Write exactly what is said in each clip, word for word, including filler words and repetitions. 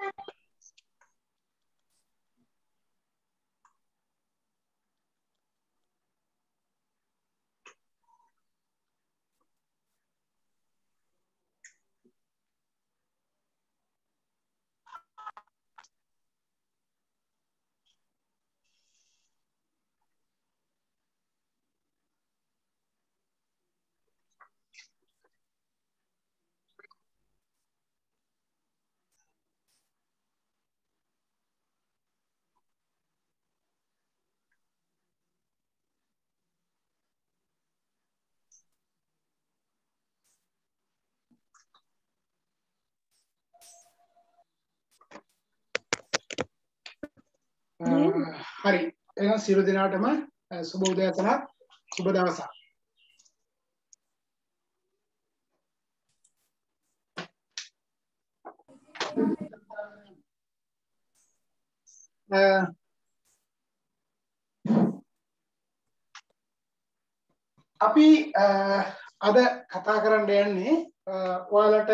හරි එහෙනම් සියලු දෙනාටම සුබ උදෑසනක් සුබ දවසක් අපි අද කතා කරන්න යන්නේ ඔයාලට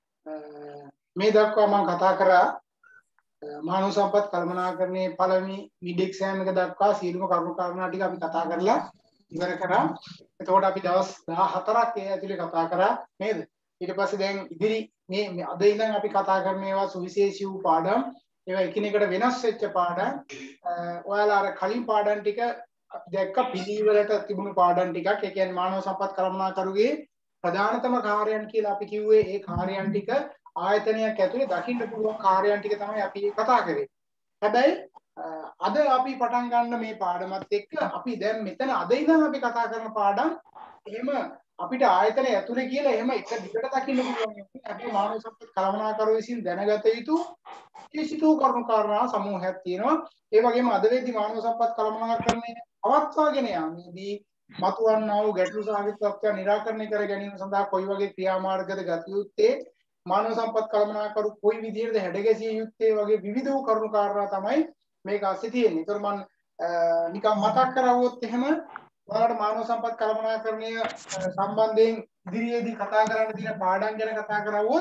මේ දක්වා මම කතා කරා මානව සම්පත් කළමනාකරණයේ පළවෙනි මිඩ් එක්සෑම් එක දක්වා සියලුම කරුණු කාරණා ටික අපි කතා කරලා ඉවර කරා. එතකොට අපි දවස් දහහතරක් ඒ ඇතුලේ කතා කරා නේද? ඊට පස්සේ දැන් ඉදිරි මේ අද ඉඳන් අපි කතා කරන ඒවා සුවිශේෂී වූ පාඩම්. ඒවා එකිනෙකට වෙනස් වෙච්ච පාඩම්. ඔයාලා අර කලින් පාඩම් ටික අපි දැක්ක පිළිවෙලට තිබුණු පාඩම් ටිකක්. ඒ කියන්නේ මානව සම්පත් කළමනාකරුගේ ප්‍රධානතම කාර්යයන් කියලා අපි කිව්වේ ඒ කාර්යයන් ටික ආයතනයක් ඇතුලේ දකින්න පුළුවන් කාර්යයන් ටික තමයි අපි කතා කරේ. හැබැයි අද අපි පටන් ගන්න මේ පාඩමත් එක්ක අපි දැන් මෙතන අද ඉඳන් අපි කතා කරන පාඩම් එහෙම අපිට ආයතනය ඇතුලේ කියලා එහෙම එක දිගට දකින්න පුළුවන්. අපි මානව සම්පත් කළමනාකරුවෝ විසින් දැනගත යුතු කිසිදු කරුණු කාරණා සමූහයක් තියෙනවා. ඒ වගේම අද වෙද්දී මානව සම්පත් කළමනාකරණය පවත්වාගෙන යාමේදී මතුවන්නා වූ ගැටලු සහගත තත්ත්වයන් निराකරණය කර ගැනීම සඳහා කොයි වගේ ක්‍රියාමාර්ගද ගත යුත්තේ මානව සම්පත් කළමනාකරු කොයි විදිහටද හැඩගැසිය යුත්තේ වගේ විවිධ වූ කරුණු කාරණා තමයි මේක ඇස්සේ තියෙන්නේ. ඒතර මම නිකන් මතක් කරවුවොත් එහෙම ඔයාලට මානව සම්පත් කළමනාකරණය සම්බන්ධයෙන් ඉදිරියේදී කතා කරන්න තියෙන පාඩම් ගැන කතා කරවුවොත්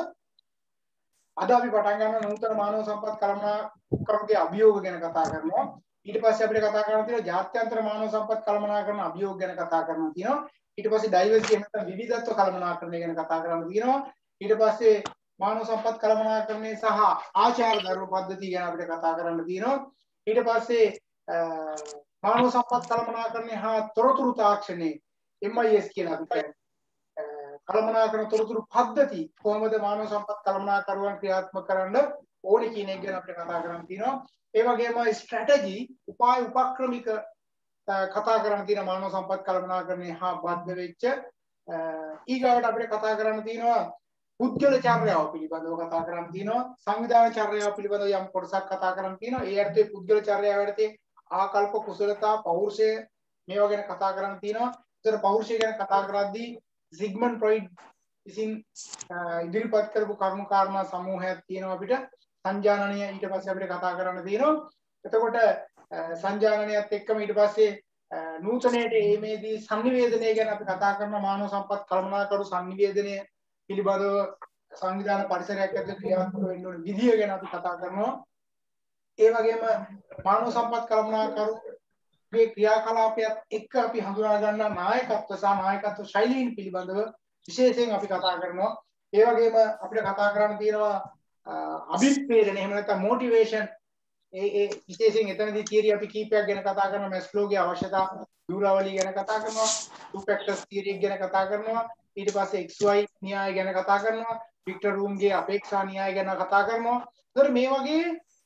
අද අපි පටන් ගන්න නූතන මානව සම්පත් කළමනාකරුගේ අභියෝග ගැන කතා කරනවා. ඊට පස්සේ අපිට කතා කරන්න තියෙන ජාත්‍යන්තර මානව සම්පත් කළමනාකරණ අභියෝග ගැන කතා කරනවා තියෙනවා. ඊට පස්සේ ඩයිවර්සිටි නැත්නම් විවිධත්ව කළමනාකරණය ගැන කතා කරන්න තියෙනවා. ඊට පස්සේ මානව සම්පත් කළමනාකරණය සහ ආචාර ධර්ම පද්ධතිය ගැන අපිට කතා කරන්න තියෙනවා. ඊට පස්සේ මානව සම්පත් කළමනාකරණය හා තොරතුරු තාක්ෂණයේ එම් අයි එස් කියලා අපි කියන්නේ. කළමනාකරණ තොරතුරු පද්ධති කොහොමද මානව සම්පත් කළමනාකරුවන් ක්‍රියාත්මක කරන්න ඕනේ කියන එක ගැන අපිට කතා කරන්න තියෙනවා. ඒ වගේම ස්ට්‍රැටජි උපාය උපක්‍රමික කතා කරන්න තියෙන මානව සම්පත් කළමනාකරණය හා බද්ධ වෙච්ච ඊගාවට අපිට කතා කරන්න තියෙනවා පුද්ගල චර්යාව පිළිබඳව කතා කරන්න තියෙනවා. සංවිධාන චර්යාව පිළිබඳව යම් කොටසක් කතා කරන්න තියෙනවා. ඒ අර්ථයේ පුද්ගල චර්යාව යටතේ ආකල්ප කුසලතා පෞරුෂය මේවා ගැන කතා කරන්න තියෙනවා. ඒතර පෞරුෂය ගැන කතා කරද්දී සිග්මන්ඩ් ෆ්‍රොයිඩ් විසින් ඉදිරිපත් කරපු කරුණු කාරණා සමූහයක් තියෙනවා අපිට. සංජානනය ඊට පස්සේ අපිට කතා කරන්න තියෙනවා. එතකොට සංජානනයත් එක්කම ඊට පස්සේ නූතනයේ එීමේදී සංනිවේදනය ගැන අපි කතා කරන මානව සම්පත් කළමනාකරු සංනිවේදනය පිළිබඳව සංවිධාන පරිසරයක් ඇතුළත ක්‍රියාත්මක වෙන්න ඕන විදිය ගැන අපි කතා කරනවා. ඒ වගේම මානව සම්පත් කළමනාකරුගේ ක්‍රියාකලාපයත් එක්ක අපි හඳුනා ගන්නා නායකත්ව සහ නායකත්ව ශෛලීන් පිළිබඳව විශේෂයෙන් අපි කතා කරනවා. ඒ වගේම අපිට කතා කරන්න තියෙනවා අභිප්‍රේරණය එහෙම නැත්නම් මොටිවේෂන් ඒ ඒ විශේෂයෙන් එතනදී තියරි අපි කීපයක් ගැන කතා කරනවා. මැස්ලෝගේ අවශ්‍යතා ධූරාවලිය ගැන කතා කරනවා. two factors theory ගැන කතා කරනවා. ඊට පස්සේ එක්ස් වයි න්‍යාය ගැන කතා කරනවා. වික්ටර් රූම්ගේ අපේක්ෂා න්‍යාය ගැන කතා කරනවා. ඒතර මේ වගේ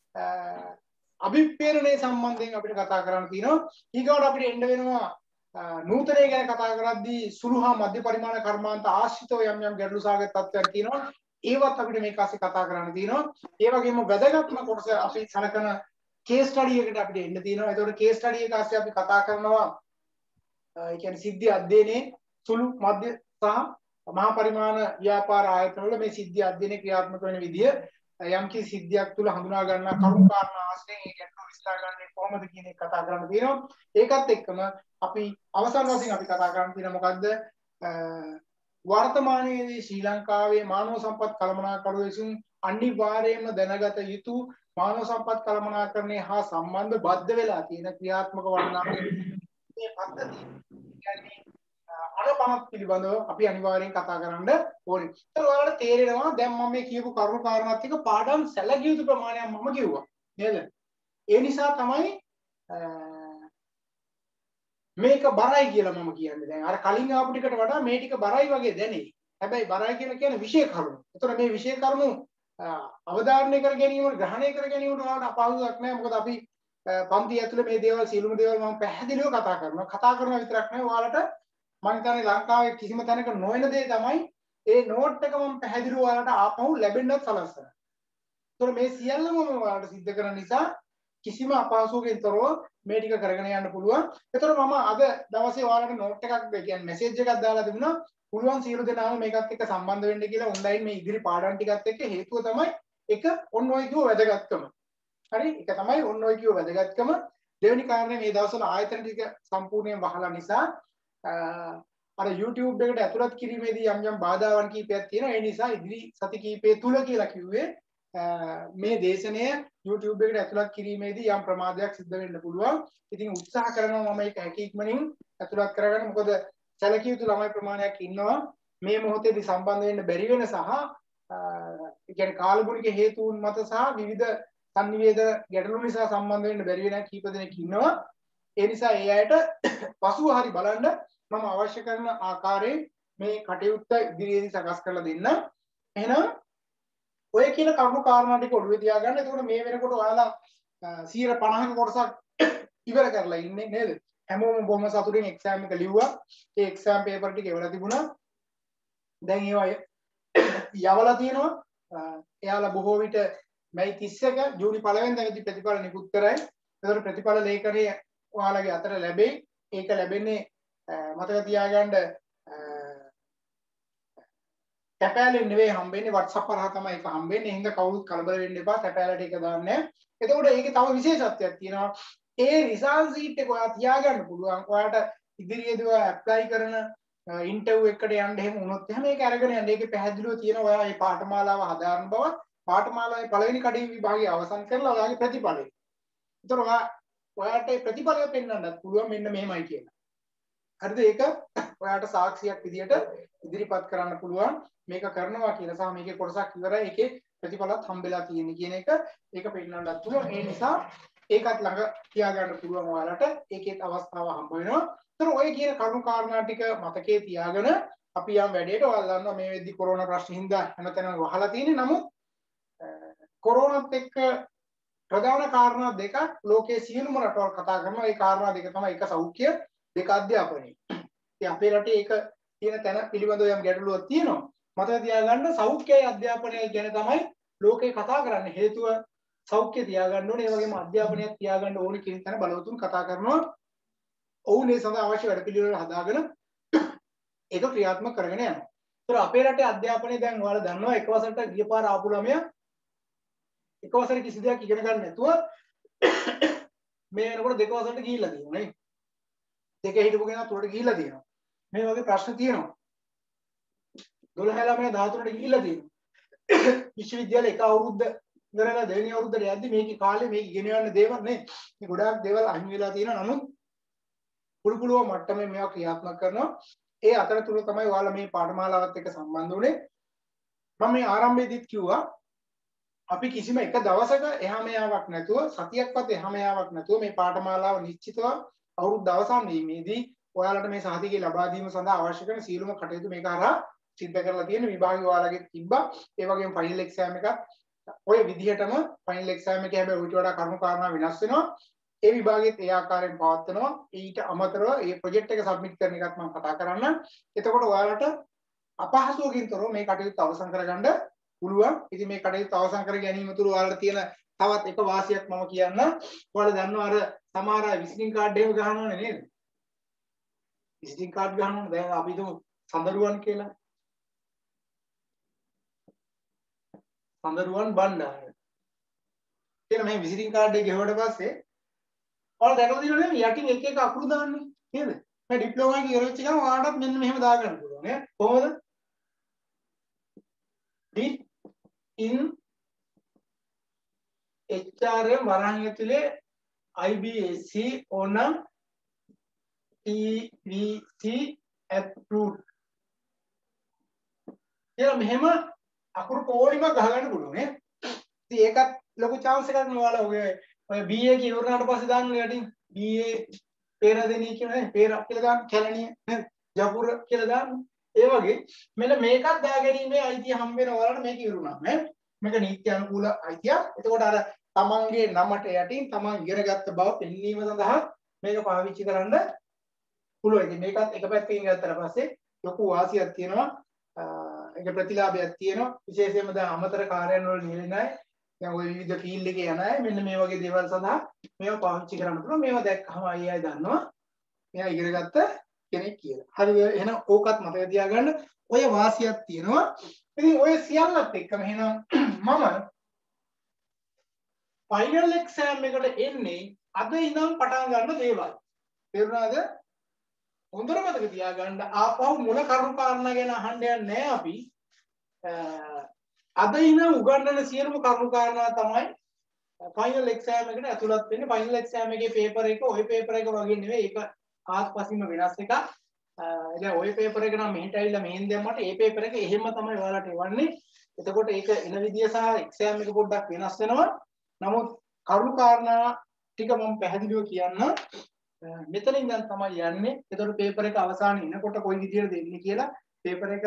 අභිප්‍රේරණය සම්බන්ධයෙන් අපිට කතා කරන්න තියෙනවා. ඊගොල්ලෝ අපිට එන්න වෙනවා නූතනය ගැන කතා කරද්දී සුළු හා මධ්‍ය පරිමාණ කර්මාන්ත ආශ්‍රිතව යම් යම් ගැටලු සහගත තත්ත්වයන් තියෙනවා. ඒවත් අපිට මේක ASCII කතා කරන්න තියෙනවා. ඒ වගේම වැදගත්ම කොටස අපි සලකන කේස් ස්ටඩි එකට අපිට එන්න තියෙනවා. ඒතකොට කේස් ස්ටඩි එක ASCII අපි කතා කරනවා ඒ කියන්නේ සිද්ධි අධ්‍යයනයේ සුළු මධ්‍ය සහ මහා පරිමාණ ව්‍යාපාර ආයතනවල මේ සිද්ධි අධ්‍යයනයේ ක්‍රියාත්මක වෙන විදිය යම් කිසි සිද්ධියක් තුල හඳුනා ගන්නා කරුණු කාරණා ආශ්‍රයෙන් ඒ ගැටලු විශ්ලේෂණය කොහොමද කියන එක කතා කරන්න තියෙනවා. ඒකත් එක්කම අපි අවසන් වශයෙන් අපි කතා කරන්න තියෙන මොකද්ද වර්තමානයේදී ශ්‍රී ලංකාවේ මානව සම්පත් කළමනාකරුවෝ විසින් අනිවාර්යයෙන්ම දැනගත යුතු මානව සම්පත් කළමනාකරණය හා සම්බන්ධ බද්ධ වෙලා තියෙන ක්‍රියාත්මක වන්නා මේ පද්ධතිය කියන්නේ අරපණක් පිළිබඳව අපි අනිවාර්යෙන් කතා කරන්න ඕනේ. ඒතර ඔයාලට තේරෙනවා දැන් මම මේ කියපු කරුණු කාරණාත් එක්ක පාඩම් සැලකිය යුතු ප්‍රමාණයක් මම කිව්වා. නේද? ඒ නිසා තමයි මේක බරයි කියලා මම කියන්නේ. දැන් අර කලින් ආපු ටිකට වඩා මේ ටික බරයි වගේ දැනේ. හැබැයි බරයි කියලා කියන්නේ විෂය කරුණු. ඒතර මේ විෂය කරුණු අවධාරණය කර ගැනීම, ග්‍රහණය කර ගැනීමට ඔයාලට අපහසුයක් නැහැ. මොකද අපි පන්ති ඇතුලේ මේ දේවල් සියලුම දේවල් මම පැහැදිලිව කතා කරනවා. කතා කරනවා විතරක් නෙවෙයි ඔයාලට මම හිතන්නේ ලංකාවේ කිසිම තැනක නොවන දේ තමයි ඒ නෝට් එක මම පැහැදිලිව ඔයාලට ආපහු ලැබෙන්නත් සලස්වනවා. ඒතර මේ සියල්ලම මම ඔයාලට සිද්ධ කරන නිසා කිසිම අපහසුවකින් තොරව මේ ටික කරගෙන යන්න පුළුවන්. ඒතර මම අද දවසේ ඔයාලට නෝට් එකක් කියන්නේ මැසේජ් එකක් දාලා තිබුණා. පුළුවන් සියලු දෙනාම මේකත් එක්ක සම්බන්ධ වෙන්න කියලා ඔන්ලයින් මේ ඉදිරි පාඩම් ටිකත් එක්ක හේතුව තමයි එක ඔන්න ඔය කිව්ව වැදගත්කම. හරි? එක තමයි ඔන්න ඔය කිව්ව වැදගත්කම. දෙවෙනි කාරණේ මේ දවස්වල ආයතන ටික සම්පූර්ණයෙන් වහලා නිසා අර YouTube එකට ඇතුළත් කිරීමේදී යම් යම් බාධාවන් කීපයක් තියෙනවා. ඒ නිසා ඉදිරි සති කීපය තුල කියලා කිව්වේ මේ දේශනය YouTube එකට ඇතුළත් කිරීමේදී යම් ප්‍රමාදයක් සිද්ධ වෙන්න පුළුවන්. ඉතින් උත්සාහ කරනවා මම ඒක හැකි ඉක්මනින් ඇතුළත් කරගන්න. මොකද සැලකිය යුතු ළමයි ප්‍රමාණයක් ඉන්නවා මේ මොහොතේදී සම්බන්ධ වෙන්න බැරි වෙන සහ ඒ කියන්නේ කාලගුණික හේතුන් මත සහ විවිධ සංනිවේද ගැටලු නිසා සම්බන්ධ වෙන්න බැරි වෙන කීප දෙනෙක් ඉන්නවා. ඒ නිසා ඒ අයට පසුව හරි බලන්න මම අවශ්‍ය කරන ආකාරයෙන් මේ කටයුත්ත ඉදිරියේදී සකස් කරලා දෙන්න. එහෙනම් ඔය කියන කරුණු කාරණා ටික ඔළුවේ තියාගන්න. එතකොට මේ වෙනකොට ඔයාලා සියයට පනහක කොටසක් ඉවර කරලා ඉන්නේ නේද? හැමෝම බොහොම සතුටින් එක්සෑම් එක ලිව්වා. ඒ එක්සෑම් පේපර් ටික එවලා තිබුණා. දැන් ඒවා යවලා තියෙනවා. එයාලා බොහෝ විට මැයි තිස් එක ජූනි පළවෙනිදාදී ප්‍රතිඵල නිකුත් කරයි. ඒතකොට ප්‍රතිඵල ලේඛනය ඔයාලගේ අතට ලැබෙයි. ඒක ලැබෙන්නේ මතක තියාගන්න තැපෑලෙන් නෙවෙයි හම්බෙන්නේ WhatsApp හරහා තමයි ඒක හම්බෙන්නේ. එහෙනම් කවුරුත් කලබල වෙන්න එපා. තැපෑලට ඒක දාන්නේ. එතකොට ඒකේ තව විශේෂත්වයක් තියෙනවා. ඒ රිසල්ට් ෂීට් එක ඔයා තියාගන්න පුළුවන්. ඔයාට ඉදිරියේදී ඔයා ඇප්ලයි කරන ඉන්ටර්විව් එකකට යන්න එහෙම වුණොත් එහෙම ඒක අරගෙන යන්න. ඒකේ පැහැදිලිව තියෙනවා ඔයා මේ පාඨමාලාව හදාරන බව. පාඨමාලාවේ පළවෙනි කඩේ විභාගය අවසන් කරලා ඔයාගේ ප්‍රතිඵලය. ඒතර ඔයා ඔයාට ඒ ප්‍රතිඵලය පෙන්වන්නත් පුළුවන් මෙන්න මෙහෙමයි කියලා. හරිද? ඒක ඔයාට සාක්ෂියක් විදියට ඉදිරිපත් කරන්න පුළුවන්. මේක කරනවා කියලා සහ මේකේ කොටසක් ඉවරයි. ඒකේ ප්‍රතිඵලත් හම්බෙලා තියෙන කියන එක ඒක පෙන්වන්නත් පුළුවන්. ඒ නිසා ඒකත් ළඟ තියාගන්න පුළුවන් ඔයාලට. ඒකේත් අවස්ථාව හම්බ වෙනවා. ඒතර ඔය කියන කරුණු කාරණා ටික මතකයේ තියාගෙන අපි යම් වැඩේට ඔයාලා දන්නවා මේ වෙද්දි කොරෝනා ප්‍රශ්න හින්දා හැමතැනම වහලා තියෙන්නේ. නමුත් කොරෝනාත් එක්ක ප්‍රධාන කාරණා දෙකක් ලෝකයේ සියලුම රටවල් කතා කරනවා. ඒ කාරණා දෙක තමයි එක සෞඛ්‍ය, දෙක අධ්‍යාපනය. ඉතින් අපේ රටේ ඒක තියෙන තැන පිළිබඳව යම් ගැටලුවක් තියෙනවා. මතක තියාගන්න සෞඛ්‍යයි අධ්‍යාපනයයි ගැන තමයි ලෝකේ කතා කරන්නේ. හේතුව සෞඛ්‍ය තියාගන්න ඕනේ. ඒ වගේම අධ්‍යාපනයත් තියාගන්න ඕනේ කියන තැන බලවතුන් කතා කරනවා. ඔවුන් ඒ සඳහා අවශ්‍ය වැඩපිළිවෙළ හදාගෙන ඒක ක්‍රියාත්මක කරගෙන යනවා. ඒතර අපේ රටේ අධ්‍යාපනය දැන් ඔයාලා දන්නවා එක වසරට ගිය පාර ආපු ළමයා එක වසරේ කිසි දෙයක් ඉගෙන ගන්න නැතුව මේ වෙනකොට දෙක වසරට ගිහිල්ලා තියෙනවා නේ. දෙකේ හිටපු කෙනා තුනට ගිහිල්ලා තියෙනවා. මේ වගේ ප්‍රශ්න තියෙනවා. දොළහ ළමයා දහතුනට ගිහිල්ලා තියෙනවා. විශ්වවිද්‍යාල එක අවුරුද්ද ඉවරලා දෙවෙනි අවුරුද්දට යද්දි මේකේ කාලේ මේක ඉගෙන ගන්න දේවල් නේ. මේ ගොඩාක් දේවල් අහිමි වෙලා තියෙනවා. නමුත් පුළු පුළුවන් මට්ටමේ මේවා ක්‍රියාත්මක කරනවා. ඒ අතරතුර තමයි ඔයාලා මේ පාඨමාලාවත් එක්ක සම්බන්ධ වුනේ. මම මේ ආරම්භයේදීත් කිව්වා අපි කිසිම එක දවසක එහා මෙයාවක් නැතුව සතියක්වත් එහා මෙයාවක් නැතුව මේ පාඨමාලාව නිශ්චිතව අවුරුද්ද අවසන් වීමේදී ඔයාලට මේ සහතිකය ලබා දීම සඳහා අවශ්‍ය කරන සියලුම කටයුතු මේක හරහා සිද්ධ කරලා තියෙන විභාගය ඔයාලගේ තිබ්බා. ඒ වගේම ෆයිනල් එක්සෑම් එකත් ඔය විදිහටම ෆයිනල් එක්සෑම් එකේ හැබැයි ඊට වඩා කරුණු කාරණා වෙනස් වෙනවා. ඒ විභාගෙත් ඒ ආකාරයෙන් පවත්වනවා. ඊට අමතරව මේ ප්‍රොජෙක්ට් එක සබ්මිට් කරන එකත් මම කතා කරන්න. එතකොට ඔයාලට අපහසුවකින් තොරව මේ කටයුත්ත අවසන් කරගන්න පුළුවන්. ඉතින් මේ කටයුත්ත අවසන් කර ගැනීම තුළ ඔයාලට තියෙන තවත් එක වාසියක් මම කියන්න. ඔයාලා දන්නවා අර සමහර අය විසිටින් කාඩ් එහෙම ගහනවනේ නේද? විසිටින් කාඩ් ගහනවනේ. දැන් අපි හිතමු සඳරුවන් කියලා. සඳරුවන් බණ්ඩාර. කියලා මේ විසිටින් කාඩ් එක ගෙවුවට පස්සේ ඔයාලා දැකලා තියෙනවද යටින් එක එක අකුරු දාන්නේ නේද? මේ ඩිප්ලෝමා එක ඉවර වෙච්ච ගමන් ඔයාලටත් මෙන්න මෙහෙම දාගන්න පුළුවන් නේ. කොහොමද? අනිවාර්යයෙන් වරහන් ඇතුලේ I B S C ඕනම් T V C approved කියලා මෙහෙම අකුරු කෝඩිම ගහගන්න පුළුවන් නේ. ඉතින් ඒකත් ලොකු chance එකක් නේ ඔයාලා ඔය ඔය B A කියන ඉවරනාට පස්සේ දාන්න යටින් B A පේරදෙනී කියන නේ පේරක් කියලා දාන්න කැලණිය නේද ජපුර කියලා දාන්න. ඒ වගේ මෙන්න මේකත් දාගැනීමේ අයිතිය හම්බ වෙන ඔයාලට මේක ඉවරුණා නේ. මේක නීති අනුකූල අයිතිය. එතකොට අර තමන්ගේ නමට යටින් තමන් ඉගෙනගත්ත බව පෙන්වීම සඳහා මේක පාවිච්චි කරන්න පුළුවන්. ඉතින් මේකත් එක පැත්තකින් ගත්තට පස්සේ ලොකු වාසියක් තියෙනවා. ඒක ප්‍රතිලාභයක් තියෙනවා. විශේෂයෙන්ම දැන් අමතර කාර්යයන් වල නියැලෙන අය දැන් ওই විවිධ ෆීල්ඩ් එකේ යන අය මෙන්න මේ වගේ දේවල් සඳහා මේවා පාවිච්චි කරන්න පුළුවන්. මේවා දැක්කම අය අය දන්නවා මෙයා ඉගෙනගත්ත කෙනෙක් කියලා. හරි එහෙනම් ඕකත් මතක තියාගන්න. ඔය වාසියක් තියෙනවා. ඉතින් ඔය සියල්ලත් එක්කම එහෙනම් මම ෆයිනල් එක්සෑම් එකට එන්නේ අද ඉඳන් පටන් ගන්න දේවල්. තේරුණාද? හොඳට මතක තියාගන්න. ආපහු මොන කරුණු කාරණා ගැන අහන්න යන්නේ නැහැ අපි. අද ඉඳන් උගන්වන සියලුම කරුණු කාරණා තමයි ෆයිනල් එක්සෑම් එකට ඇතුළත් වෙන්නේ. ෆයිනල් එක්සෑම් එකේ පේපර් එක ওই පේපර් එක වගේ නෙවෙයි. ඒක ආත්පසින්ම වෙනස් එකක්. දැන් ওই පේපර් එක නම් මෙහෙට ඇවිල්ලා මෙහෙන් දැම්මට ඒ පේපර් එක එහෙම තමයි ඔයාලට එවන්නේ. එතකොට ඒක එන විදිය සහ එක්සෑම් එක පොඩ්ඩක් වෙනස් වෙනවා. නමුත් කරුණු කාරණා ටික මම පැහැදිලිව කියන්න. මෙතන ඉඳන් තමයි යන්නේ. එතකොට පේපර් එක අවසානයේ එනකොට කොයි විදියට දෙන්නේ කියලා පේපර් එක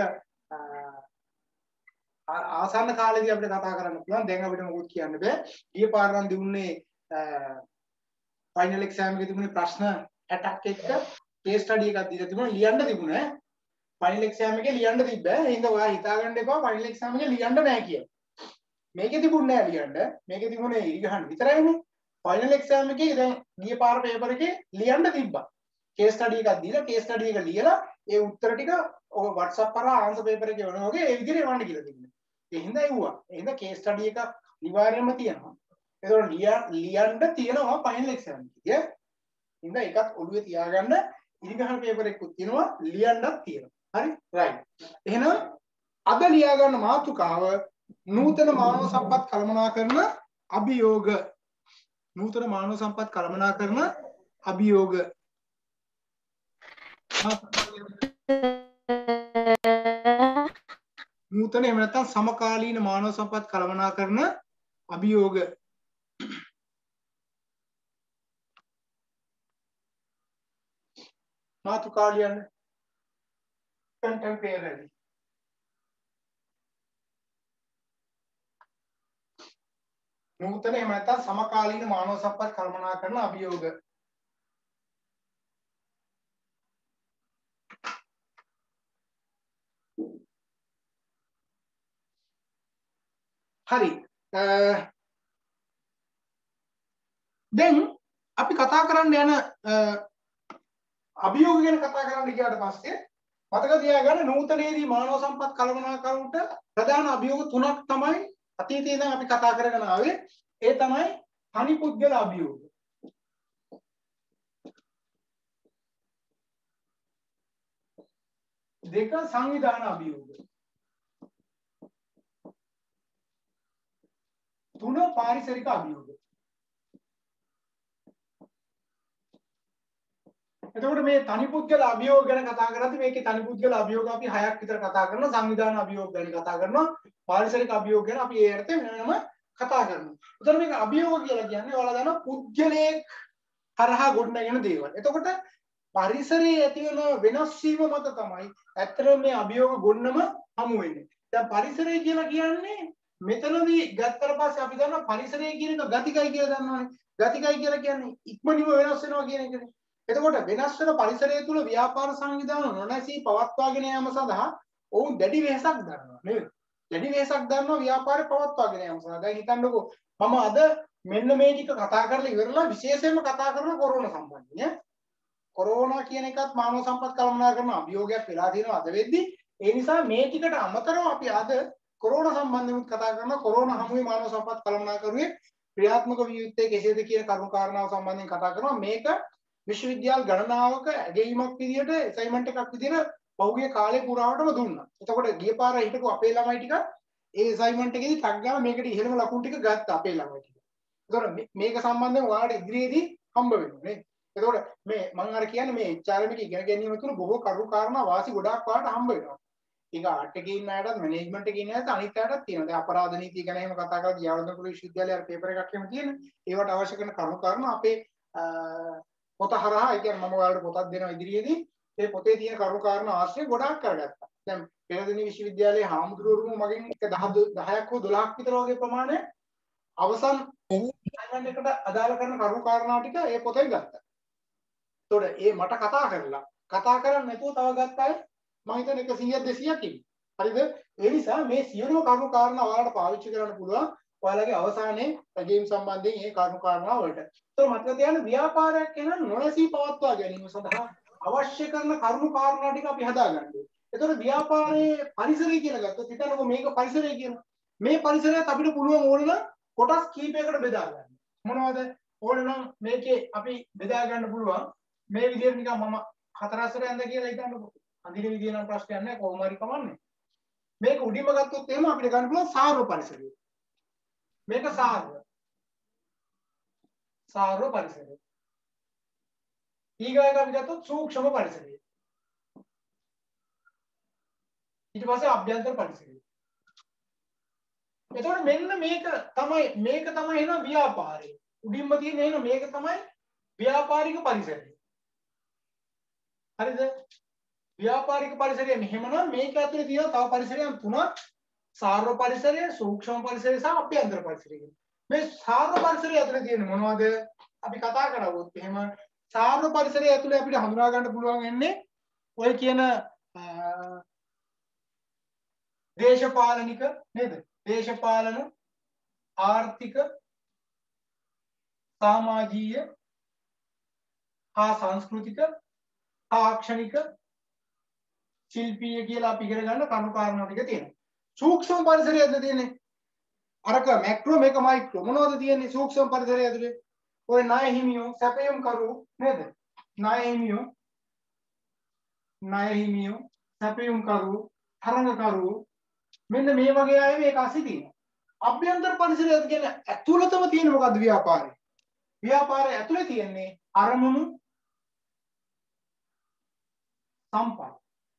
ආසන්න කාලේදී අපිට කතා කරන්න පුළුවන්. දැන් අපිට මොකුත් කියන්න බෑ. ඊයේ පාර නම් දුන්නේ ෆයිනල් එක්සෑම් එකේ තිබුණේ ප්‍රශ්න හැටක් එක්ක කේස් ස්ටඩි එකක් දීලා තිබුණා. ලියන්න තිබුණා. ෆයිනල් එක්සෑම් එකේ ලියන්න තිබ්බා. ඒ හින්දා ඔයා හිතාගන්න එපා ෆයිනල් එක්සෑම් එකේ ලියන්න නෑ කියලා. මේකේ තිබුණේ නෑ ලියන්න. මේකේ තිබුණේ ඉරිගහන්න විතරයිනේ. ෆයිනල් එක්සෑම් එකේ දැන් ගිය පාර පේපර් එකේ ලියන්න තිබ්බා. කේස් ස්ටඩි එකක් දීලා කේස් ස්ටඩි එක ලියලා ඒ උත්තර ටික ඔය WhatsApp කරා ආන්සර් පේපර් එකේ වුණා වගේ ඒ විදිහට එවන්න කියලා තිබුණා. ඒ හින්දා එව්වා. ඒ හින්දා කේස් ස්ටඩි එක අනිවාර්යයෙන්ම තියෙනවා. ඒතකොට ලියන්න තියෙනවා ෆයිනල් එක්සෑම් එකේ. හින්දා ඒකත් ඔළුවේ තියාගන්න. ඉරිගහන පේපර් එකකුත් තියෙනවා ලියන්නත් තියෙනවා. හරි? රයිට්. එහෙනම් අද ලියා ගන්න මාතෘකාව නූතන මානව සම්පත් කළමනාකරන අභියෝග. නූතන මානව සම්පත් කළමනාකරන අභියෝග. නූතන එහෙම නැත්නම් සමකාලීන මානව සම්පත් කළමනාකරන අභියෝග. මාතෘකාලියන් contemporary නූතන එහෙම නැත්නම් සමකාලීන මානව සම්පත් කළමනාකරන අභියෝග. හරි. දැන් අපි කතා කරන්න යන අභියෝග ගැන කතා කරන්න ගියාට පස්සේ මතක තියාගන්න නූතනයේදී මානව සම්පත් කළමනාකරනට ප්‍රධාන අභියෝග තුනක් තමයි අතීතයේ ඉඳන් අපි කතා කරගෙන ආවේ. ඒ තමයි තනි පුද්ගල අභියෝග. දෙක සංවිධාන අභියෝග. තුන පාරිසරික අභියෝග. එතකොට මේ තනි පුද්ගල අභියෝග ගැන කතා කරද්දී මේකේ තනි පුද්ගල අභියෝග අපි හයක් විතර කතා කරනවා. සංවිධාන අභියෝග ගැන කතා කරනවා. පාරිසරික අභියෝග ගැන අපි ඒ අර්ථයෙන් වෙනම කතා කරනවා. එතකොට මේක අභියෝග කියලා කියන්නේ ඔයාලා දන්නවා පුද්ගලයේ හරහා ගොඩනගෙන දේවල්. එතකොට පරිසරයේ ඇති වෙන වෙනස් වීම මත තමයි ඇත්තටම මේ අභියෝග ගොන්නම හමු වෙන්නේ. දැන් පරිසරය කියලා කියන්නේ මෙතනදී ගත්තට පස්සේ අපි දන්නවා පරිසරය කියන එක ගතිකයි කියලා දන්නවනේ. ගතිකයි කියලා කියන්නේ ඉක්මනින්ම වෙනස් වෙනවා කියන එකනේ. එතකොට වෙනස් වෙන පරිසරය තුල ව්‍යාපාර සංවිධාන නොනැසී පවත්වාගෙන යාම සඳහා ඔවුන් දැඩි වෙහසක් ගන්නවා නේද? දැඩි වෙහසක් ගන්නවා ව්‍යාපාරය පවත්වාගෙන යාම සඳහා. දැන් හිතන්නකෝ මම අද මෙන්න මේ ටික කතා කරලා ඉවරලා විශේෂයෙන්ම කතා කරන කොරෝනා සම්බන්ධයෙන් නේ. කොරෝනා කියන එකත් මානව සම්පත් කළමනාකරන අභියෝගයක් වෙලා තියෙනවා අද වෙද්දී. ඒ නිසා මේ ටිකට අමතරව අපි අද කොරෝනා සම්බන්ධව කතා කරනවා. කොරෝනා හමුවේ මානව සම්පත් කළමනාකරුවේ ක්‍රියාත්මක විය යුත්තේ කෙසේද කියන කරුණු කාරණාව සම්බන්ධයෙන් කතා කරනවා. මේක විශ්වවිද්‍යාල ගණනාවක ඇගීමක් විදියට ඇසයින්මන්ට් එකක් විදියට පහුගිය කාලේ පුරාවටම දුන්නා. එතකොට ගිය පාර හිටපු අපේ ළමයි ටික ඒ ඇසයින්මන්ට් එකේදී ටක් ගාලා මේකට ඉහළම ලකුණු ටික ගත්තා අපේ ළමයි ටික. එතකොට මේක සම්බන්ධයෙන් ඔයාලට ඉදිරියේදී හම්බ වෙනවා නේ. එතකොට මේ මම අර කියන්නේ මේ එච් ආර් එම් එකේ ඉගෙන ගැනීම තුළ බොහෝ කරුණු කාරණා වාසි ගොඩාක් ඔයාලට හම්බ වෙනවා. ඒක ආර්ට් එකේ ඉන්න අයටත් මැනේජ්මන්ට් එකේ ඉන්න අයටත් අනිත් අයටත් තියෙනවා. දැන් අපරාධ නීතිය ගැන එහෙම කතා කරලා ගියාවුරුදු විශ්වවිද්‍යාලයේ අර පේපර් එකක් එහෙම තියෙනවා. ඒවට අවශ්‍ය කරන කරුණු කාරණා අපේ පොත හරහා ඒ කියන්නේ මම ඔයාලට පොතක් දෙනවා ඉදිරියේදී. ඒ පොතේ තියෙන කරුණු කාරණා ආශ්‍රය ගොඩාක් කරගත්තා. දැන් පෙරදින විශ්වවිද්‍යාලයේ හාමුදුරුවෝ මගෙන් එක දහයක් හෝ දොළහක් විතර වගේ ප්‍රමාණය අවසන් අසයින්මන්ට් එකට අදාළ කරන කරුණු කාරණා ටික ඒ පොතෙන් ගත්තා. ඒතකොට ඒ මට කතා කරලා කතා කරන්නේ නැතුව තව ගත්ත අය මම හිතන්නේ එකසියයක් දෙසීයක් ඉන්නේ. හරිද? ඒ නිසා මේ සියලුම කරුණු කාරණා ඔයාලට පාවිච්චි කරන්න පුළුවන් ඔයාලගේ අවසානයේ රැකීම් සම්බන්ධයෙන් මේ කරුණු කාරණා වලට. ඒතකොට මතක තියාගන්න ව්‍යාපාරයක් කරන නොනැසී පවත්වා ගැනීම සඳහා අවශ්‍ය කරන කරුණු කාරණා ටික අපි හදාගන්න ඕනේ. ඒතකොට ව්‍යාපාරයේ පරිසරය කියලා ගත්තොත් හිතන්නකෝ මේක පරිසරය කියන. මේ පරිසරයත් අපිට පුළුවන් ඕන නම් කොටස් කීපයකට බෙදා ගන්න. මොනවද? ඕන නම් මේකේ අපි බෙදා ගන්න පුළුවන් මේ විදිහට නිකන් මම හතරස්සට ඇඳ කියලා හිතන්නකෝ. අඳින විදිය නම් ප්‍රශ්නයක් නැහැ කොහොම හරි කමන්නේ. මේක උඩින්ම ගත්තොත් එහෙම අපිට ගන්න පුළුවන් සාර්ව පරිසරය. මේක සාර්ව. සාර්ව පරිසරය. ඊගායක අපි ගත්තොත් සූක්ෂම පරිසරය. ඊට පස්සේ අභ්‍යන්තර පරිසරය. එතකොට මෙන්න මේක තමයි මේක තමයි එන ව්‍යාපාරය. උඩින්ම තියෙන එන මේක තමයි ව්‍යාපාරික පරිසරය. හරිද? ව්‍යාපාරික පරිසරය මෙහෙමනම් මේක ඇතුලේ තියෙන තව පරිසරයන් තුනක් සාර්ව පරිසරය, සූක්ෂම පරිසරය සහ අභ්‍යන්තර පරිසරය. මේ සාර්ව පරිසරය ඇතුලේ තියෙන මොනවද? අපි කතා කරවුවොත් එහෙම සාර්ව පරිසරය ඇතුලේ අපිට හඳුනා ගන්න පුළුවන් වෙන්නේ ඔය කියන දේශපාලනික නේද? දේශපාලන, ආර්ථික, සමාජීය, හා සංස්කෘතික, තාක්ෂණික, ශිල්පීය කියලා අපි ඉගෙන ගන්න කරුණු කාරණා ටික තියෙනවා. සූක්ෂම පරිසරය ඇතුලේ තියෙන්නේ අරක මැක්‍රෝ මේක මයික්‍රෝ මොනවද තියෙන්නේ සූක්ෂම පරිසරය ඇතුලේ? ඔය ණය හිමියෝ, සැපයුම් කරු නේද? ණය හිමියෝ, ණය හිමියෝ, සැපයුම් කරු, තරඟකරු මෙන්න මේ වගේ අය මේක අසි තියෙනවා. අභ්‍යන්තර පරිසරය කියන්නේ ඇතුළතම තියෙන මොකද්ද ව්‍යාපාරය? ව්‍යාපාරය ඇතුලේ තියෙන්නේ අරමුණු සම්පත්.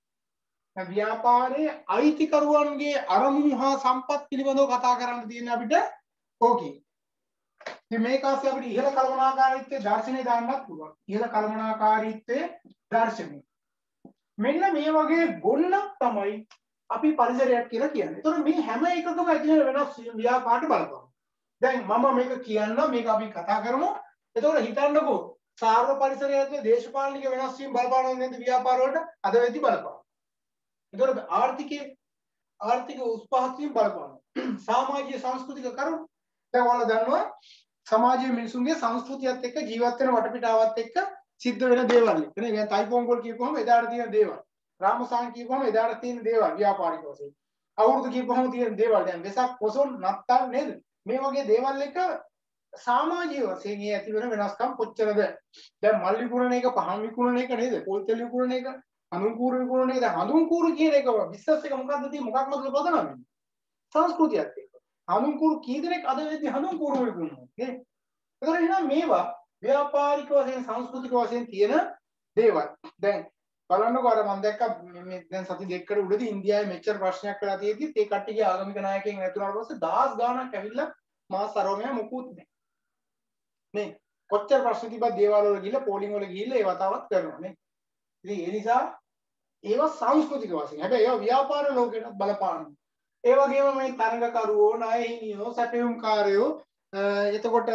ව්‍යාපාරයේ අයිතිකරුවන්ගේ අරමුණු හා සම්පත් පිළිබඳව කතා කරන්න තියෙන අපිට ඕකේ. ඉතින් මේක ASCII අපිට ඉහළ කළමනාකාරීත්වයේ දර්ශනය දාන්නත් පුළුවන්. ඉහළ කළමනාකාරීත්වයේ දර්ශනය. මෙන්න මේ වගේ ගොන්නක් තමයි අපි පරිසරයක් කියලා කියන්නේ. ඒතකොට මේ හැම එකකම ඇතුළේ වෙනස් ව්‍යාපාරට බලපාන. දැන් මම මේක කියන්න මේක අපි කතා කරමු. එතකොට හිතන්නකෝ සාර්ව පරිසරය ඇතුලේ දේශපාලනික වෙනස් වීම බලපානවා නේද ව්‍යාපාර වලට? අද වෙද්දි බලපාන. එතකොට ආර්ථිකයේ ආර්ථික උත්පාදක වීම බලපානවා. සමාජීය සංස්කෘතික කරුණු. දැන් ඔයාලා දන්නවා සමාජීය මිනිසුන්ගේ සංස්කෘතියත් එක්ක ජීවත් වෙන වටපිටාවත් එක්ක සිද්ධ වෙන දේවල්. එනේ දැන් තයිපොන්ගොල් කියපුවම එදාට තියෙන දේවල්. රාමසාන් කියපුවම එදාට තියෙන දේවල් ව්‍යාපාරික වශයෙන්. අවුරුදු කියපුවම තියෙන දේවල්. දැන් වෙසක් පොසොන් නත්තල් නේද? මේ වගේ දේවල් එක සමාජීය වශයෙන් ඒ ඇති වෙන වෙනස්කම් කොච්චරද? දැන් මල් විකුණන එක, පහන් විකුණන එක නේද? පොල් තෙල් විකුණන එක, හඳුන් කූරු විකුණන එක. දැන් හඳුන් කූරු කියන එක බිස්නස් එක මොකක්ද තියෙන්නේ? මොකක්ද පදනම වෙන්නේ? සංස්කෘතියත් එක්ක. හඳුන් කූරු කී දෙනෙක් අද වෙද්දි හඳුන් කූරු විකුණනවා නේ? ඒතර එහෙනම් මේවා ව්‍යාපාරික වශයෙන් සංස්කෘතික වශයෙන් තියෙන දේවල්. දැන් බලන්නකෝ අර මම දැක්ක මේ දැන් සති දෙකකට උඩදී ඉන්දියාවේ මෙච්චර ප්‍රශ්නයක් වෙලා තියෙද්දි ඒ කට්ටියගේ ආගමික නායකයන් ඇතුළාට පස්සේ දහස් ගාණක් ඇවිල්ලා මා සරෝමයා මුකුත් නැහැ. නේ කොච්චර ප්‍රශ්න තිබ්බත් දේවාල වල ගිහිල්ලා පෝලිං වල ගිහිල්ලා ඒ වතාවත් කරනවා නේ. ඉතින් ඒ නිසා ඒවා සංස්කෘතික වශයෙන්. හැබැයි ඒවා ව්‍යාපාර ලෝකයට බලපානවා. ඒ වගේම මේ තරඟකරුවෝ, ණය හිමියෝ, සැපයුම්කාරයෝ එතකොට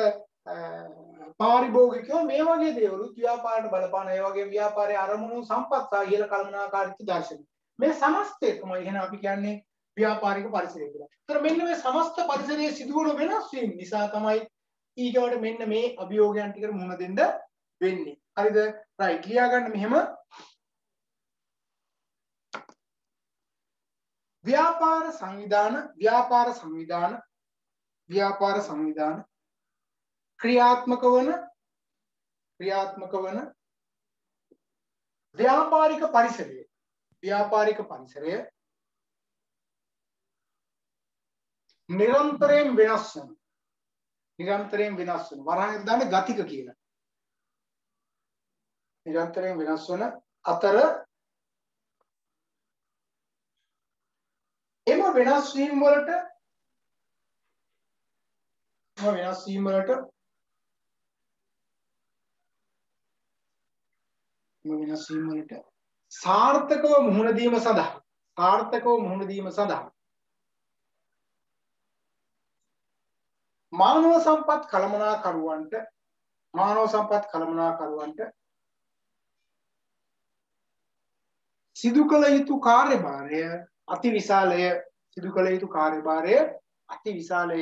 පාරිභෝගිකයෝ මේ වගේ දේවල් ව්‍යාපාරයට බලපාන. ඒ වගේ ව්‍යාපාරයේ අරමුණු සම්පත් සහ ඉහළ කළමනාකාරීත්ව දර්ශනය. මේ සමස්තය තමයි එහෙනම් අපි කියන්නේ ව්‍යාපාරික පරිසරය කියලා. ඒතර මෙන්න මේ සමස්ත පරිසරයේ සිදුවන වෙනස් වීම නිසා තමයි ඊගොඩ මෙන්න මේ අභියෝගයන් ටිකට මුහුණ දෙන්න වෙන්නේ. හරිද? රයිට්. ලියා ගන්න මෙහෙම. ව්‍යාපාර සංවිධාන ව්‍යාපාර සංවිධාන ව්‍යාපාර සංවිධාන ක්‍රියාත්මක වන ක්‍රියාත්මක වන ව්‍යාපාරික පරිසරය ව්‍යාපාරික පරිසරය නිරන්තරයෙන් වෙනස් වන නිරන්තරයෙන් වෙනස් වෙන. වරහන් දාන්නේ ගතික කියලා. නිරන්තරයෙන් වෙනස් වෙන අතර එම වෙනස් වීම වලට එම වෙනස් වීම වලට එම වෙනස් වීම වලට සාර්ථකව මුහුණ දීම සඳහා සාර්ථකව මුහුණ දීම සඳහා මානව සම්පත් කළමනාකරුවන්ට මානව සම්පත් කළමනාකරුවන්ට සිදු කළ යුතු කාර්යභාරය අතිවිශාලය සිදු කළ යුතු කාර්යභාරය අතිවිශාලය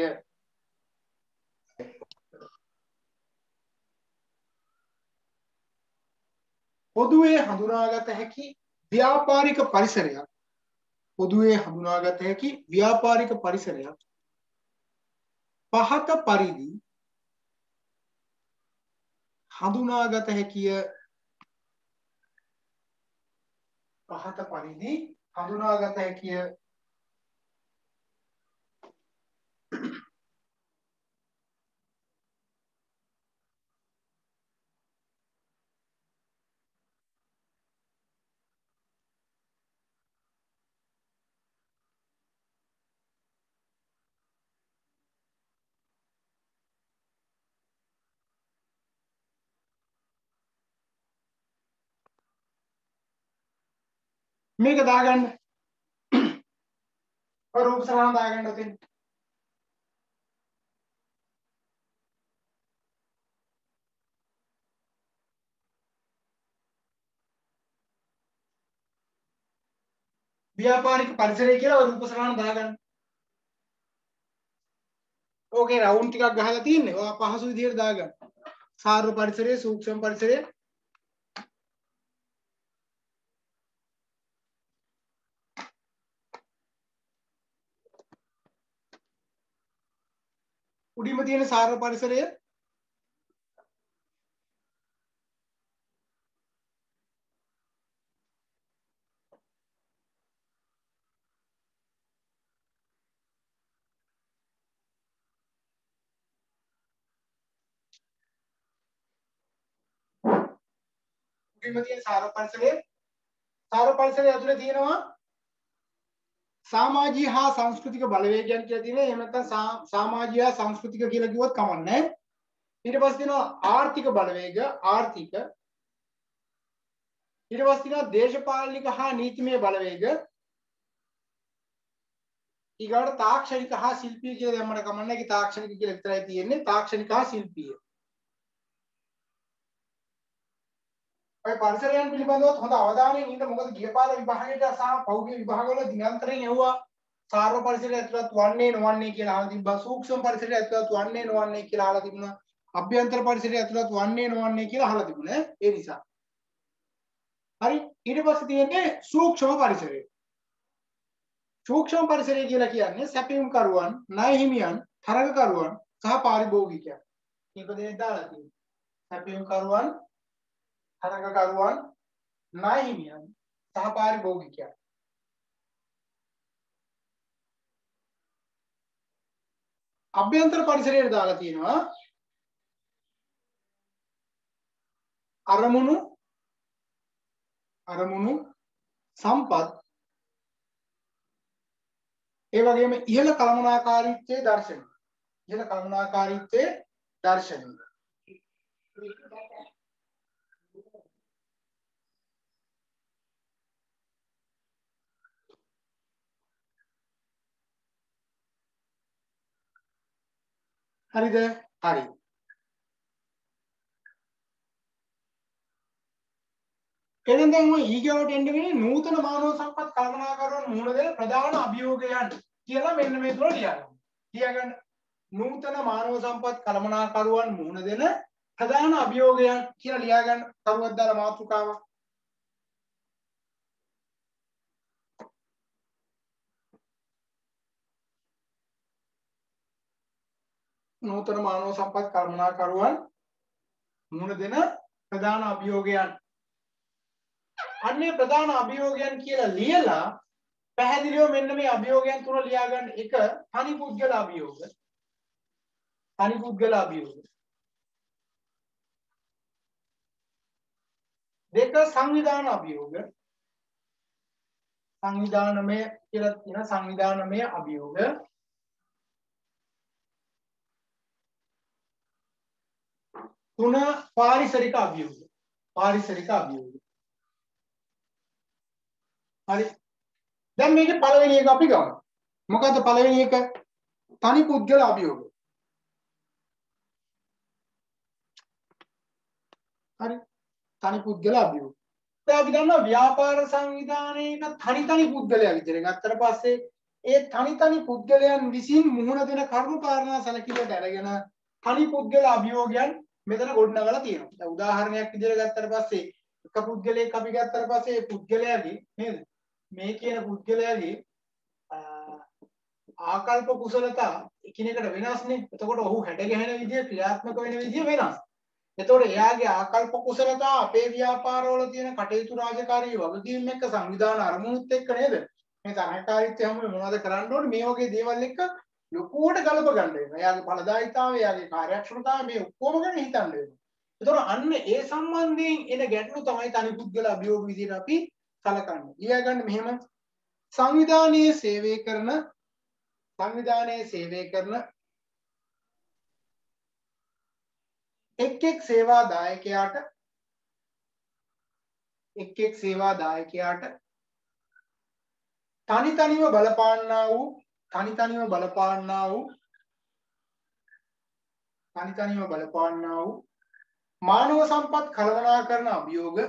පොදුවේ හඳුනාගත හැකි ව්‍යාපාරික පරිසරයක් පොදුවේ හඳුනාගත හැකි ව්‍යාපාරික පරිසරයක් පහත පරිදි හඳුනාගත හැකිය පහත පරිදි හඳුනාගත හැකිය මේක දාගන්න ඔය රූප සරහන දාගන්න ඔතෙන් ව්‍යාපාරික පරිසරය කියලා ඔය රූප සරහන දාගන්න ඕකේ රවුන්ඩ් ටිකක් ගහලා තියෙන්නේ ඔය පහසු විදිහට දාගන්න සාර්ව පරිසරයේ සූක්ෂම පරිසරයේ උඩින්ම තියෙන සාර්ව පරිසරය උඩින්ම තියෙන සාර්ව පරිසරය සාර්ව පරිසරය ඇතුලේ තියෙනවා සමාජීය හා සංස්කෘතික බලවේගයන් කියලා තියෙනවා. එහෙම නැත්නම් සමාජීය හා සංස්කෘතික කියලා කිව්වොත් කමක් නැහැ. ඊට පස්සේ තියෙනවා ආර්ථික බලවේග ආර්ථික. ඊට පස්සේ තියෙනවා දේශපාලනික හා නීතිමය බලවේග. ඊගාට තාක්ෂණික හා ශිල්පීය කියලා දැම්මම කමක් නැහැ. ඒක තාක්ෂණික කියලා විතරයි තියෙන්නේ. තාක්ෂණික හා ශිල්පීය. ඔය පරිසරයන් පිළිබඳව හොඳ අවධානයෙන් ඉන්න මොකද ගියපාර විභාගයට සහ පෞද්ගලික විභාගවල දිනන්තරයෙන් එවුවා සාර්ව පරිසරය ඇතුළත් වන්නේ නොවන්නේ කියලා අහලා තිබ්බා සූක්ෂම පරිසරය ඇතුළත් වන්නේ නොවන්නේ කියලා අහලා තිබුණා අභ්‍යන්තර පරිසරය ඇතුළත් වන්නේ නොවන්නේ කියලා අහලා තිබුණා ඒ නිසා හරි ඊට පස්සේ තියෙන්නේ සූක්ෂම පරිසරය සූක්ෂම පරිසරය කියලා කියන්නේ සැපයුම් කරුවන් ණය හිමියන් තරගකරුවන් සහ පාරිභෝගිකයන් කීප දෙනෙක් දාලා තියෙනවා සැපයුම් කරුවන් තරගකරුවන් ණය හිමියන් සහ පාරිභෝගිකයන් අභ්‍යන්තර පරිසරයට දාලා තියෙනවා අරමුණු අරමුණු සම්පත් ඒ වගේම ඉහළ කළමනාකාරීත්වයේ දර්ශනය ඉහළ කළමනාකාරීත්වයේ දර්ශනය හරිද හරි එහෙනම් දැන් ඔය ඊගාවට එන්න වෙන්නේ නූතන මානව සම්පත් කළමනාකරන මුහුණ දෙන ප්‍රධාන අභියෝගයන් කියලා මෙන්න මේ තුන ලියගන්න. ලියගන්න. නූතන මානව සම්පත් කළමනාකරුවන් මුහුණ දෙන ප්‍රධාන අභියෝගයන් කියලා ලියගන්න. කරුවක් දාලා මාතෘකාවක්. නූතන මානව සම්පත් කළමනාකරුවන් මුහුණ දෙන ප්‍රධාන අභියෝගයන් අන්නේ ප්‍රධාන අභියෝගයන් කියලා ලියලා පැහැදිලිව මෙන්න මේ අභියෝගයන් තුන ලියා ගන්න එක තනි පුද්ගල අභියෝග තනි පුද්ගල අභියෝග. දෙක සංවිධාන අභියෝග. සංවිධානමය කියලා කියන සංවිධානමය අභියෝග. තුන පාරිසරික අභියෝග. පාරිසරික අභියෝග. හරි. දැන් මේකේ පළවෙනි එක අපි ගමු. මොකද්ද පළවෙනි එක? තනි පුද්ගල අභියෝග. හරි. තනි පුද්ගල අභියෝග. දැන් අපි දන්නවා ව්‍යාපාර සංවිධානයේක තනි තනි පුද්ගලයා විදිහට ගත්තට පස්සේ ඒ තනි තනි පුද්ගලයන් විසින් මුහුණ දෙන කරුණු කාරණා සැලකිලිට අරගෙන තනි පුද්ගල අභියෝගයන් මෙතන ගොඩනගලා තියෙනවා. දැන් උදාහරණයක් විදිහට ගත්තට පස්සේ එක පුද්ගලයෙක් අපි ගත්තට පස්සේ ඒ පුද්ගලයාගේ නේද? මේ කියන පුද්ගලයාගේ ආකල්ප කුසලතා එකිනෙකට වෙනස්නේ. එතකොට ඔහු හැඩ ගැහෙන විදිය ක්‍රියාත්මක වෙන විදිය වෙනස්. එතකොට එයාගේ ආකල්ප කුසලතා අපේ ව්‍යාපාරවල තියෙන කටයුතු රාජකාරී වගකීම් එක්ක සංවිධාන අරමුණුත් එක්ක නේද? මේ තරහකාරීත්වය හැම මොනවද කරන්න ඕනේ මේ වගේ දේවල් එක්ක ලොකුවට ගලප ගන්න වෙනවා. එයාගේ ඵලදායීතාවය, එයාගේ කාර්යක්ෂමතාවය මේ ඔක්කොම ගැන හිතන්න වෙනවා. එතකොට අන්න ඒ සම්බන්ධයෙන් එන ගැටලු තමයි තනි පුද්ගල අභියෝග විදිහට අපි සලකන්නේ. ඊය ගන්න මෙහෙම සංවිධානයේ සේවය කරන සංවිධානයේ සේවය කරන එක් එක් සේවා දායකයාට එක් එක් සේවා දායකයාට තනි තනිව බලපාන්නා වූ තනි තනිව බලපාන්නා වූ තනි තනිව බලපාන්නා වූ මානව සම්පත් කළමනාකරන අභියෝග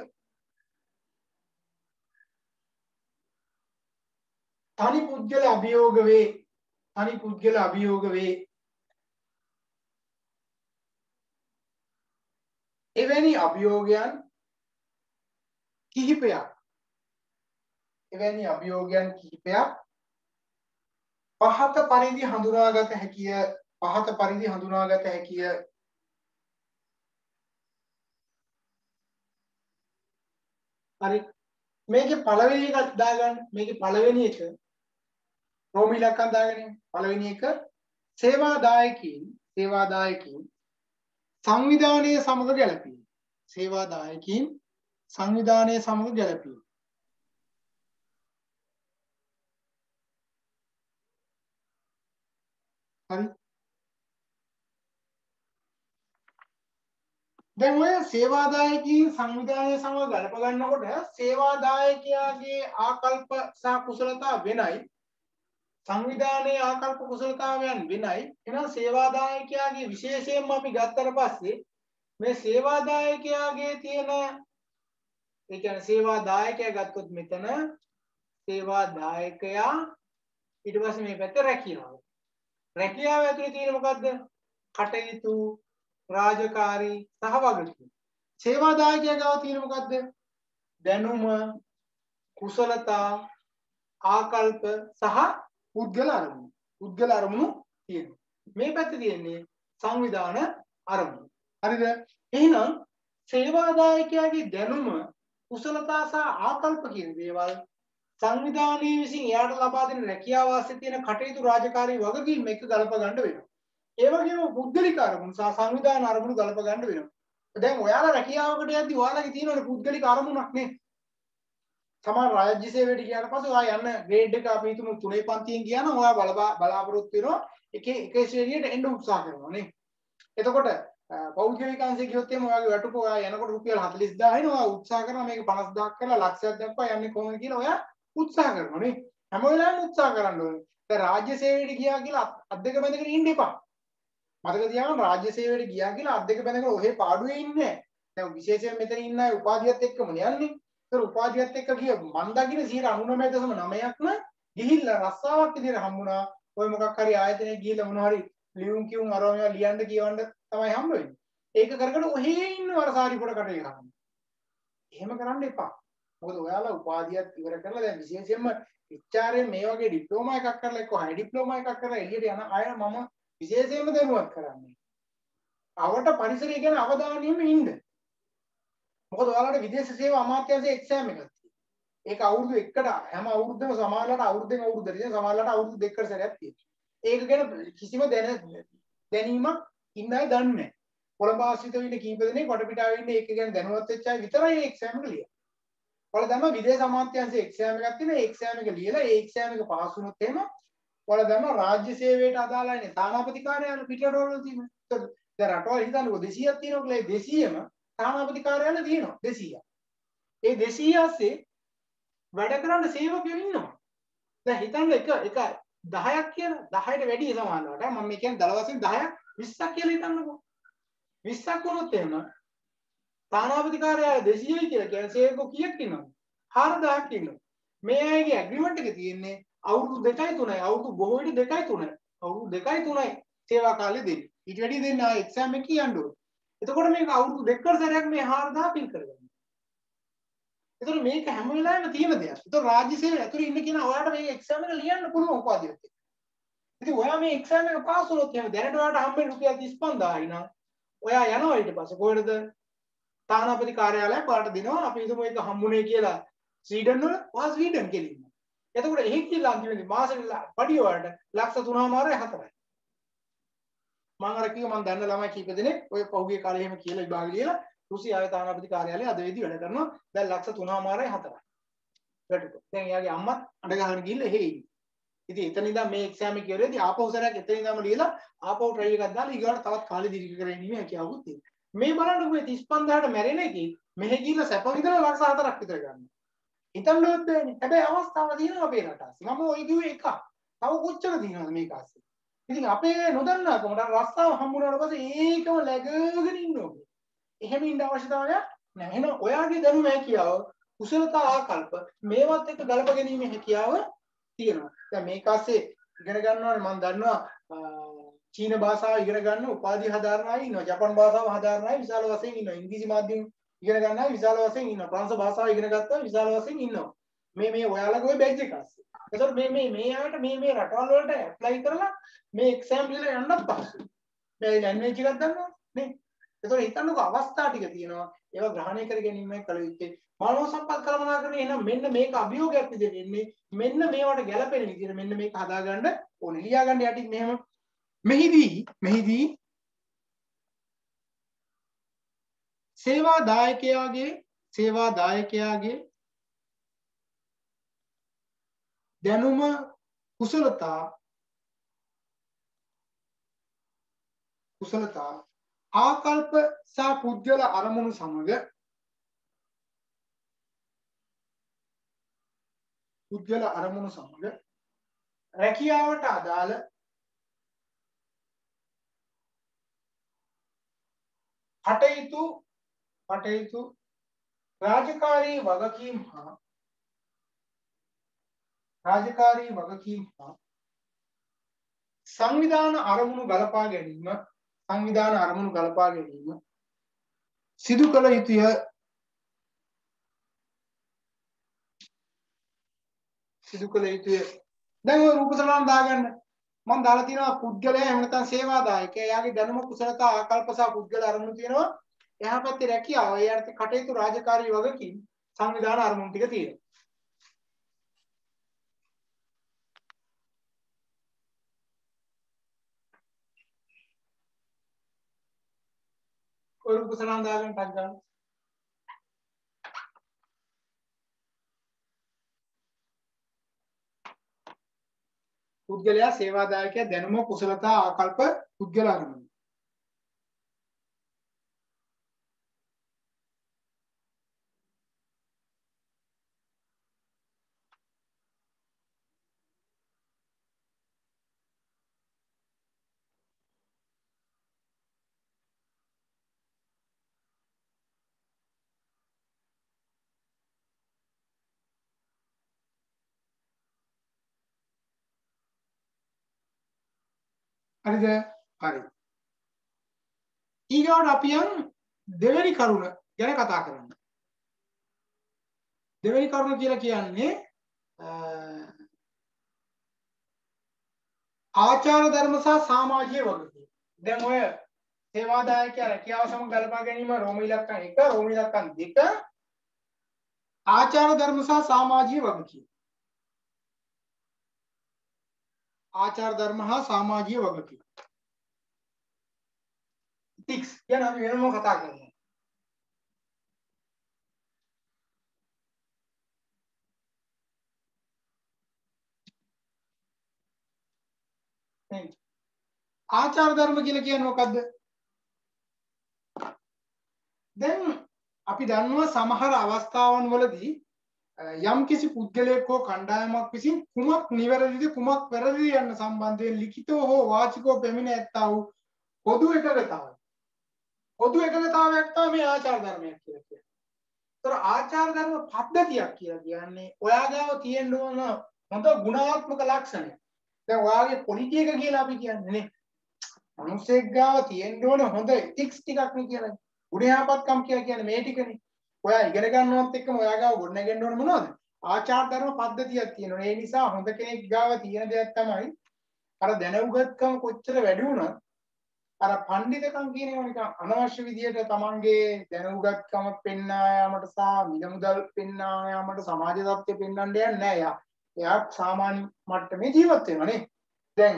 තනි පුද්ගල අභියෝග වේ තනි පුද්ගල අභියෝග වේ එවැනි අභියෝගයන් කිහිපයක් එවැනි අභියෝගයන් කිහිපයක් පහත පරිදි හඳුනාගත හැකිය පහත පරිදි හඳුනාගත හැකිය හරි මේකේ පළවෙනි එක දාගන්න මේකේ පළවෙනි එක රෝම ඉලක්කම් දාගන්න පළවෙනි එක සේවාදායකීන් සේවාදායකීන් සංවිධානයේ සමග ගැලපීම සේවාදායකීන් සංවිධානයේ සමග ගැලපීම හරි දැන් ඔය සේවාදායකීන් සංවිධානයේ සමග ගලප ගන්නකොට සේවාදායකයාගේ ආකල්ප සහ කුසලතා වෙනයි සංවිධානයේ ආකල්ප කුසලතාවයන් වෙනයි එහෙනම් සේවාදායකයාගේ විශේෂයෙන්ම අපි ගත්තට පස්සේ මේ සේවාදායකයාගේ තියෙන ඒ කියන්නේ සේවාදායකයා ගත්තොත් මෙතන සේවාදායකයා ඊට පස්සේ මේ පැත්ත රැකියාව රැකියාව ඇතුලේ තියෙන මොකද්ද කටයුතු රාජකාරී සහ වගකීම් සේවාදායකයා ගාව තියෙන මොකද්ද දැනුම කුසලතා ආකල්ප සහ පුද්ගල අරමුණු පුද්ගල අරමුණු තියෙනවා මේ පැත්තේ තියෙන්නේ සංවිධාන අරමුණු හරිද එහෙනම් සේවාදායකයාගේ දැනුම කුසලතා සහ ආකල්ප කියන දේවල් සංවිධානයේ විසින් එයාට ලබා දෙන රැකියාව වාස්තේ තියෙන කටයුතු රාජකාරී වගකීම් එක්ක ගලප ගන්න වෙනවා ඒ වගේම පුද්ගලික අරමුණු සහ සංවිධාන අරමුණු ගලප ගන්න වෙනවා. දැන් ඔයාලා රැකියාවකට යද්දි ඔයාලගේ තියෙනවනේ පුද්ගලික අරමුණක් නේ. සමහර රාජ්‍ය සේවයට ගියාට පස්සේ ඔයා යන්න ග්‍රේඩ් එක අපි හිතමු තුනේ පන්තියෙන් ගියා නම් ඔයා බලාපොරොත්තු වෙනවා එකේ එකේ ශ්‍රේණියට එන්න උත්සාහ කරනවා නේ. එතකොට පෞද්ගලික අංශය ගියොත් එimhe ඔයාගේ වැටුප ඔයා යනකොට රුපියල් හතළිස් දාහයි නේ ඔයා උත්සාහ කරනවා මේක පනස් දාහක් කරලා ලක්ෂයක් දක්වා යන්නේ කොහොමද කියලා ඔයා උත්සාහ කරනවා නේ. හැම වෙලාවෙම උත්සාහ කරන්න ඕනේ. දැන් රාජ්‍ය සේවයට ගියා කියලා අත් දෙක බැඳගෙන ඉන්න එපා. මතක තියාගන්න රාජ්‍ය සේවයට ගියා කියලා අත් දෙක බැඳගෙන ඔහේ පාඩුවේ ඉන්නේ නැහැ. දැන් විශේෂයෙන් මෙතන ඉන්න අය උපාධියත් එක්කම යන්නේ. ඒතර උපාධියත් එක්ක ගිය මන් දකින්න සියයට අනූනවය දශම නවයක්ම ගිහිල්ලා රස්සාවක් විදිහට හම්බුණා. ඔය මොකක් හරි ආයතනයක ගිහිල්ලා මොන හරි ලියුම් කියුම් අරව මේවා ලියන්න කියවන්න තමයි හම්බ වෙන්නේ. ඒක කරගෙන ඔහේ ඉන්න වරසාරි පොඩ කටේ ගහන්න. එහෙම කරන්න එපා. මොකද ඔයාලා උපාධියත් ඉවර කරලා දැන් විශේෂයෙන්ම එච් ආර් එම් මේ වගේ ඩිප්ලෝමා එකක් කරලා එක්ක හයි ඩිප්ලෝමා එකක් කරලා එළියට යන අය මම විශේෂයෙන්ම දැනුවත් කරන්නේ. අවට පරිසරය ගැන අවධානයෙම ඉන්න. මොකද ඔයාලට විදේශ සේවා අමාත්‍යාංශයේ එක්සෑම් එකක් තියෙනවා. ඒක අවුරුදු එකකට හැම අවුරුද්දම සමහරලාට අවුරුද්දෙන් අවුරුද්දට තියෙන සමහරලාට අවුරුදු දෙකකට සැරයක් තියෙනවා. ඒක ගැන කිසිම දැන දැනීමක් ඉන්න අය දන්නේ නැහැ. කොළඹ ආශ්‍රිත වෙන්න කීප දෙනෙක් වටපිටාවේ ඉන්න එක ගැන දැනුවත් වෙච්ච අය විතරයි එක්සෑම් එක ලියන්නේ. ඔයාලා දන්නවා විදේශ අමාත්‍යාංශයේ එක්සෑම් එකක් තියෙනවා. ඒ එක්සෑම් එක ලියලා ඒ එක්සෑම් එක පාස් වුණොත් එහෙම ඔයාලා දන්නවා රාජ්‍ය සේවයට අදාළයිනේ තානාපති කාර්යාලය පිටරටවල තියෙනවා. දැන් රටවල් හිතන්නකෝ දෙසීයක් තියෙනවා කියලා ඒ දෙසීයම තානාපති කාර්යාලය තියෙනවා දෙසීයක්. ඒ දෙසීය ASCII වැඩ කරන්න සේවකයෝ ඉන්නවා. දැන් හිතන්න එක එක දහයක් කියලා දහයට වැඩි සමානවට මම මේ කියන්නේ දල වශයෙන් දහයක් විස්සක් කියලා හිතන්නකෝ. විස්සක් වුණොත් එහෙම තානාපති කාර්යාලය දෙසීයයි කියලා කියන්නේ සේවකයෝ කීයක් ඉන්නවද? හාරදාහක් ඉන්නවා. මේ අයගේ ඇග්‍රීමන්ට් එක තියෙන්නේ අවුරුදු දෙකයි තුනයි අවුරුදු බොහෝ විට දෙකයි තුනයි අවුරුදු දෙකයි තුනයි සේවා කාලය දෙන්නේ. ඊට වැඩි දෙන්න ආ එක්සෑම් එක කියන්න ඕනේ. එතකොට මේක අවුරුදු දෙකකට සැරයක් මේ හාරදාහ පින් කරගන්න. එතකොට මේක හැම වෙලාවෙම තියෙන දෙයක්. එතකොට රාජ්‍ය සේවය ඇතුලේ ඉන්න කෙනා ඔයාලට මේ එක්සෑම් එක ලියන්න පුළුවන් උපාධියත් එක්ක. ඉතින් ඔයා මේ එක්සෑම් එක පාස් වුණොත් එහෙම දැනට ඔයාලට හම්බෙන්නේ රුපියල් තිස් පන්දාහයි නම් ඔයා යනවා ඊට පස්සේ කොහෙද? තානාපති කාර්යාලයක් ඔයාලට දෙනවා. අපි හිතමු ඒක හම්බුනේ කියලා ස්වීඩන් වල ඔයා ස්වීඩන් කෙලින්ම. එතකොට එහෙ කියලා අන්තිමේදී මාසෙට පඩිය වලට ලක්ෂ තුනමාරයි හතරයි. මම අර කිව්ව මම දන්න ළමයි කීප දෙනෙක් ඔය පහුගිය කාලේ එහෙම කියලා විභාග ලියලා රුසියාවේ තානාපති කාර්යාලයේ අද වෙදි වැඩ කරනවා. දැන් ලක්ෂ තුනමාරයි හතරයි. වැටුප. දැන් එයාගේ අම්මත් අඬ ගහන ගිහිල්ලා එහෙ ඉන්නේ. ඉතින් එතන ඉඳන් මේ එක්සෑම් එක ඉවරෙද්දී ආපහු සැරයක් එතන ඉඳන්ම ලියලා ආපහු try එකක් දාලා ඊගාට තවත් කාලෙ දීර්ඝ කරගෙන ඉන්නේ හැකියාවකුත් තියෙනවා. මේ බලන්න මේ තිස් පන්දාහට මැරෙන එකේ මෙහෙ ගිහිල්ලා සැප විඳලා ලක්ෂ හතරක් විතර ගන්නවා. හිතන්නවත් බෑනේ. හැබැයි අවස්ථාව තියෙනවා අපේ රට ASCII. මම ඔය කිව්වේ එකක්. තව කොච්චර තියෙනවද මේක ASCII? ඉතින් අපේ නොදන්නාකමට රස්සාව හම්බුනාට පස්සේ ඒකම läගගෙන ඉන්නවා. එහෙම ඉන්න අවශ්‍යතාවයක් නැහැ. එහෙනම් ඔයාගේ දැනුම හැකියාව, කුසලතා ආකල්ප මේවත් එක්ක ගලප ගැනීම හැකියාව තියෙනවා. දැන් මේක ASCII ඉගෙන ගන්නවානේ මම දන්නවා චීන භාෂාව ඉගෙන ගන්න උපාධි හදාරන අය ඉන්නවා. ජපන් භාෂාව හදාරන අය විශාල වශයෙන් ඉන්නවා. ඉංග්‍රීසි මාධ්‍යම ඉගෙන ගන්න අය විශාල වශයෙන් ඉන්නවා. ප්‍රංශ භාෂාව ඉගෙන ගත්තා විශාල වශයෙන් ඉන්නවා. මේ මේ ඔයාලගේ ওই බැච් එක ASCII. ඒතකොට මේ මේ මේ ආයත මේ මේ රටවල් වලට ඇප්ලයි කරලා මේ එක්සෑම් ලියලා යන්නත් පහසුයි. මේ ලැන්ග්වේජ් එකක් දන්නවා නේ. ඒතකොට හිතන්නකෝ අවස්ථා ටික තියෙනවා. ඒවා ග්‍රහණය කර ගැනීමයි කල යුත්තේ. මානව සම්පත් කළමනාකරණය එහෙනම් මෙන්න මේක අභියෝගයක් විදිහට එන්නේ. මෙන්න මේවට ගැළපෙන විදිහට මෙන්න මේක හදාගන්න ඕනේ. ලියා ගන්න යටින් මෙහෙම මෙහිදී මෙහිදී සේවා දායකයාගේ සේවා දායකයාගේ දැනුම කුසලතා කුසලතා ආකල්ප සහ පුද්ගල අරමුණු සමග පුද්ගල අරමුණු සමග රැකියාවට අදාළ කටයුතු කටයුතු රාජකාරී වගකීම් හා රාජකාරී වගකීම් හා සංවිධාන අරමුණු ගලපා ගැනීම සංවිධාන අරමුණු ගලපා ගැනීම සිදු කළ යුතුය සිදු කළ යුතුය. දැන් ඔය රූප සටහන් දාගන්න මම දාලා තියෙනවා පුද්ගලයා එහෙම නැත්නම් සේවාදායකයා. එයාගේ දැනුම කුසලතා ආකල්ප සහ පුද්ගල අරමුණු තියෙනවා. එහා පැත්තේ රැකියාව, ඒ අර්ථ කටයුතු රාජකාරී වගකීම් සංවිධාන අරමුණු ටික තියෙනවා. ඔය රූප සටහන් දාගන්න ටක් ගන්න. පුද්ගලයා සේවාදායකයා දැනුම කුසලතා ආකල්ප පුද්ගල අරමුණු. හරිද? හරි. ඊගොල්ලෝ අපි යන් දෙවෙනි කරුණ ගැන කතා කරන්න. දෙවෙනි කරුණ කියලා කියන්නේ ආචාර ධර්ම සහ සමාජීය වගකීම්. දැන් ඔය සේවාදායකයා රැකියාව සමග ගලපා ගැනීම රෝම ඉලක්කම් එක රෝම ඉලක්කම් දෙක ආචාර ධර්ම සහ සමාජීය වගකීම්. ආචාර ධර්ම හා සමාජීය වගකීම්. ethics කියන අපි වෙනම කතා කරනවා. ආචාර ධර්ම කියලා කියන්නේ මොකද්ද? දැන් අපි දන්නවා සමහර අවස්ථාවන් වලදී යම් කිසි පුද්ගලයෙක් හෝ කණ්ඩායමක් විසින් කුමක් නිවැරදිද කුමක් වැරදිද යන සම්බන්ධයෙන් ලිඛිතව හෝ වාචිකව පැමිණ ඇත්තා වූ පොදු එකඟතාවය. පොදු එකඟතාවයක් තමයි මේ ආචාර ධර්මයක් කියලා කියන්නේ. ඒතර ආචාර ධර්ම පද්ධතියක් කියලා කියන්නේ ඔයා ගාව තියෙන්න ඕන හොඳ ගුණාත්මක ලක්ෂණ. දැන් ඔයාගේ පොලිටි එක කියලා අපි කියන්නේ නේ. මිනිස්සෙක් ගාව තියෙන්න ඕන හොඳ ethics ටිකක් නේ කියලා. ගුණයාපත්කම් කියලා කියන්නේ මේ ටිකනේ. ඔයා ඉගෙන ගන්නවත් එක්කම ඔයා ගාව ගොඩනගෙන්න ඕන මොනවද? ආචාර ධර්ම පද්ධතියක් තියෙනවා. ඒ නිසා හොඳ කෙනෙක් ගාව තියෙන දෙයක් තමයි අර දැනුගත්කම කොච්චර වැඩි වුණත් අර පඬිතකම් කියන එක නිකන් අනවශ්‍ය විදියට තමන්ගේ දැනුගත්කම පෙන්වා යාමට සහ මිලමුදල් පෙන්වා යාමට සමාජ තත්ත්වය පෙන්වන්න යන්නේ නැහැ. එයා එයා සාමාන්‍ය මට්ටමේ ජීවත් වෙනවා නේ. දැන්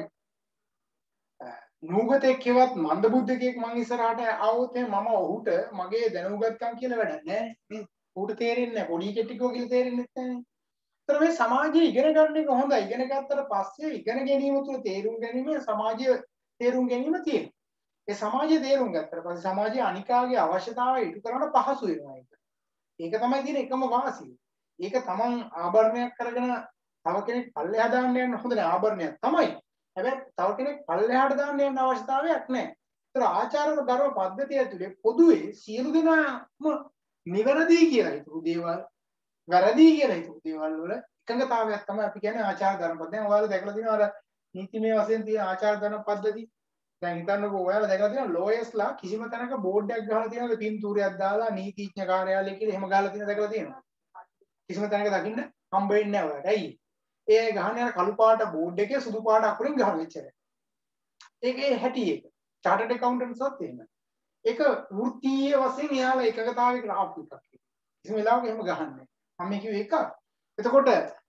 නූගතෙක්වත් මන්දබුද්ධකෙක් මං ඉස්සරහට ආවොත් මම ඔහුට මගේ දැනුගත්කම් කියලා වැඩක් නැහැ නේ. ඌට තේරෙන්නේ නැහැ. පොඩි කෙටිකෝ කියලා තේරෙන්නේ නැහැ. ඒතර මේ සමාජයේ ඉගෙන ගන්න එක හොඳයි. ඉගෙන ගත්තට පස්සේ ඉගෙන ගැනීම තුළ තේරුම් ගැනීම සමාජයේ තේරුම් ගැනීම තියෙනවා. ඒ සමාජයේ තේරුම් ගත්තට පස්සේ සමාජයේ අනිකාගේ අවශ්‍යතාවය ඉටු කරන්න පහසු වෙනවා ඒක. ඒක තමයි තියෙන එකම වාසිය. ඒක තමන් ආභරණයක් කරගෙන තව කෙනෙක් පල්ලෙහා දාන්න යන හොඳ නෑ. ආභරණයක් තමයි. හැබැයි තව කෙනෙක් පල්ලෙහාට දාන්න යන අවශ්‍යතාවයක් නැහැ. ඒතර ආචාර ධර්ම පද්ධතිය ඇතුලේ පොදුවේ සියලු දෙනාම නිවැරදි කියලා හිතපු දේවල් වැරදි කියලා හිතපු දේවල් වල එකඟතාවයක් තමයි අපි කියන්නේ ආචාර ධර්ම පද්ධතිය. දැන් ඔයාලා දැකලා තියෙනවා අර නීතිමය වශයෙන් තියෙන ආචාර ධර්ම පද්ධතිය. දැන් හිතන්නකෝ ඔයාලා දැකලා තියෙනවා ලෝයර්ස්ලා කිසිම තැනක බෝඩ් එකක් ගහලා තියෙනවද පින්තූරයක් දාලා නීතිඥ කාර්යාලය කියලා එහෙම ගහලා තියෙන දැකලා තියෙනවා. කිසිම තැනක දකින්න හම්බ වෙන්නේ නැහැ ඔයාලට. ඇයි? ඒ ගහන්නේ අර කළු පාට බෝඩ් එකේ සුදු පාට අකුරින් ගහන විතරයි. ඒකේ හැටි එක. චාර්ටර්ඩ් ඇකවුන්ටන්ට්ස්වත් එහෙම. ඒක වෘත්තීය වශයෙන් එයාලා එකගතාවයකට ආපු එකක්. කිසිම වෙලාවක එහෙම ගහන්නේ. මම කිව්වේ එකක්. එතකොට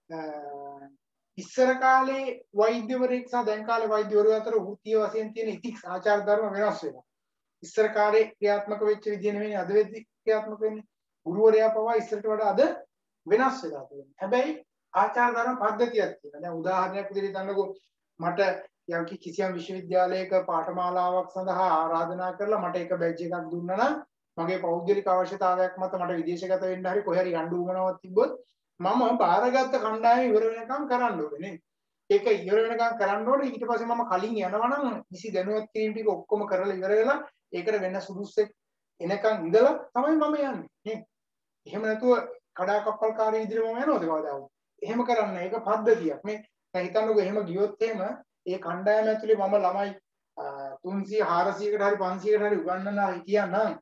ඉස්සර කාලේ වෛද්‍යවරයෙක් සහ දැන් කාලේ වෛද්‍යවරු අතර වෘත්තීය වශයෙන් තියෙන ඉතික්ස් ආචාර ධර්ම වෙනස් වෙනවා. ඉස්සර කාලේ ක්‍රියාත්මක වෙච්ච විදිය නෙවෙයි අද වෙද්දි ක්‍රියාත්මක වෙන්නේ. ගුරුවරයා පවා ඉස්සරට වඩා අද වෙනස් වෙලා තියෙනවා. හැබැයි ආචාර ධර්ම පද්ධතියක් තියෙනවා. දැන් උදාහරණයක් විදිහට ගන්නකො මට යම් කිසියම් විශ්වවිද්‍යාලයක පාඨමාලාවක් සඳහා ආරාධනා කරලා මට එක බැජ් එකක් දුන්නා නම් මගේ පෞද්ගලික අවශ්‍යතාවයක් මත මට විදේශගත වෙන්න හරි කොහේ හරි යන්න උවමනාවක් තිබ්බොත් මම බාරගත්ත කණ්ඩායම ඉවර වෙනකම් කරන්න ඕනේ නේ. ඒක ඉවර වෙනකම් කරන්න ඕනේ. ඊට පස්සේ මම කලින් යනවා නම් කිසි දැනුවත් කිරීම ටික ඔක්කොම කරලා ඉවර වෙලා ඒකට වෙන සුදුස්සෙක් එනකම් ඉඳලා තමයි මම යන්නේ නේ. එහෙම නැතුව කඩාකප්පල්කාරී විදිහට මම යනවද කවදාවත්? එහෙම කරන්නේ ඒක පද්ධතියක් මේ. දැන් හිතන්නකෝ එහෙම ගියොත් එහෙම ඒ කණ්ඩායම ඇතුලේ මම ළමයි තුන්සිය හාරසියකට හරි පන්සියකට හරි උගන්වනවා හිටියනම්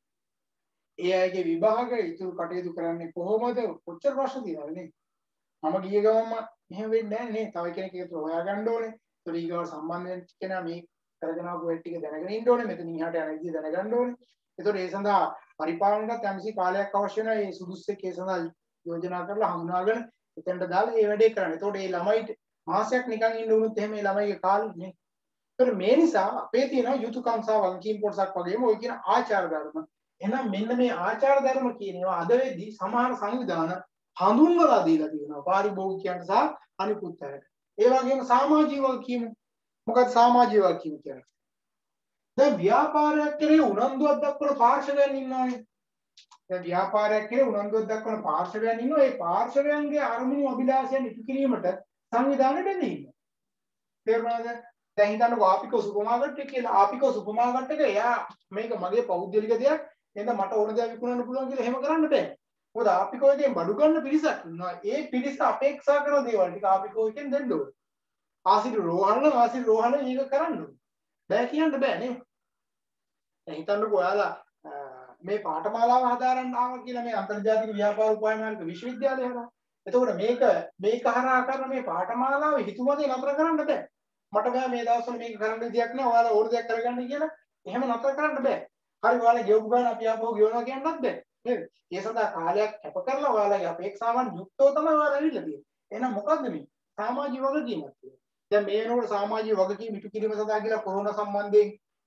ඒ අයගේ විභාග ඉතුරු කටයුතු කරන්නේ කොහොමද? කොච්චර ප්‍රශ්න තියෙනවද නේ? මම ගිය ගමන්ම එහෙම වෙන්නේ නැහැ නේ. තව කෙනෙක් ඒකට හොයාගන්න ඕනේ. ඒතර ඊගව සම්බන්ධ වෙන කෙනා මේ කරගෙන ආපු වැඩ ටික දැනගෙන ඉන්න ඕනේ. මෙතන ඉහාට යන විදිය දැනගන්න ඕනේ. ඒතර ඒ සඳහා පරිපාලනකට යම්සි කාලයක් අවශ්‍ය වෙනවා. මේ සුදුස්සෙක් ඒ සඳහා යෝජනා කරලා හඳුනාගෙන එතනට දාලා මේ වැඩේ කරන්න. ඒතකොට මේ ළමයිට මාසයක් නිකන් ඉන්න උනොත් එහෙම මේ ළමයිගේ කාලේ නේ. ඒතර මේ නිසා අපේ තියෙන යුතුයකම් සහ වගකීම් කොටසක් වගේම ওই කියන ආචාර ධර්ම. එහෙනම් මෙන්න මේ ආචාර ධර්ම කියනවා අද වෙද්දී සමහර සංවිධාන හඳුන්වලා දීලා තියෙනවා පාරිභෝගිකයන්ට සහ අනිකුත් අයට. ඒ වගේම සමාජීය වගකීම්. මොකක්ද සමාජීය වගකීම් කියන්නේ? දැන් ව්‍යාපාරයක් කරේ උනන්දුවක් දක්වන පාර්ශවයන් ඉන්නවානේ. දැන් ව්‍යාපාරයක් කරේ උනන්දුවක් දක්වන පාර්ශවයන් ඉන්නවා. ඒ පාර්ශවයන්ගේ අරමුණු අභිලාෂයන් ඉටු කිරීමට සංවිධානය බැඳී ඉන්නවා. තේරුණාද? දැන් හිතන්නකෝ ආපිකෝ සුපර් මාකට් එක කියලා. ආපිකෝ සුපර් මාකට් එක එයා මේක මගේ පෞද්ගලික දෙයක්. එහෙනම් මට ඕන දේ විකුණන්න පුළුවන් කියලා එහෙම කරන්න බෑ. මොකද ආපිකෝ එකෙන් බඩු ගන්න පිරිසක් ඉන්නවා. ඒ පිරිස අපේක්ෂා කරන දේවල් ටික ආපිකෝ එකෙන් දෙන්න ඕනේ. ආසිරි රෝහණ නම් ආසිරි රෝහණ මේක කරන්න ඕනේ. බෑ කියන්න බෑ නේ. දැන් හිතන්නකෝ ඔයාලා මේ පාඨමාලාව හදාරන්න ආවා කියලා මේ අන්තර්ජාතික ව්‍යාපාර උපායමාර්ග විශ්වවිද්‍යාලය හරහා. එතකොට මේක මේක හරහා කරන මේ පාඨමාලාව හිතුවමදී නතර කරන්න බෑ. මට බෑ මේ දවස්වල මේක කරන්න විදියක් නෑ. ඔයාලා ඕන දෙයක් කරගන්න කියලා එහෙම නතර කරන්න බෑ. හරි ඔයාලා ගෙවපු ගාන අපි ආපහු ගෙවනවා කියන්නත් බෑ. නේද? ඒ සඳහා කාලයක් කැප කරලා ඔයාලගේ අපේක්ෂාවන් යුක්තව තමයි ඔයාලා ඇවිල්ලා තියෙන්නේ. එහෙනම් මොකද්ද මේ? සමාජීය වගකීමක් තියෙනවා. දැන් මේ වෙනකොට සමාජීය වගකීම් ඉටු කිරීම සඳහා කියලා කොරෝනා සම්බන්ධයෙන්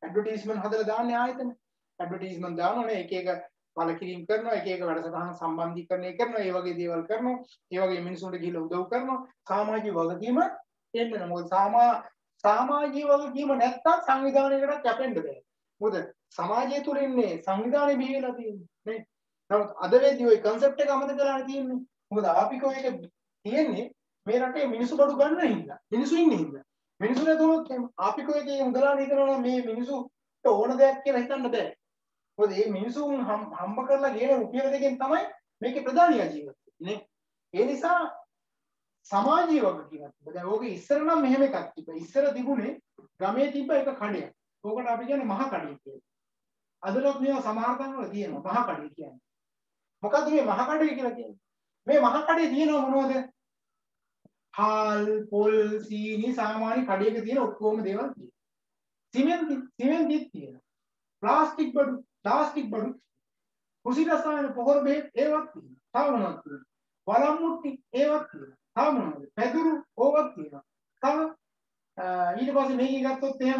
ඇඩ්වර්ටයිස්මන්ට් හදලා දාන්නේ ආයතන. ඇඩ්වර්ටයිස්මන්ට් දානෝනේ එක එක පළකිරීම කරනවා, එක එක වැඩසටහන් සම්බන්ධීකරණය කරනවා, ඒ වගේ දේවල් කරනවා, ඒ වගේ මිනිසුන්ට ගිහිල්ලා උදව් කරනවා. සමාජීය වගකීම එන්න ඕන. මොකද සාමා සමාජීය වගකීම නැත්තම් සංවිධානයකට කැපෙන්න බෑ. මොකද සමාජය තුළ ඉන්නේ සංවිධානය බිහි වෙලා තියෙන්නේ නේ. නමුත් අද වෙද්දී ওই concept එක අමතක කරලා තියෙන්නේ. මොකද ආපිකෝ එක තියෙන්නේ මේ රටේ මිනිසු බඩු ගන්න හින්දා. මිනිසු ඉන්නේ හින්දා. මිනිසු නැතුනොත් ආපිකෝ එකේ උදලා හිතනවා මේ මිනිසුට ඕන දෙයක් කියලා හිතන්න බෑ. මොකද මේ මිනිසුන් හම්බ කරලා ගේන රුපියල් දෙකෙන් තමයි මේකේ ප්‍රධානියා ජීවත් වෙන්නේ. ඒ නිසා සමාජීය වගකීමක්. දැන් ඕක ඉස්සර නම් මෙහෙම එකක් තිබ්බා. ඉස්සර තිබුණේ ගමේ තිබ්බ එක කඩයක්. ඕකට අපි කියන්නේ මහා කඩේ කියලා. අදලත් මේවා සමහර තැන්වල තියෙනවා මහා කඩේ කියන්නේ. මොකද්ද මේ මහා කඩේ කියලා කියන්නේ? මේ මහා කඩේ තියෙනව මොනවද? හාල්, පොල්, සීනි සාමාන්‍ය කඩේක තියෙන ඔක්කොම දේවල් තියෙනවා. සිමෙන්ති, සිමෙන්තිත් තියෙනවා. ප්ලාස්ටික් බඩු, ප්ලාස්ටික් බඩු. කෘෂි රසායන පොහොර බෙහෙත් ඒවත් තියෙනවා. තව මොනවද තියෙන්නේ? වලම් මුට්ටි ඒවත් තියෙනවා. තව මොනවද? පැදුරු ඕවත් තියෙනවා. තව ඊට පස්සේ මේක ගත්තොත් එහෙම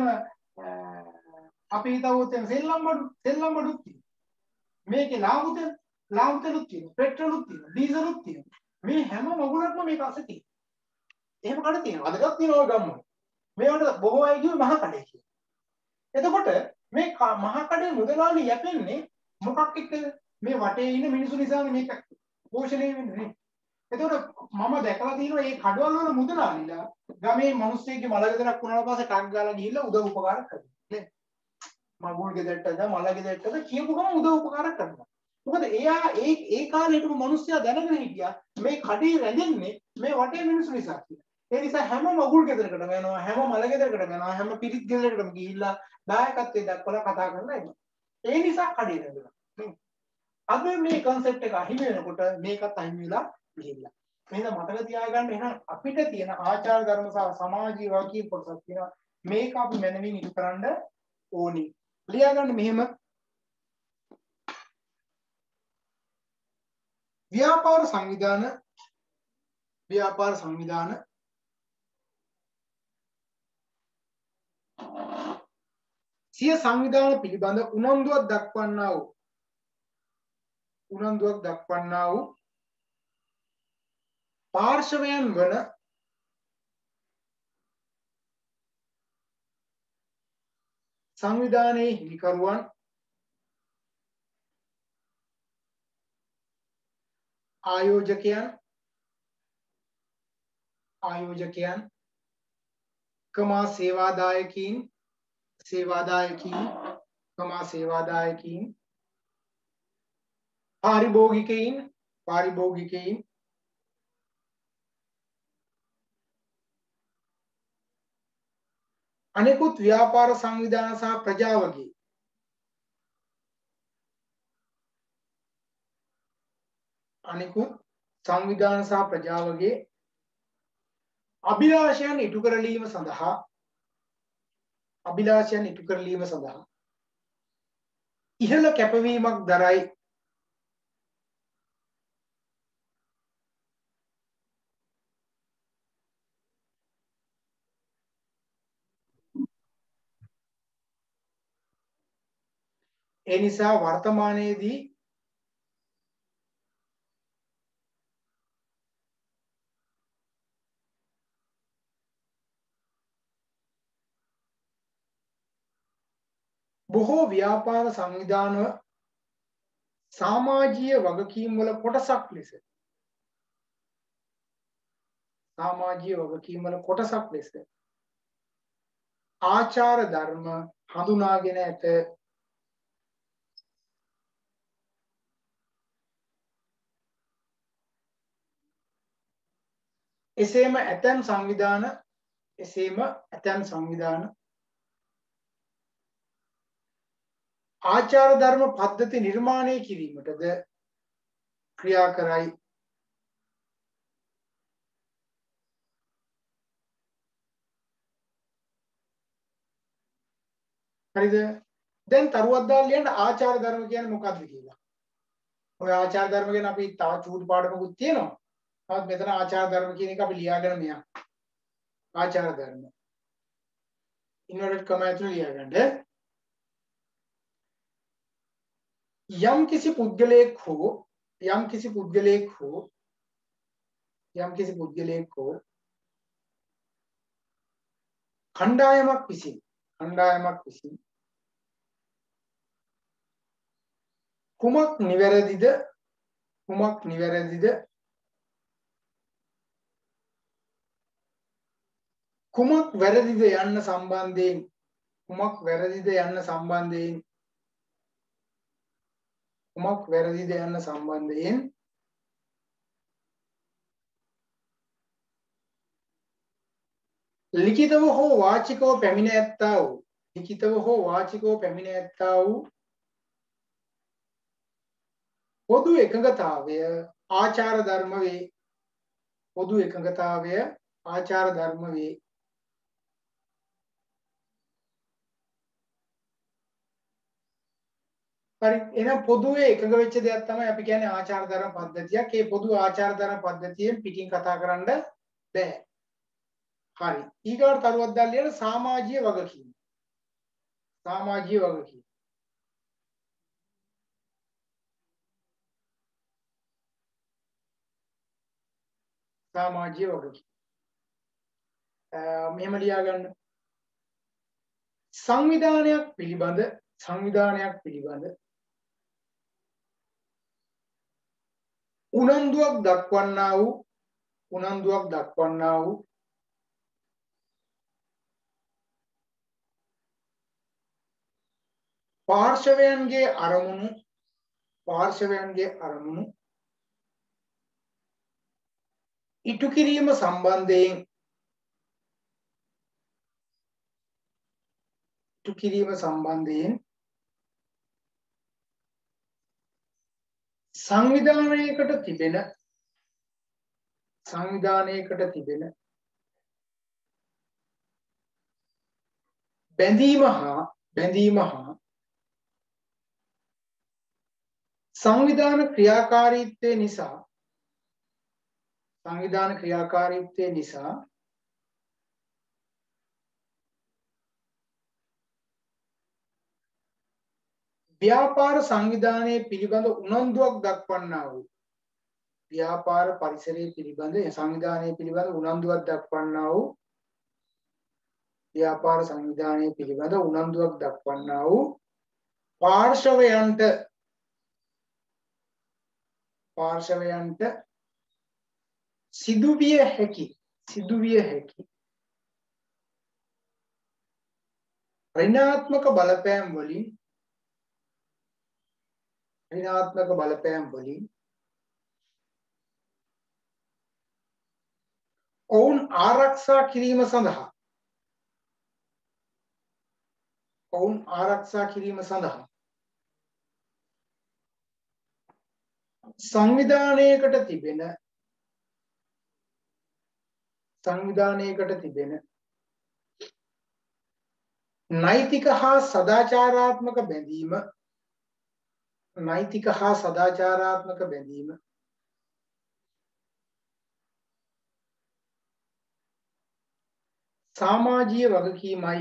අපි හිතුවොත් එහෙම සෙල්ලම් බඩු, සෙල්ලම් බඩුත් තියෙනවා. මේකේ ලාභ තෙල්, ලාභ තෙලුත් තියෙනවා. පෙට්‍රෝලුත් තියෙනවා. ඩීසලුත් තියෙනවා. මේ හැම මගුලක්ම මේක අස්සේ තියෙනවා. එහෙම කඩ තියෙනවා. අදටත් තියෙනවා ගම්ම. මේවට බොහෝ අය කියුවේ මහා කඩේ කියලා. එතකොට මේ මහා කඩේ මුදලාලි යැපෙන්නේ මොකක් එක්කද? මේ වටේ ඉන්න මිනිස්සු නිසානේ මේක පෝෂණය වෙන්නේ නේ. එතකොට මම දැකලා තියෙනවා මේ කඩවල වල මුදලාලිලා ගමේ මිනිස්සෙක්ගේ මල ගෙදරක් වුණාට පස්සේ ටක් ගාලා ගිහිල්ලා උදව් උපකාර කරනවා නේ. මගුල් ගෙදරටද මල ගෙදරටද කියපු ගමන් උදව් උපකාර කරනවා. මොකද එයා ඒ ඒ කාලේ හිටපු මිනිස්සයා දැනගෙන හිටියා මේ කඩේ රැඳෙන්නේ මේ වටේ මිනිස්සු නිසා කියලා. ඒ නිසා හැම මගුල් ගෙදරකටම යනවා, හැම මල ගෙදරකටම යනවා, හැම පිරිත් ගෙදරකටම ගිහිල්ලා දායකත්වයේ දක්වලා කතා කරලා එනවා. ඒ නිසා කඩේ රැඳෙනවා. අද මේ concept එක අහිමි වෙනකොට මේකත් අහිමි වෙලා ගිහිල්ලා. එහෙනම් මතක තියාගන්න එහෙනම් අපිට තියෙන ආචාර ධර්ම සහ සමාජීය වගකීම් කොටසක් තියෙනවා. මේක අපි මනමින් ඉටු කරන්න ඕනි. ලියාගන්න මෙහෙම ව්‍යාපාර සංවිධාන ව්‍යාපාර සංවිධාන සිය සංවිධාන පිළිබඳ උනන්දුවක් දක්වන්නා වූ උනන්දුවක් දක්වන්නා වූ පාර්ශවයන් වන සංවිධානයේ හිමිකරුවන් ආයෝජකයන් ආයෝජකයන් කමා සේවාදායකීන් සේවාදායකීන් කමා සේවාදායකීන් පාරිභෝගිකයින් පාරිභෝගිකයින් අනෙකුත් ව්‍යාපාර සංවිධාන සහ ප්‍රජාවගේ අනෙකුත් සංවිධාන සහ ප්‍රජාවගේ අභිලාෂයන් ඉටු කරලීම සඳහා අභිලාෂයන් ඉටු කරලීම සඳහා ඉහළ කැපවීමක් දරයි. ඒ නිසා වර්තමානයේදී බොහෝ ව්‍යාපාර සංවිධාන සමාජීය වගකීම් වල කොටසක් ලෙස සමාජීය වගකීම් වල කොටසක් ලෙස ආචාර ධර්ම හඳුනාගෙන ඇත. එසේම ඇතැම් සංවිධාන එසේම ඇතැම් සංවිධාන ආචාර ධර්ම පද්ධති නිර්මාණය කිරීමටද ක්‍රියා කරයි. හරිද? දැන් තරුවක් දාලා ලියන්න ආචාර ධර්ම කියන්නේ මොකක්ද කියලා. ඔය ආචාර ධර්ම ගැන අපි තව චූටි පාඩමකුත් තියෙනවා. තවත් මෙතන ආචාර ධර්ම කියන එක අපි ලියාගෙන මෙයා. ආචාර ධර්ම. ඉන්වර්ටඩ් කමා ඇතුළේ ලියාගන්න. යම් කිසි පුද්ගලයෙක් හෝ යම් කිසි පුද්ගලයෙක් හෝ යම් කිසි පුද්ගලයෙක් හෝ කණ්ඩායමක් විසින් කණ්ඩායමක් විසින් කුමක් නිවැරදිද කුමක් නිවැරදිද කුමක් වැරදිද යන්න සම්බන්ධයෙන් කුමක් වැරදිද යන්න සම්බන්ධයෙන් කුමක් වැරදිද යන්න සම්බන්ධයෙන් ලිඛිතව හෝ වාචිකව පැමිණ ඇත්තා වූ ලිඛිතව හෝ වාචිකව පැමිණ ඇත්තා වූ පොදු එකඟතාවය ආචාර ධර්ම වේ පොදු එකඟතාවය ආචාර ධර්ම වේ හරි එහෙනම් පොදුවේ එකඟ වෙච්ච දෙයක් තමයි අපි කියන්නේ ආචාර ධර්ම පද්ධතියක්. ඒ පොදු ආචාර ධර්ම පද්ධතියෙන් පිටින් කතා කරන්න බෑ. හරි. ඊගාට තරුවක් දැල්ලියන සමාජීය වගකීම. සමාජීය වගකීම. සමාජීය වගකීම. මෙහෙම ලියා ගන්න. සංවිධානයක් පිළිබඳ සංවිධානයක් පිළිබඳ උනන්දුවක් දක්වන්නා වූ උනන්දුවක් දක්වන්නා වූ පාර්ශවයන්ගේ අරමුණු පාර්ශවයන්ගේ අරමුණු ඉටු කිරීම සම්බන්ධයෙන් ඉටු කිරීම සම්බන්ධයෙන් සංවිධානයකට තිබෙන සංවිධානයකට තිබෙන බැඳීම හා බැඳීම හා සංවිධාන ක්‍රියාකාරීත්වය නිසා සංවිධාන ක්‍රියාකාරීත්වය නිසා ව්‍යාපාර සංවිධානයේ පිළිබඳ උනන්දුවක් දක්වන්නා වූ ව්‍යාපාර පරිසරයේ පිළිබඳ සංවිධානයේ පිළිබඳ උනන්දුවක් දක්වන්නා වූ ව්‍යාපාර සංවිධානයේ පිළිබඳ උනන්දුවක් දක්වන්නා වූ පාර්ශවයන්ට පාර්ශවයන්ට සිදුවිය හැකි සිදුවිය හැකි ඍණාත්මක බලපෑම් වලින් ඍණාත්මක බලපෑම් වලින් ඔවුන් ආරක්ෂා කිරීම සඳහා ඔවුන් ආරක්ෂා කිරීම සඳහා සංවිධානයකට තිබෙන සංවිධානයකට තිබෙන නෛතික හා සදාචාරාත්මක බැඳීම නෛතික හා සදාචාරාත්මක බැඳීම සමාජීය වගකීමයි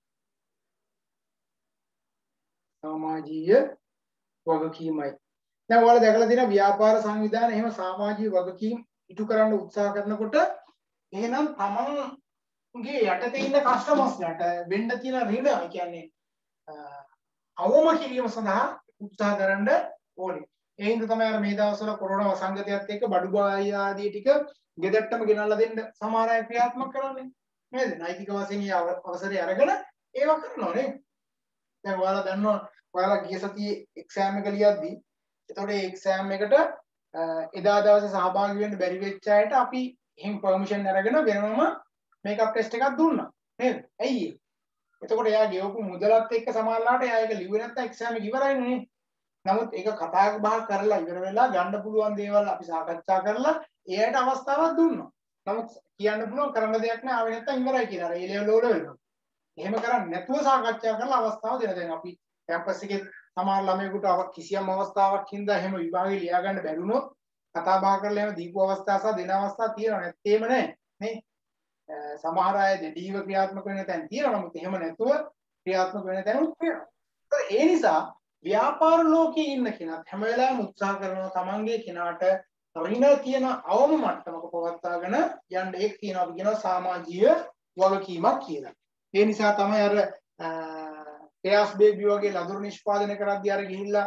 සමාජීය වගකීමයි දැන් ඔයාලා දැකලා තියෙන ව්‍යාපාර සංවිධාන එහෙම සමාජීය වගකීම් ඉටු කරන්න උත්සාහ කරනකොට එහෙනම් තමන්ගේ යටතේ ඉන්න කස්ටමර්ස්ලාට වෙන්න තියෙන ඍණ ඒ කියන්නේ අවම කිරීම සඳහා උත්සාහ කරන්න ඕනේ. ඒ හින්දා තමයි අර මේ දවස්වල කොරෝනා වසංගතයත් එක්ක බඩු බායි ආදී ටික ගෙදරටම ගෙනල්ලා දෙන්න සමහර අය ක්‍රියාත්මක කරන්නේ. නේද? නෛතික වශයෙන් ඒ අවසරය අරගෙන ඒවා කරනවා නේ. දැන් ඔයාලා දන්නවා ඔයාලා ගිය සතියේ එක්සෑම් එක ලියද්දී එතකොට ඒ එක්සෑම් එකට එදා දවසේ සහභාගී වෙන්න බැරි වෙච්ච අයට අපි එහෙම පර්මිෂන් අරගෙන වෙනම මේකප් ටෙස්ට් එකක් දුන්නා. නේද? ඇයි ඒ? එතකොට එයා ගෙවපු මුදලත් එක්ක සමානලාට එයා ඒක ලිව්වේ නැත්නම් එක්සෑම් එක ඉවරයිනේ නේ. නමුත් ඒක කතා බහ කරලා ඉවර වෙලා ගන්න පුළුවන් දේවල් අපි සාකච්ඡා කරලා එයාට අවස්ථාවක් දුන්නා. නමුත් කියන්න පුළුවන් කරන්න දෙයක් නෑ ආවේ නැත්නම් ඉවරයි කියලා. අර ඒ ලෙවල් වල වෙනවා. එහෙම කරන්නේ නැතුව සාකච්ඡා කරලා අවස්ථාව දෙන. දැන් අපි කැම්පස් එකේ සමහර ළමයෙකුට කිසියම් අවස්ථාවක් හින්දා එහෙම විභාගෙ ලියා ගන්න බැරුණොත් කතා බහ කරලා එහෙම දීපු අවස්ථා සහ දෙන අවස්ථා තියෙනවා. නැත්තේම නෑ නේ. සමහර අය දෙඩීව ක්‍රියාත්මක වෙන තැන් තියෙනවා. නමුත් එහෙම නැතුව ක්‍රියාත්මක වෙන තැනුත් තියෙනවා. ඒ නිසා ව්‍යාපාර ලෝකයේ ඉන්න කෙනාත් හැම වෙලාවෙම උත්සාහ කරනවා තමන්ගේ කෙනාට ඍණ තියෙන අවම මට්ටමක පවත්වාගෙන යන්න. ඒක කියනවා අපි කියනවා සමාජීය වගකීමක් කියලා. ඒ නිසා තමයි අර පෙයාස් බේබි වගේ ලදරු නිෂ්පාදනය කරද්දී අර ගිහිල්ලා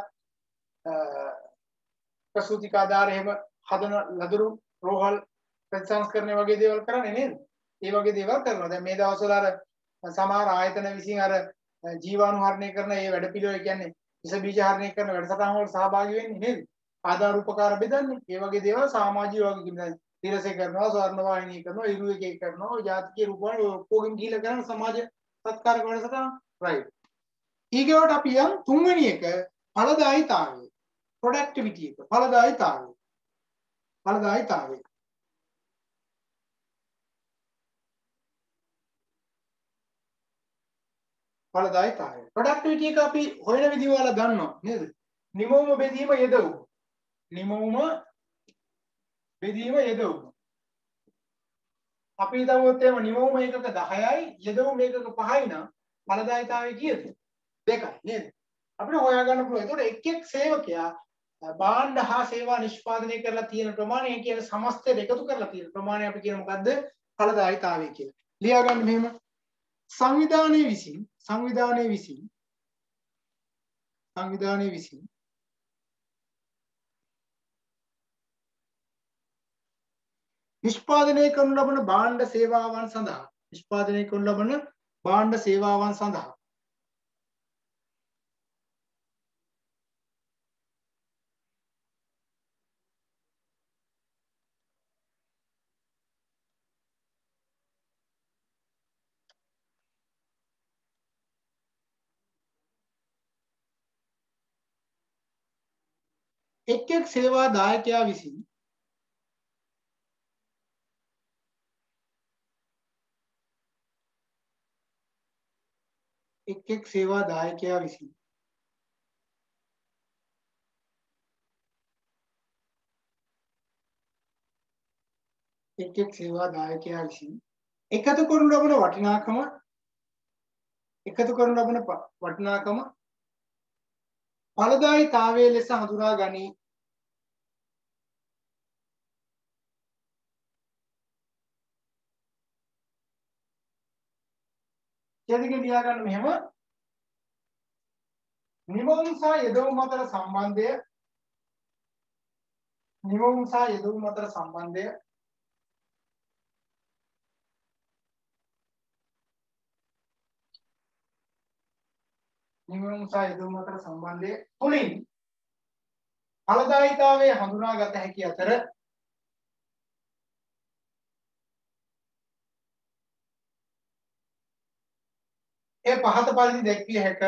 ප්‍රසූතිකාදාර එහෙම හදන ලදරු රෝහල් ප්‍රතිසංස්කරණය වගේ දේවල් කරන්නේ නේද? ඒ වගේ දේවල් කරනවා. දැන් මේ දවස්වල අර සමහර ආයතන විසින් අර ජීවාණු හරණය කරන ඒ වැඩපිළිවෙල කියන්නේ විස බීජ හරණය කරන වැඩසටහන් වල සහභාගී වෙන්නේ නේද? ආධාර උපකාර බෙදන්නේ. ඒ වගේ දේවල් සමාජීය වගකීම් දැන් තිරසේ කරනවා, ස්වර්ණ ዋහිනී කරනවා, ඉරු එකේ කරනවා, ජාතිකේ රූපවල ඔක්කොගෙන් ගිහිල්ලා කරන සමාජ සත්කාරක වැඩසටහන්. රයිට්. ඊගොඩ අපි යම් තුන්වෙනි එක ඵලදායීතාවය. ප්‍රොඩක්ටිවිටි එක. ඵලදායීතාවය. ඵලදායීතාවය. ඵලදායීතාවය. ප්‍රොඩක්ටිවිටි එක අපි හොයන විදිහ වල දන්නවා නේද? නිමවුම බෙදීම යෙදවුම. නිමවුම බෙදීම යෙදවුම. අපි හිතමුත් එහෙම නිමවුම එකක දහයයි යෙදවුම එකක පහයි නම් ඵලදායීතාවය කීයද? දෙකයි නේද? අපිට හොයාගන්න පුළුවන්. ඒතකොට එක් එක් සේවකයා භාණ්ඩ හා සේවා නිෂ්පාදනය කරලා තියෙන ප්‍රමාණය කියන සමස්තය එකතු කරලා තියෙන ප්‍රමාණය අපි කියන මොකද්ද? ඵලදායීතාවය කියලා. ලියා ගන්න මෙහෙම. සංවිධානයේ විසින් සංවිධානයේ විසින් සංවිධානයේ විසින් නිෂ්පාදනය කරනු ලබන භාණ්ඩ සේවාවන් සඳහා නිෂ්පාදනය කරනු ලබන භාණ්ඩ සේවාවන් සඳහා එක් එක් සේවා දායකයා විසින් එක් එක් සේවා දායකයා විසින් එක් එක් සේවා දායකයා විසින් එකතු කරනු ලබන වටිනාකම එකතු කරනු ලබන වටිනාකම ඵලදායීතාවයේ ලෙස හඳුනා ගනී. කියදිගේ ලියා ගන්න මෙහෙම. නිමවුම් සහ යෙදවුම් අතර සම්බන්ධය නිමවුම් සහ යෙදවුම් අතර සම්බන්ධය නිමවුම් සහ යෙදවුම් අතර සම්බන්ධය තුලින් ඵලදායීතාවය හඳුනාගත හැකි අතර ඒ පහත පරිදි දැක්විය හැක.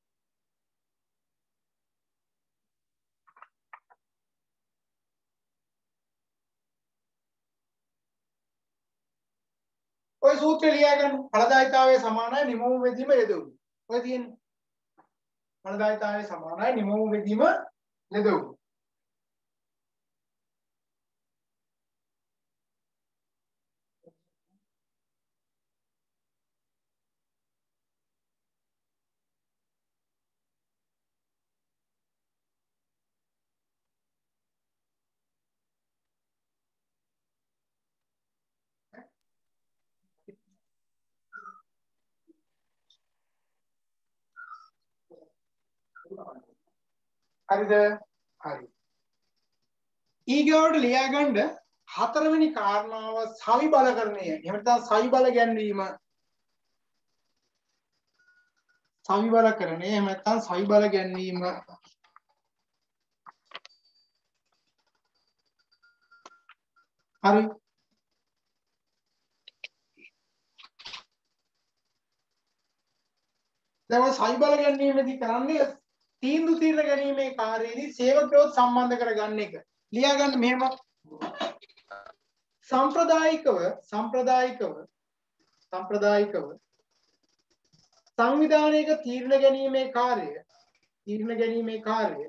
ඔය සූත්‍රය ලියා ගන්න. ඵලදායීතාවය සමානයි නිමවුම් වෙදීම යෙදවුම. ඔය තියෙන්නේ. ඵලදායීතාවය සමානයි නිමවුම් වෙදීම යෙදවුම. හරිද? හරි. ඊගොඩ ලියා ගන්න හතරවෙනි කාරණාව සවි බලකරණය. එහෙම නැත්නම් සවි බල ගැන්වීම. සවි බලකරණය එහෙම නැත්නම් සවි බල ගැන්වීම. හරි. දැන් සවි බල ගැන්වීමේදී කරන්නේ තීන්දුව తీරන ගැනීමේ කාර්යයේදී සේවකයෝ සම්බන්ධ කරගන්න එක. ලියා ගන්න මෙහෙම. සම්ප්‍රදායිකව සම්ප්‍රදායිකව සම්ප්‍රදායිකව සංවිධානයක තීරණ ගැනීමේ කාර්යය තීරණ ගැනීමේ කාර්යය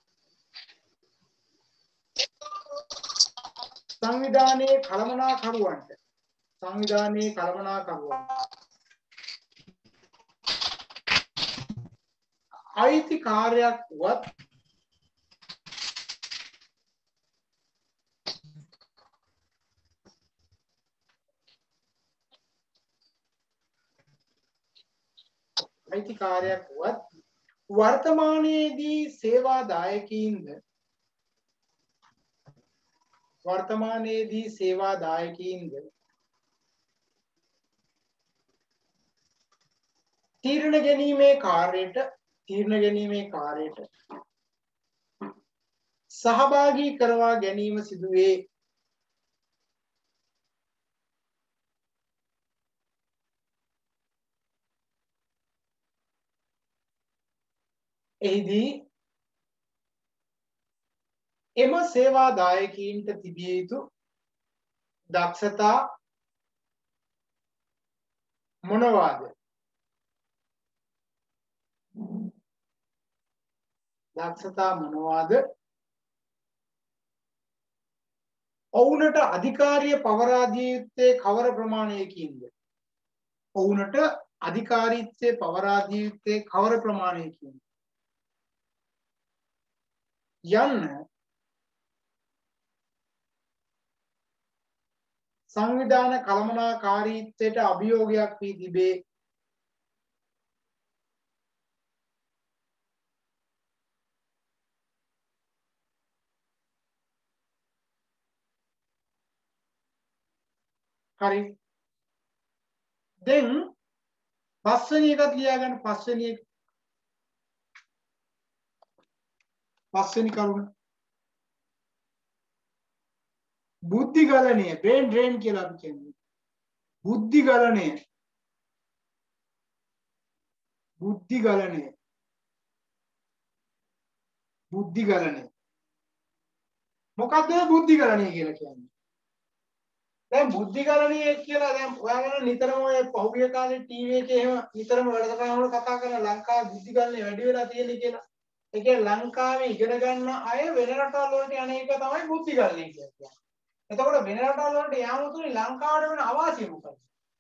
සංවිධානයේ කළමනාකරුවන්ට සංවිධානයේ කළමනාකරුවන්ට අයිතිකාරයක් වත් අයිතිකාරයක් වත් වර්තමානයේදී සේවාදායකයින්ද වර්තමානයේදී සේවාදායකයින්ද තීරණ ගැනීමේ කාර්යයට තීරණ ගැනීමේ කාර්යයට සහභාගී කරවා ගැනීම සිදුවේ. එහිදී එම සේවාදායකයින්ට තිබිය යුතු දක්ෂතා මොනවාද? දක්ෂතා මොනවාද? ඔවුනට අධිකාරිය පවරා දිය යුත්තේ කවර ප්‍රමාණයකින්ද? ඔවුනට අධිකාරීත්වය පවරා දිය යුත්තේ කවර ප්‍රමාණයකින්ද? යන්න සංවිධාන කළමනාකාරීත්වයට අභියෝගයක් වී තිබේ. හරි. දැන් පස්වෙනි එකත් ලියා ගන්න. පස්වෙනි එක පස්වෙනි කරුණ බුද්ධි ගලණය, බ්‍රේන් ඩ්‍රේන් කියලා අපි කියන්නේ. බුද්ධි ගලණය බුද්ධි ගලණය බුද්ධි ගලණය මොකද්ද බුද්ධි ගලණය කියලා කියන්නේ? දැන් බුද්ධි ගලණය කියලා දැන් ඔයාලා නිතරම ඔය පහුගිය කාලේ ටීවී එකේ එහෙම නිතරම වැඩසටහන් වල කතා කරන ලංකාවේ බුද්ධි ගලණය වැඩි වෙලා තියෙන කියලා. ඒ කියන්නේ ලංකාවේ ඉගෙන ගන්න අය වෙන රටවල් වලට යන එක තමයි බුද්ධි ගලණය කියන්නේ. එතකොට වෙන රටවල් වලට යාම තුනේ ලංකාවට වෙන අවාසිය මොකක්ද?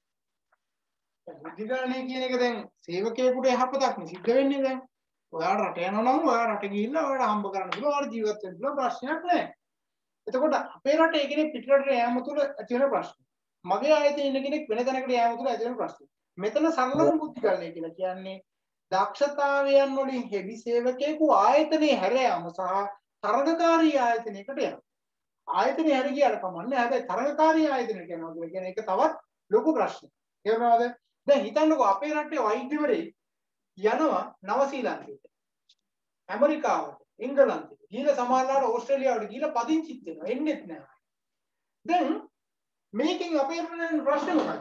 බුද්ධි ගලණය කියන එක දැන් සේවකයෙකුට යහපතක් නේ සිද්ධ වෙන්නේ දැන්. ඔයාලා රට යනවා නම් ඔයා රට ගිහිල්ලා ඔයාලා හම්බ කරන්න පුළුවන් ඔයාලා ජීවත් වෙන්න පුළුවන් ප්‍රශ්නයක් නැහැ. එතකොට අපේ රටේ කෙනෙක් පිටරට යෑම තුළ ඇති වෙන ප්‍රශ්න. මගේ ආයතනයේ ඉන්න කෙනෙක් වෙන තැනකට යෑම තුළ ඇති වෙන ප්‍රශ්න. මෙතන සරලම බුද්ධි ගලණය කියලා කියන්නේ දක්ෂතාවයන් වලින් හෙබි සේවකයෙකු ආයතනයේ හැර යාම සහ තරගකාරී ආයතනයකට යනවා. ආයතනයේ හැර ගියාට කමන්නේ. හැබැයි තරගකාරී ආයතනයකට යනවා කියලා කියන්නේ ඒක තවත් ලොකු ප්‍රශ්නයක්. තේරුණාද? දැන් හිතන්නකෝ අපේ රටේ වෛද්‍යවරයෙක් යනවා නවසීලන්තයට, ඇමරිකාවට, එංගලන්තයට, ගිහලා සමහරවිට ඕස්ට්‍රේලියාවට ගිහලා පදිංචිත් වෙනවා. එන්නෙත් නැහැ. දැන් මේකෙන් අපේ රටේ ප්‍රශ්නේ මොකක්ද?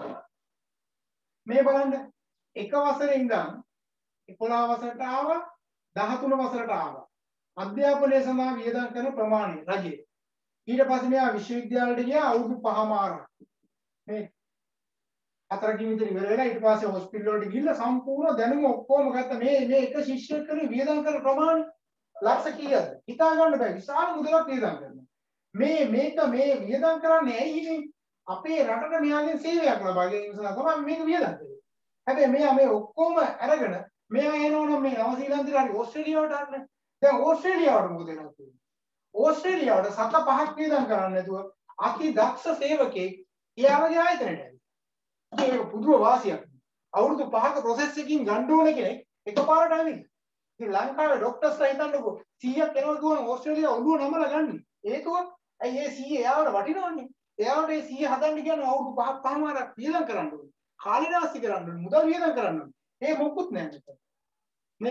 මේ බලන්න එක වසරේ ඉඳන් එකොළහ වසරට ආවා, දහතුන වසරට ආවා. අධ්‍යාපනය සඳහා වියදම් කරන ප්‍රමාණය රජයේ. ඊට පස්සේ මෙයා විශ්වවිද්‍යාලයට ගියා අවුරුදු පහමාරක්. මේ හතරකින් විතර ඉවර වෙලා ඊට පස්සේ හොස්පිටල් වලට ගිහිල්ලා සම්පූර්ණ දැනුම ඔක්කොම ගත්ත මේ මේ එක ශිෂ්‍යයෙක් කරේ වියදම් කරන ප්‍රමාණය ලක්ෂ කීයද? හිතා ගන්න බෑ. විශාල මුදලක් වියදම් කරනවා. මේ මේක මේ වියදම් කරන්නේ ඇයි ඉතින්? අපේ රටට මෙයාගෙන් සේවයක් ලබා ගැනීම සඳහා තමයි මේක වියදම් කරන්නේ. හැබැයි මෙයා මේ ඔක්කොම අරගෙන මෙයා එනවනම් මේ නවසීලන්තේ හරි ඕස්ට්‍රේලියාවට යන්න. දැන් ඕස්ට්‍රේලියාවට මොකද වෙනවද? ඕස්ට්‍රේලියාවට සත පහක් වියදම් කරන්නේ නැතුව අති දක්ෂ සේවකෙක් එයාගේ ආයතනයට ඇවිත්. ඒක පුදුම වාසියක්. අවුරුදු පහක ප්‍රොසෙස් එකකින් ගන්න ඕන කෙනෙක් එකපාරට ඇවිත්. ඉතින් ලංකාවේ ડોක්ටර්ස්ලා හිතන්නකෝ සීයක් එනවා ගුවන් ඕස්ට්‍රේලියාව ඔළුව නමලා ගන්න. ඒකව ඇයි ඒ සීය එයාවට වටිනවන්නේ. එයාවට ඒ සීය හදන්න කියන්නේ අවුරුදු පහක් පහමාරක් වියදම් කරන්න ඕනේ. කාලේ නාස්ති කරන්න ඕනේ. මුදල් වියදම් කරන්න ඕනේ. ඒ මොකුත් නැහැ මෙතන. නේ?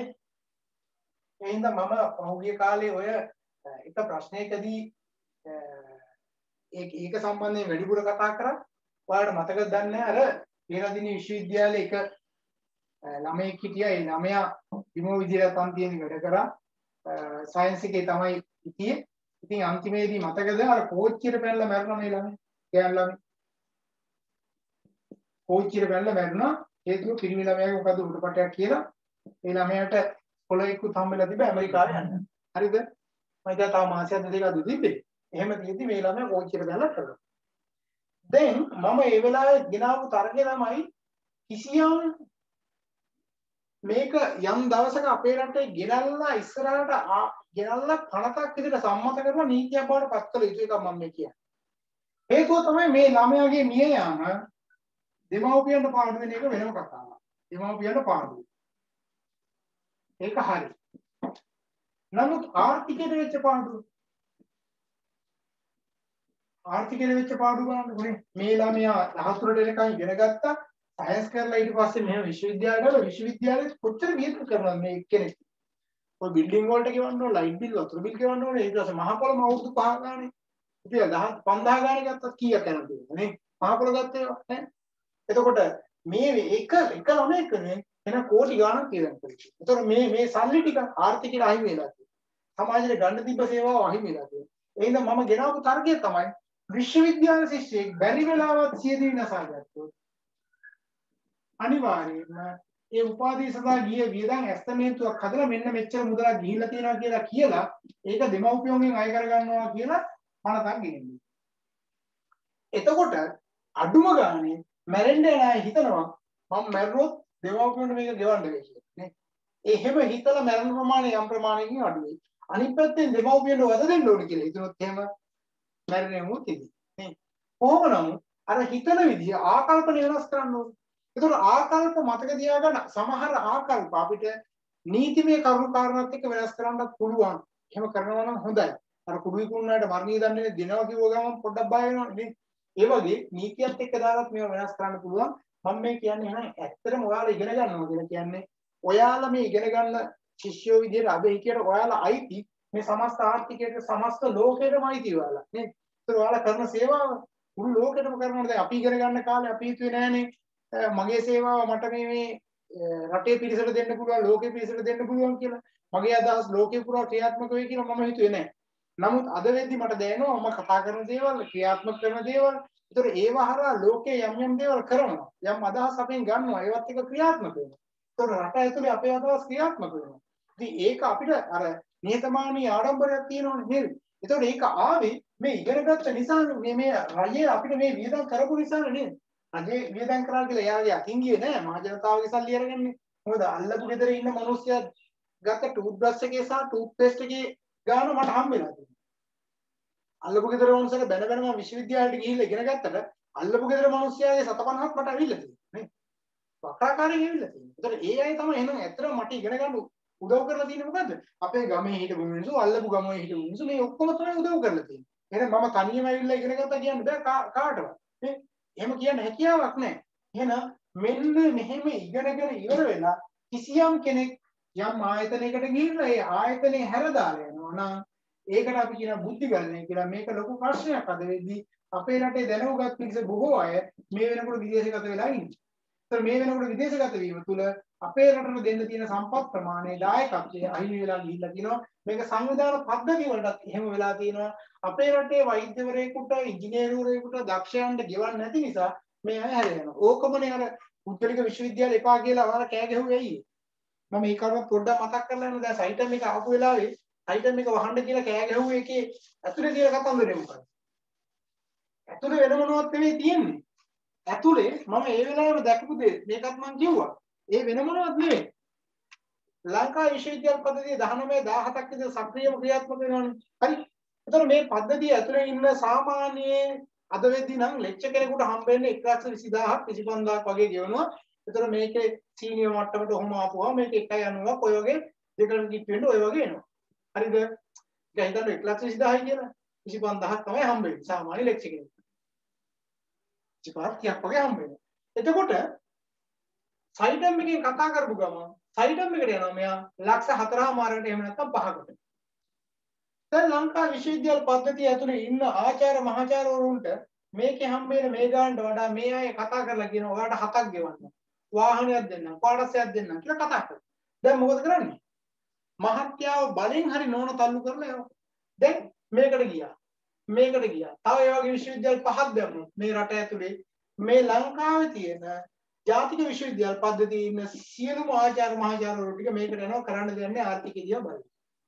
ඒ හින්දා මම පහුගිය කාලේ ඔය එක ප්‍රශ්නයකදී ඒක ඒක සම්බන්ධයෙන් වැඩිපුර කතා කරා. ඔයාලට මතකද දන්නේ නැහැ අර පේරාදෙණිය විශ්වවිද්‍යාලයේ එක ළමයෙක් හිටියා. ඒ ළමයා විමෝ විද්‍යාලය පන්තියෙන් වැඩ කරා. සයන්ස් එකේ තමයි හිටියේ. ඉතින් අන්තිමේදී මතකද අර කෝච්චියට පැනලා මැරුණා මේ ළමයා. ගෑනු ළමයා. කෝච්චියට පැනලා මැරුණා. හේතුව පිරිමි ළමයාගේ මොකද්ද උඩපටයක් කියලා. ඒ ළමයාට පොළොයිකුත් හම්බෙලා තිබ්බ ඇමරිකාවේ යන්න. හරිද? මම ඉතින් තාම මාසයක් දෙකක් දුතිබ්බේ. එහෙම තියෙද්දි මේ ළමයා කෝච්චියට පැනලා කරා. දැන් මම ඒ වෙලාවේ ගෙනාවු තර්කය තමයි කිසියම් මේක යම් දවසක අපේ රටේ ගෙනල්ලා ඉස්සරහට ගෙනල්ලා පනතක් විදිහට සම්මත කරලා නීතියක් බවට පත් කළ යුතු එකක් මම මේ කියන්නේ. හේතුව තමයි මේ ළමයාගේ මිය යාම දෙමව්පියන්ට පාඩු වෙන එක වෙනම කතාවක්. දෙමව්පියන්ට පාඩු. ඒක හරි. නමුත් ආර්ථිකයට වෙච්ච පාඩුව ආර්ථිකයට වෙච්ච පාඩුව ගන්නකොනේ මේ ළමයා දහතුනට එනකන් ඉගෙන ගත්තා සයන්ස් කරලා ඊට පස්සේ මෙහෙම විශ්වවිද්‍යාලයට ගිහලා විශ්වවිද්‍යාලෙත් කොච්චර වියදම් කරනවද මේ කෙනෙක් ඔය බිල්ඩින් වලට ගෙවන්න ඕන ලයිට් බිල් වතුර බිල් ගෙවන්න ඕනේ ඊට පස්සේ මහ පොළොම අවුරුදු පහ ගානේ ඉතින් දහ පන්දාහ ගානේ ගත්තත් කීයක් යනවද නේ මහ පොළොව ගත්තේ නේ එතකොට මේ එක එක ළමයෙක්නේ එන කෝටි ගාණක් කියලා කරේ. එතකොට මේ මේ සල්ලි ටික ආර්ථිකයට අහිමි වෙලා තියෙනවා. සමාජයට ගන්න තිබ්බ සේවාව අහිමි වෙලා තියෙනවා. එහෙනම් මම ගෙනාවු තර්කය තමයි විශ්වවිද්‍යාල ශිෂ්‍යයෙක් බැරි වෙලාවත් සියදිවි නසා ගත්තොත් අනිවාර්යයෙන්ම ඒ උපාධිය සඳහා ගිය වියදම් ඇස්තමේන්තුවක් හදලා මෙන්න මෙච්චර මුදලක් ගිහිල්ලා තියෙනවා කියලා කියලා ඒක දෙමව්පියන්ගෙන් අය කර ගන්නවා කියලා පනතක් ගෙනින්නේ. එතකොට අඩුම ගානේ මැරෙන්න යන අය හිතනවා මම මැරුණොත් දෙමව්පියන්ට මේක ගෙවන්න වෙයි කියලා නේ. ඒ හැම හිතලා මැරෙන ප්‍රමාණය යම් ප්‍රමාණයකින් අඩු වෙයි. අනිත් පැත්තෙන් දෙමව්පියන්ට වද දෙන්න ඕනේ කියලා හිතනොත් එහෙම මැරෙන්නේ මොකද නේ. කොහොම නමුත් අර හිතන විදිය ආකල්පන වෙනස් කරන්න ඕනේ. ඒතකොට ආකල්ප මතක තියාගන්න සමහර ආකල්ප අපිට නීතිමය කරුණු කාරණාත් එක්ක වෙනස් කරන්නත් පුළුවන්. එහෙම කරනවා නම් හොඳයි. අර කුඩුයි කුණාට මරණීය දඬුවම් දෙනවා කිව්ව ගමන් පොඩ්ඩක් බය වෙනවා නේ. ඒ වගේ නීතියත් එක්ක දාලත් මේවා වෙනස් කරන්න පුළුවන්. මම මේ කියන්නේ එහෙනම් ඇත්තටම ඔයාලා ඉගෙන ගන්නවා කියලා කියන්නේ ඔයාලා මේ ඉගෙන ගන්න ශිෂ්‍යයෝ විදිහට අද හිටියට ඔයාලා අයිති මේ සමස්ත ආර්ථිකයට සමස්ත ලෝකෙටම අයිති ඔයාලා නේ. ඒතර ඔයාලා කරන සේවාව මුළු ලෝකෙටම කරනවා. දැන් අපි ඉගෙන ගන්න කාලේ අපි හිතුවේ නෑනේ මගේ සේවාව මට මේ මේ රටේ පිරිසට දෙන්න පුළුවන් ලෝකේ පිරිසට දෙන්න පුළුවන් කියලා. මගේ අදහස් ලෝකේ පුරා ක්‍රියාත්මක වෙයි කියලා මම හිතුවේ නෑ. නමුත් අද වෙද්දි මට දැනෙනවා මම කතා කරන දේවල් ක්‍රියාත්මක කරන දේවල් ඒතර ඒව හරහා ලෝකේ යම් යම් දේවල් කරනවා. යම් අදහස් අපෙන් ගන්නවා. ඒවත් එක ක්‍රියාත්මක වෙනවා. ඒතර රට ඇතුලේ අපේ අදහස් ක්‍රියාත්මක වෙනවා. ඉතින් ඒක අපිට අර නිහතමානී ආඩම්බරයක් තියෙනවනේ නේද? ඒතකොට ඒක ආවේ මේ ඉගෙනගත්ත නිසා මේ මේ රජය අපිට මේ වියදම් කරපු නිසා නේද? රජේ වියදම් කරා කියලා එයාගේ අතින් ගියේ නෑ මහ ජනතාවගේ සල්ලි අරගන්නේ. මොකද අල්ලපු ගෙදර ඉන්න මිනිස්සයා ගත්ත ටූත් බ්‍රෂ් එකේ සහ ටූත් පේස්ට් එකේ ගාන මට හම්බෙලා තියෙනවා. අල්ලපු ගෙදර මිනිස්සුන්ට බැන බැන මම විශ්වවිද්‍යාලයට ගිහිල්ලා ඉගෙන ගත්තට අල්ලපු ගෙදර මිනිස්සයාගේ සත පනහක් මට අවිල්ලා තියෙනවා නේ. වක්‍රාකාරයෙන් ඇවිල්ලා තියෙනවා. ඒතර ඒ අය තමයි එහෙනම් ඇත්තටම මට ඉගෙන ගන්න උදව් කරලා තියෙන්නේ මොකද්ද? අපේ ගමේ හිටපු මිනිස්සු අල්ලපු ගමේ හිටපු මිනිස්සු මේ ඔක්කොම තමයි උදව් කරලා තියෙන්නේ. එහෙනම් මම තනියම ඇවිල්ලා ඉගෙන ගත්තා කියන්න බෑ කාටවත්. නේ? එහෙම කියන්න හැකියාවක් නැහැ. එහෙනම් මෙන්න මෙහෙම ඉගෙනගෙන ඉවර වෙලා කිසියම් කෙනෙක් යම් ආයතනයකට ගිහිල්ලා ඒ ආයතනේ හැරදාලා යනවා නම් ඒකට අපි කියන බුද්ධිගලණය කියලා. මේක ලොකු ප්‍රශ්නයක් අද වෙද්දී අපේ රටේ දැනුගත් පිරිස බොහෝ අය මේ වෙනකොට විදේශගත වෙලා ඉන්නේ. ඒතර මේ වෙනකොට විදේශගත වීම තුළ අපේ රටට දෙන්න තියෙන සම්පත් ප්‍රමාණය දායකත්වයේ අහිමි වෙලා ගිහිල්ලා තියෙනවා. මේක සංවිධාන පද්ධති වලටත් එහෙම වෙලා තියෙනවා. අපේ රටේ වෛද්‍යවරයෙකුට ඉංජිනේරුවරයෙකුට දක්ෂයන්ට ගෙවන්න නැති නිසා මේ අය හැරෙනවා. ඕකමනේ අර පුද්ගලික විශ්වවිද්‍යාල එපා කියලා අර කෑ ගැහුවේ ඇයි? මම මේ කරුණ පොඩ්ඩක් මතක් කරලා යනවා. දැන් සයිටම් එක ආපු වෙලාවේ සයිටම් එක වහන්න කියලා කෑ ගැහුවේ එකේ ඇතුලේ තියෙන කතන්දරේ මොකක්ද? ඇතුලේ වෙන මොනවත් නෙමෙයි තියෙන්නේ. ඇතුලේ මම ඒ වෙලාවෙම දැකපු දේ මේකත් මම කිව්වා. ඒ වෙන මොනවත් නෙමෙයි. ලංකා විශ්වවිද්‍යාල පද්ධතිය දහනවය දහහතක් විතර සක්‍රියව ක්‍රියාත්මක වෙනවනේ. හරි. ඒතර මේ පද්ධතිය ඇතුලේ ඉන්න සාමාන්‍ය අද වෙද්දී නම් ලෙක්චර් කෙනෙකුට හම්බෙන්නේ එක ලක්ෂ විසිදාහක් විසිපන්දාහක් වගේ ගෙවනවා. ඒතර මේකේ සීනියර් මට්ටමට ඔහොම ආපුවා මේක එකයි අනූවක් ඔය වගේ දෙකකට කිට් වෙන්න ඔය වගේ එනවා. හරිද? දැන් හිතන්න එක ලක්ෂ විසිදාහයි කියලා විසිපන්දාහක් තමයි හම්බෙන්නේ සාමාන්‍ය ලෙක්චර් කෙනෙකුට. විසිපන්දාහක් වගේ හම්බෙන්නේ. එතකොට සයිටම් එකෙන් කතා කරපු ගමන් සයිටම් එකට යනවා මෙයා ලක්ෂ හතරමාරකට එහෙම නැත්නම් පහකට. දැන් ලංකා විශ්වවිද්‍යාල පද්ධතිය ඇතුලේ ඉන්න ආචාර්ය මහාචාර්යවරුන්ට මේකේ හම්බෙන මේ ගානට වඩා මේ අය කතා කරලා කියනවා ඔයාලට හතක් ගෙවන්න. වාහනයක් දෙන්නම්, පාඩස්සයක් දෙන්නම් කියලා කතා කරනවා. දැන් මොකද කරන්නේ? මහත්යාව බලෙන් හරි නෝන තල්ලු කරලා යනවා. දැන් මේකට ගියා. මේකට ගියා. තව ඒ වගේ විශ්වවිද්‍යාල පහක් දැම්මොත් මේ රට ඇතුලේ මේ ලංකාවේ තියෙන ජාතික විශ්වවිද්‍යාල පද්ධතියේ ඉන්න සියලුම ආචාර්ය මහාචාර්යවරු ටික මේකට යනවා කරන්න දෙන්නේ ආර්ථිකය දිහා බලන්න.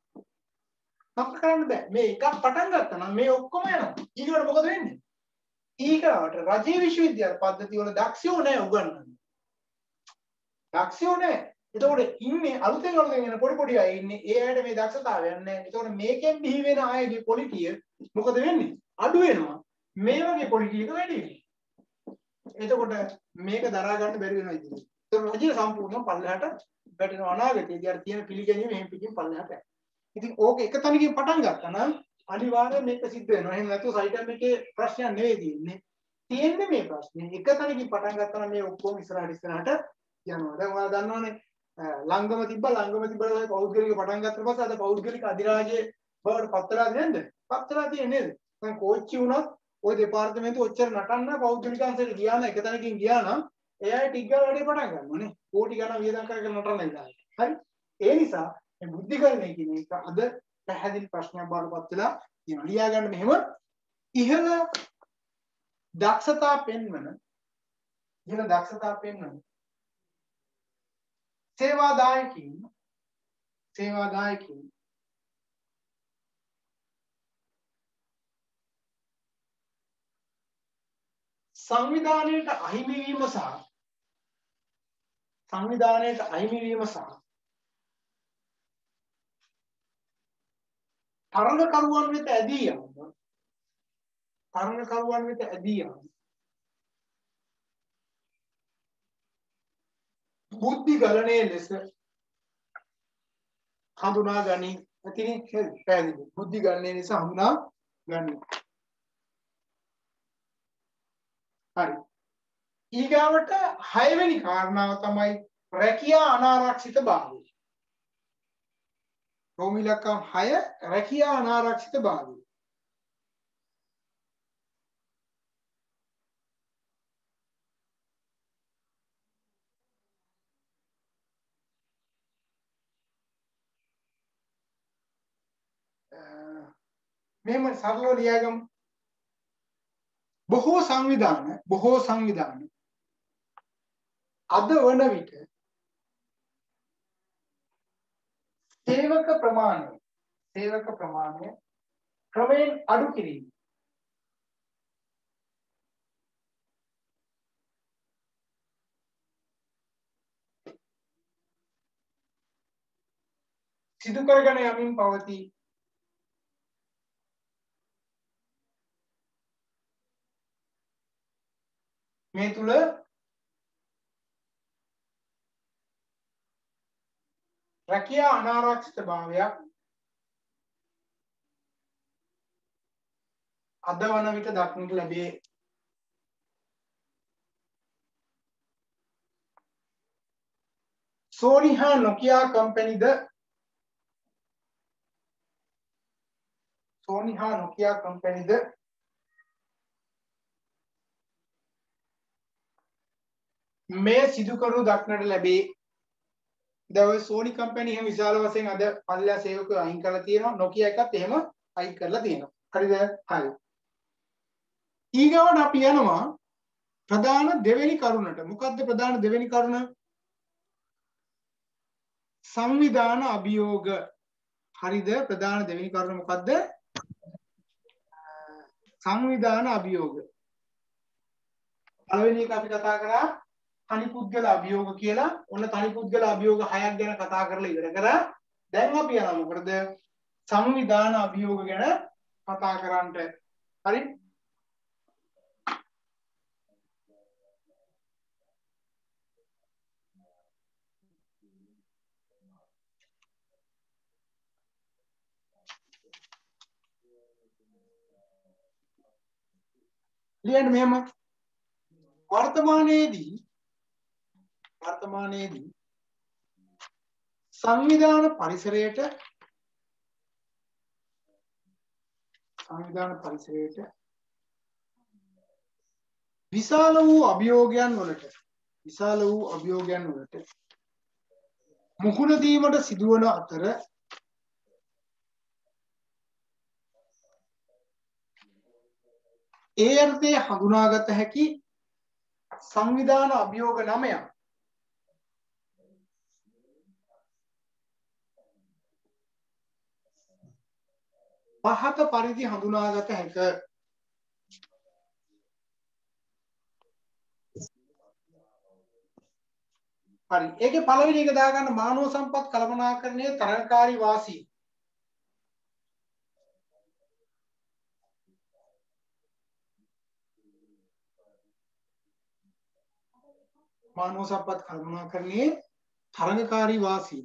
මොකක් කරන්න බෑ. මේ එකක් පටන් ගත්තා නම් මේ ඔක්කොම යනවා. ඊළඟට මොකද වෙන්නේ? ඊගාවට රජයේ විශ්වවිද්‍යාල පද්ධතිය වල දක්ෂයෝ නැහැ උගන්වන්න. දක්ෂයෝ නැහැ. එතකොට ඉන්නේ අලුතෙන් අලුතෙන් එන පොඩි පොඩි අය ඉන්නේ. ඒ අයට මේ දක්ෂතාවයක් නැහැ. එතකොට මේකෙන් බිහි වෙන අයගේ ක්වොලිටිය මොකද වෙන්නේ? අඩු වෙනවා. මේ වගේ ක්වොලිටි එක වැඩි වෙනවා. එතකොට මේක දරා ගන්න බැරි වෙනවා ඉතින්. ඒක රජය සම්පූර්ණ පල්ලෙහාට වැටෙනවා අනාගතයේදී අර තියෙන පිළිගැනීම එහෙම පිටින් පල්ලෙහාට යනවා. ඉතින් ඕක එක තැනකින් පටන් ගත්තා නම් අනිවාර්යයෙන් මේක සිද්ධ වෙනවා. එහෙම නැත්නම් සයිටම් එකේ ප්‍රශ්නයක් නෙවෙයි තියෙන්නේ. තියෙන්නේ මේ ප්‍රශ්නේ. එක තැනකින් පටන් ගත්තා නම් මේ ඔක්කොම ඉස්සරහට ඉස්සරහට යනවා. දැන් ඔයාලා දන්නවනේ ලංගම තිබ්බ ලංගම තිබ්බට පෞද්ගලික පටන් ගත්තට පස්සේ අද පෞද්ගලික අධිරාජ්‍යයේ බවට පත් වෙලා නේද? පත් වෙලා තියෙන්නේ නේද? දැන් කෝච්චි වුණත් ওই දෙපාර්තමේන්තුව ඔච්චර නටන්න පෞද්ගලික අංශයට ගියා නම් එක තැනකින් ගියා නම් එයාට ටික ගාලා වැඩේ පටන් ගන්නවා නේ. කෝටි ගණන් වියදම් කරගෙන නටන්න ඉඳලා. හරි? ඒ නිසා මේ බුද්ධිකරණය කියන එක අද පැහැදිලි ප්‍රශ්නයක් බවට පත් වෙලා තියෙනවා. ලියා ගන්න මෙහෙම ඉහළ දක්ෂතා පෙන්වන ඉහළ දක්ෂතා පෙන්වන සේවාදායකින් සේවාදායකින් සංවිධානයට අහිමි වීම සහ සංවිධානයට අහිමි වීම සහ තරඟකරුවන් වෙත ඇදී යාම තරඟකරුවන් වෙත ඇදී යාම බුද්ධි ගලණයේ ලෙස හඳුනා ගනි. ඇතිනේ පැහැදිලි. බුද්ධි ගලණයේ ලෙස හඳුනා ගනි. හරි. ඊගාවට හයවෙනි කාරණාව තමයි රැකියා අනාරක්ෂිත භාවය. රෝමි ඉලක්කම් හය රැකියා අනාරක්ෂිත භාවය. මෙහෙම සරලව ලියාගමු. බොහෝ සංවිධාන බොහෝ සංවිධාන අද වන විට සේවක ප්‍රමාණය සේවක ප්‍රමාණය ක්‍රමයෙන් අඩු කිරීම සිදු කරගෙන යමින් පවතී. මේ තුල රැකියා අනාරක්ෂිත භාවයක් අද වන විට දක්නට ලැබේ. සෝනි හා නොකියා කම්පැනිද සෝනි හා නොකියා කම්පැනිද මේ සිදු කරනු දක්නට ලැබේ. දැන් ඔය සෝනි කම්පැනි එහෙම විශාල වශයෙන් අද පල්ලා සේවකයෝ අයින් කරලා තියෙනවා. නොකියා එකත් එහෙම අයින් කරලා තියෙනවා. හරිද? හරි. ඊගාවට අපි යනවා ප්‍රධාන දෙවෙනි කරුණට. මොකද්ද ප්‍රධාන දෙවෙනි කරුණ? සංවිධාන අභියෝග. හරිද? ප්‍රධාන දෙවෙනි කරුණ මොකද්ද? සංවිධාන අභියෝග. පළවෙනි එක අපි කතා කරා තනි පුද්ගල අභියෝග කියලා. ඔන්න තනි පුද්ගල අභියෝග හයක් ගැන කතා කරලා ඉවර කරා. දැන් අපි යනවා මොකටද? සංවිධාන අභියෝග ගැන කතා කරන්නට. හරි? ලියන්න මෙහෙම වර්තමානයේදී වර්තමානයේදී සංවිධාන පරිසරයට සංවිධාන පරිසරයට විශාල වූ අභියෝගයන් වලට විශාල වූ අභියෝගයන් වලට මුහුණ දීමට සිදුවන අතර ඒ අර්ථයේ හඳුනාගත හැකි සංවිධාන අභියෝග නමයක් පහත පරිදි හඳුනාගත හැක. හරි. ඒකේ පළවෙනි එක දාගන්න මානව සම්පත් කළමනාකරණයේ තරඟකාරී වාසී. මානව සම්පත් කළමනාකරණයේ තරඟකාරී වාසී.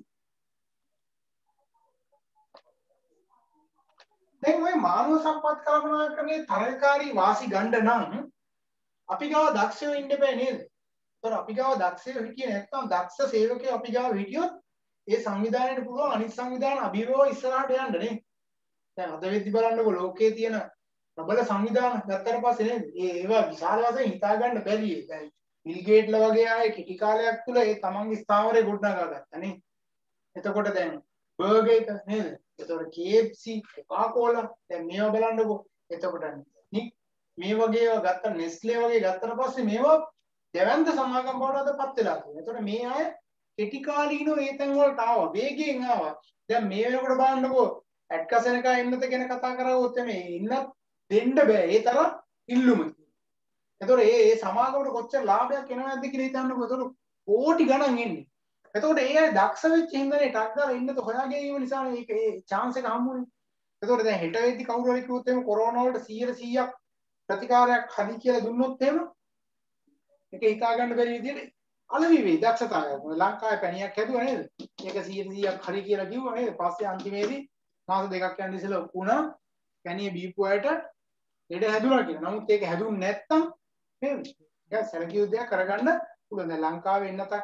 දැන් ওই මානව සම්පත් කළමනාකරණයේ තරඟකාරී වාසී ගන්න නම් අපි ගාව දක්ෂයෝ ඉන්න බෑ නේද? ඒතර අපි ගාව දක්ෂයෝ හිටියේ නැත්නම් දක්ෂ සේවකයෝ අපි ගාව හිටියොත් ඒ සංවිධානයට පුළුවන් අනිත් සංවිධාන අභියෝග ඉස්සරහට යන්න නේ. දැන් අද වෙද්දි බලන්නකො ලෝකයේ තියෙන ප්‍රබල සංවිධාන ගත්තට පස්සේ නේද? ඒ ඒවා විශාල වශයෙන් හිතා ගන්න බැරි ඒ. දැන් බිල් ගේට්ලා වගේ අය කිටි කාලයක් තුල ඒ තමන්ගේ ස්ථාවරය ගොඩනගා ගත්තා නේ. එතකොට දැන් බර්ගර් එක නේද? එතකොට K F C, Coca-Cola දැන් මේවා බලන්නකො. එතකොට මේ වගේ ඒවා ගත්ත Nestle වගේ ගත්තට පස්සේ මේවා දෙවන්ත සමාගම් බවට අදපත් වෙලා තියෙනවා. එතකොට මේ අය කෙටි කාලීනව ඒ තැන් වලට ආවා. වේගයෙන් ආවා. දැන් මේ වෙනකොට බලන්නකො ඇඩ්කසනකා ඉන්නත ගැන කතා කරවොත් මේ ඉන්නත් දෙන්න බෑ. ඒ තරම් ඉල්ලුම. එතකොට මේ මේ සමාගමට කොච්චර ලාභයක් එනවද කියලා හිතන්නකො. එතකොට කෝටි ගණන් එන්නේ. එතකොට ඒ අය දක්ෂ වෙච්ච හින්දානේ ටක් ගාලා ඉන්නත හොයාගෙන ඉන්න නිසා මේක ඒ chance එක හම්බුනේ. එතකොට දැන් හෙට වෙද්දි කවුරු හරි කිව්වොත් එහෙම කොරෝනා වලට සීයට සීයක් ප්‍රතිකාරයක් හරි කියලා දුන්නොත් එහෙම ඒක හිතා ගන්න බැරි විදිහට අලවි වෙයි දක්ෂතාවය. ලංකාවේ පැණියක් හැදුවා නේද? ඒක සීයට සීයක් හරි කියලා කිව්වා නේද? පස්සේ අන්තිමේදී මාස දෙකක් යන ඉස්සෙල්ලා ඔක්කො වුණා පැණිය බීපු අයට ලෙඩ හැදුනා කියලා. නමුත් ඒක හැදුන්නේ නැත්තම් නේද? ඒක සැලකිය යුතු දෙයක් කරගන්න පුළුවන්. දැන් ලංකාවේ එන්නතක්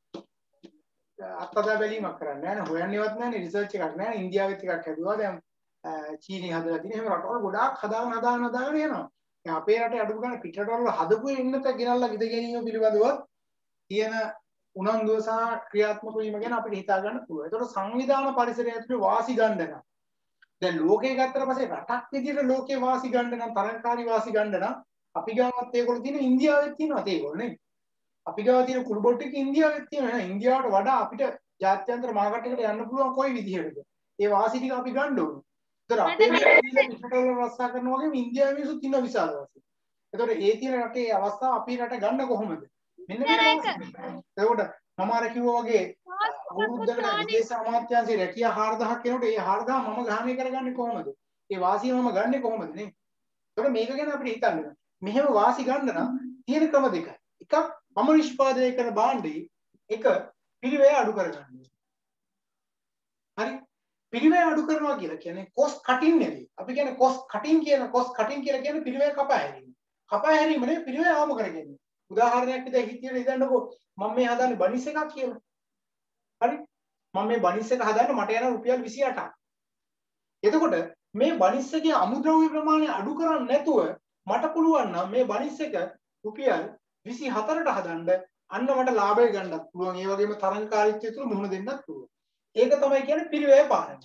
අත්දැක බැලීමක් කරන්නේ නැහැ නේ. හොයන්නේවත් නැහැ නේ. රිසර්ච් එකක් නැහැ. ඉන්දියාවෙත් එකක් හැදුවා. දැන් චීනෙ හදලා තියෙන එහෙම රටවල් ගොඩාක් හදාගෙන හදාගෙන හදාගෙන යනවා. දැන් අපේ රටේ අඩු ගන්න පිටරටවල හදපු එන්නත ගෙනල්ලා ඉද ගැනීම පිළිබඳව තියෙන උනන්දුව සහ ක්‍රියාත්මක වීම ගැන අපිට හිතා ගන්න පුළුවන්. ඒතකොට සංවිධාන පරිසරය ඇතුලේ වාසි ගන්න නම් දැන් ලෝකේ ගත්තට පස්සේ රටක් විදිහට ලෝකේ වාසි ගන්න නම් තරංකාරී වාසි ගන්න නම් අපි ගාවත් ඒගොල්ලෝ තියෙන ඉන්දියාවෙත් තියෙනවා ඒගොල්ලෝ නේ. අපි ගාව තියෙන කුල්බොට් එක ඉන්දියාවෙත් තියෙනවා. ඉන්දියාවට වඩා අපිට ජාත්‍යන්තර මාකට් එකට යන්න පුළුවන් කොයි විදිහටද? ඒ වාසි ටික අපි ගන්න ඕනේ. ඒතර අපේ පිටරටවල රස්සා කරනවා වගේම ඉන්දියාවේ මිනිස්සුත් ඉන්න විශාල වාසි. ඒතකොට ඒ තියෙන රටේ අවස්ථාව අපි රට ගන්න කොහොමද? මෙන්න මේක. ඒකට මම අර කිව්වා වගේ අවුරුද්දකට විදේශ අමාත්‍යාංශයේ රැකියා හාරදහක් වෙනකොට ඒ හාරදහ මම ග්‍රහණය කරගන්නේ කොහොමද? ඒ වාසිය මම ගන්නෙ කොහොමද නේ? ඒකට මේක ගැන අපිට හිතන්න ඕනේ. මෙහෙම වාසි ගන්න නම් තියෙන ක්‍රම දෙකයි. එකක් මම නිෂ්පාදනය කරන භාණ්ඩේ එක පිරිවැය අඩු කරගන්න. හරි? පිරිවැය අඩු කරනවා කියලා කියන්නේ cost cutting නෙවෙයි. අපි කියන්නේ cost cutting කියන cost cutting කියලා කියන්නේ පිරිවැය කපා හැරීම. කපා හැරීම නෙවෙයි පිරිවැය ආම කරගන්නේ. උදාහරණයක් විදිහට හිතියට හිතන්නකෝ මම මේ හදන්නේ බනිස් එකක් කියලා. හරි? මම මේ බනිස් එක හදන්න මට යන රුපියල් විසි අටක්. එතකොට මේ බනිස් එකේ අමුද්‍රව්‍ය ප්‍රමාණය අඩු කරන්නේ නැතුව මට පුළුවන් නම් මේ බනිස් එක රුපියල් විසි හතරට හදන්න අන්න මට ලාභය ගන්නත් පුළුවන්. ඒ වගේම තරංකාරීත්වය තුළ මුහුණ දෙන්නත් පුළුවන්. ඒක තමයි කියන්නේ පිරිවැය පාලනය.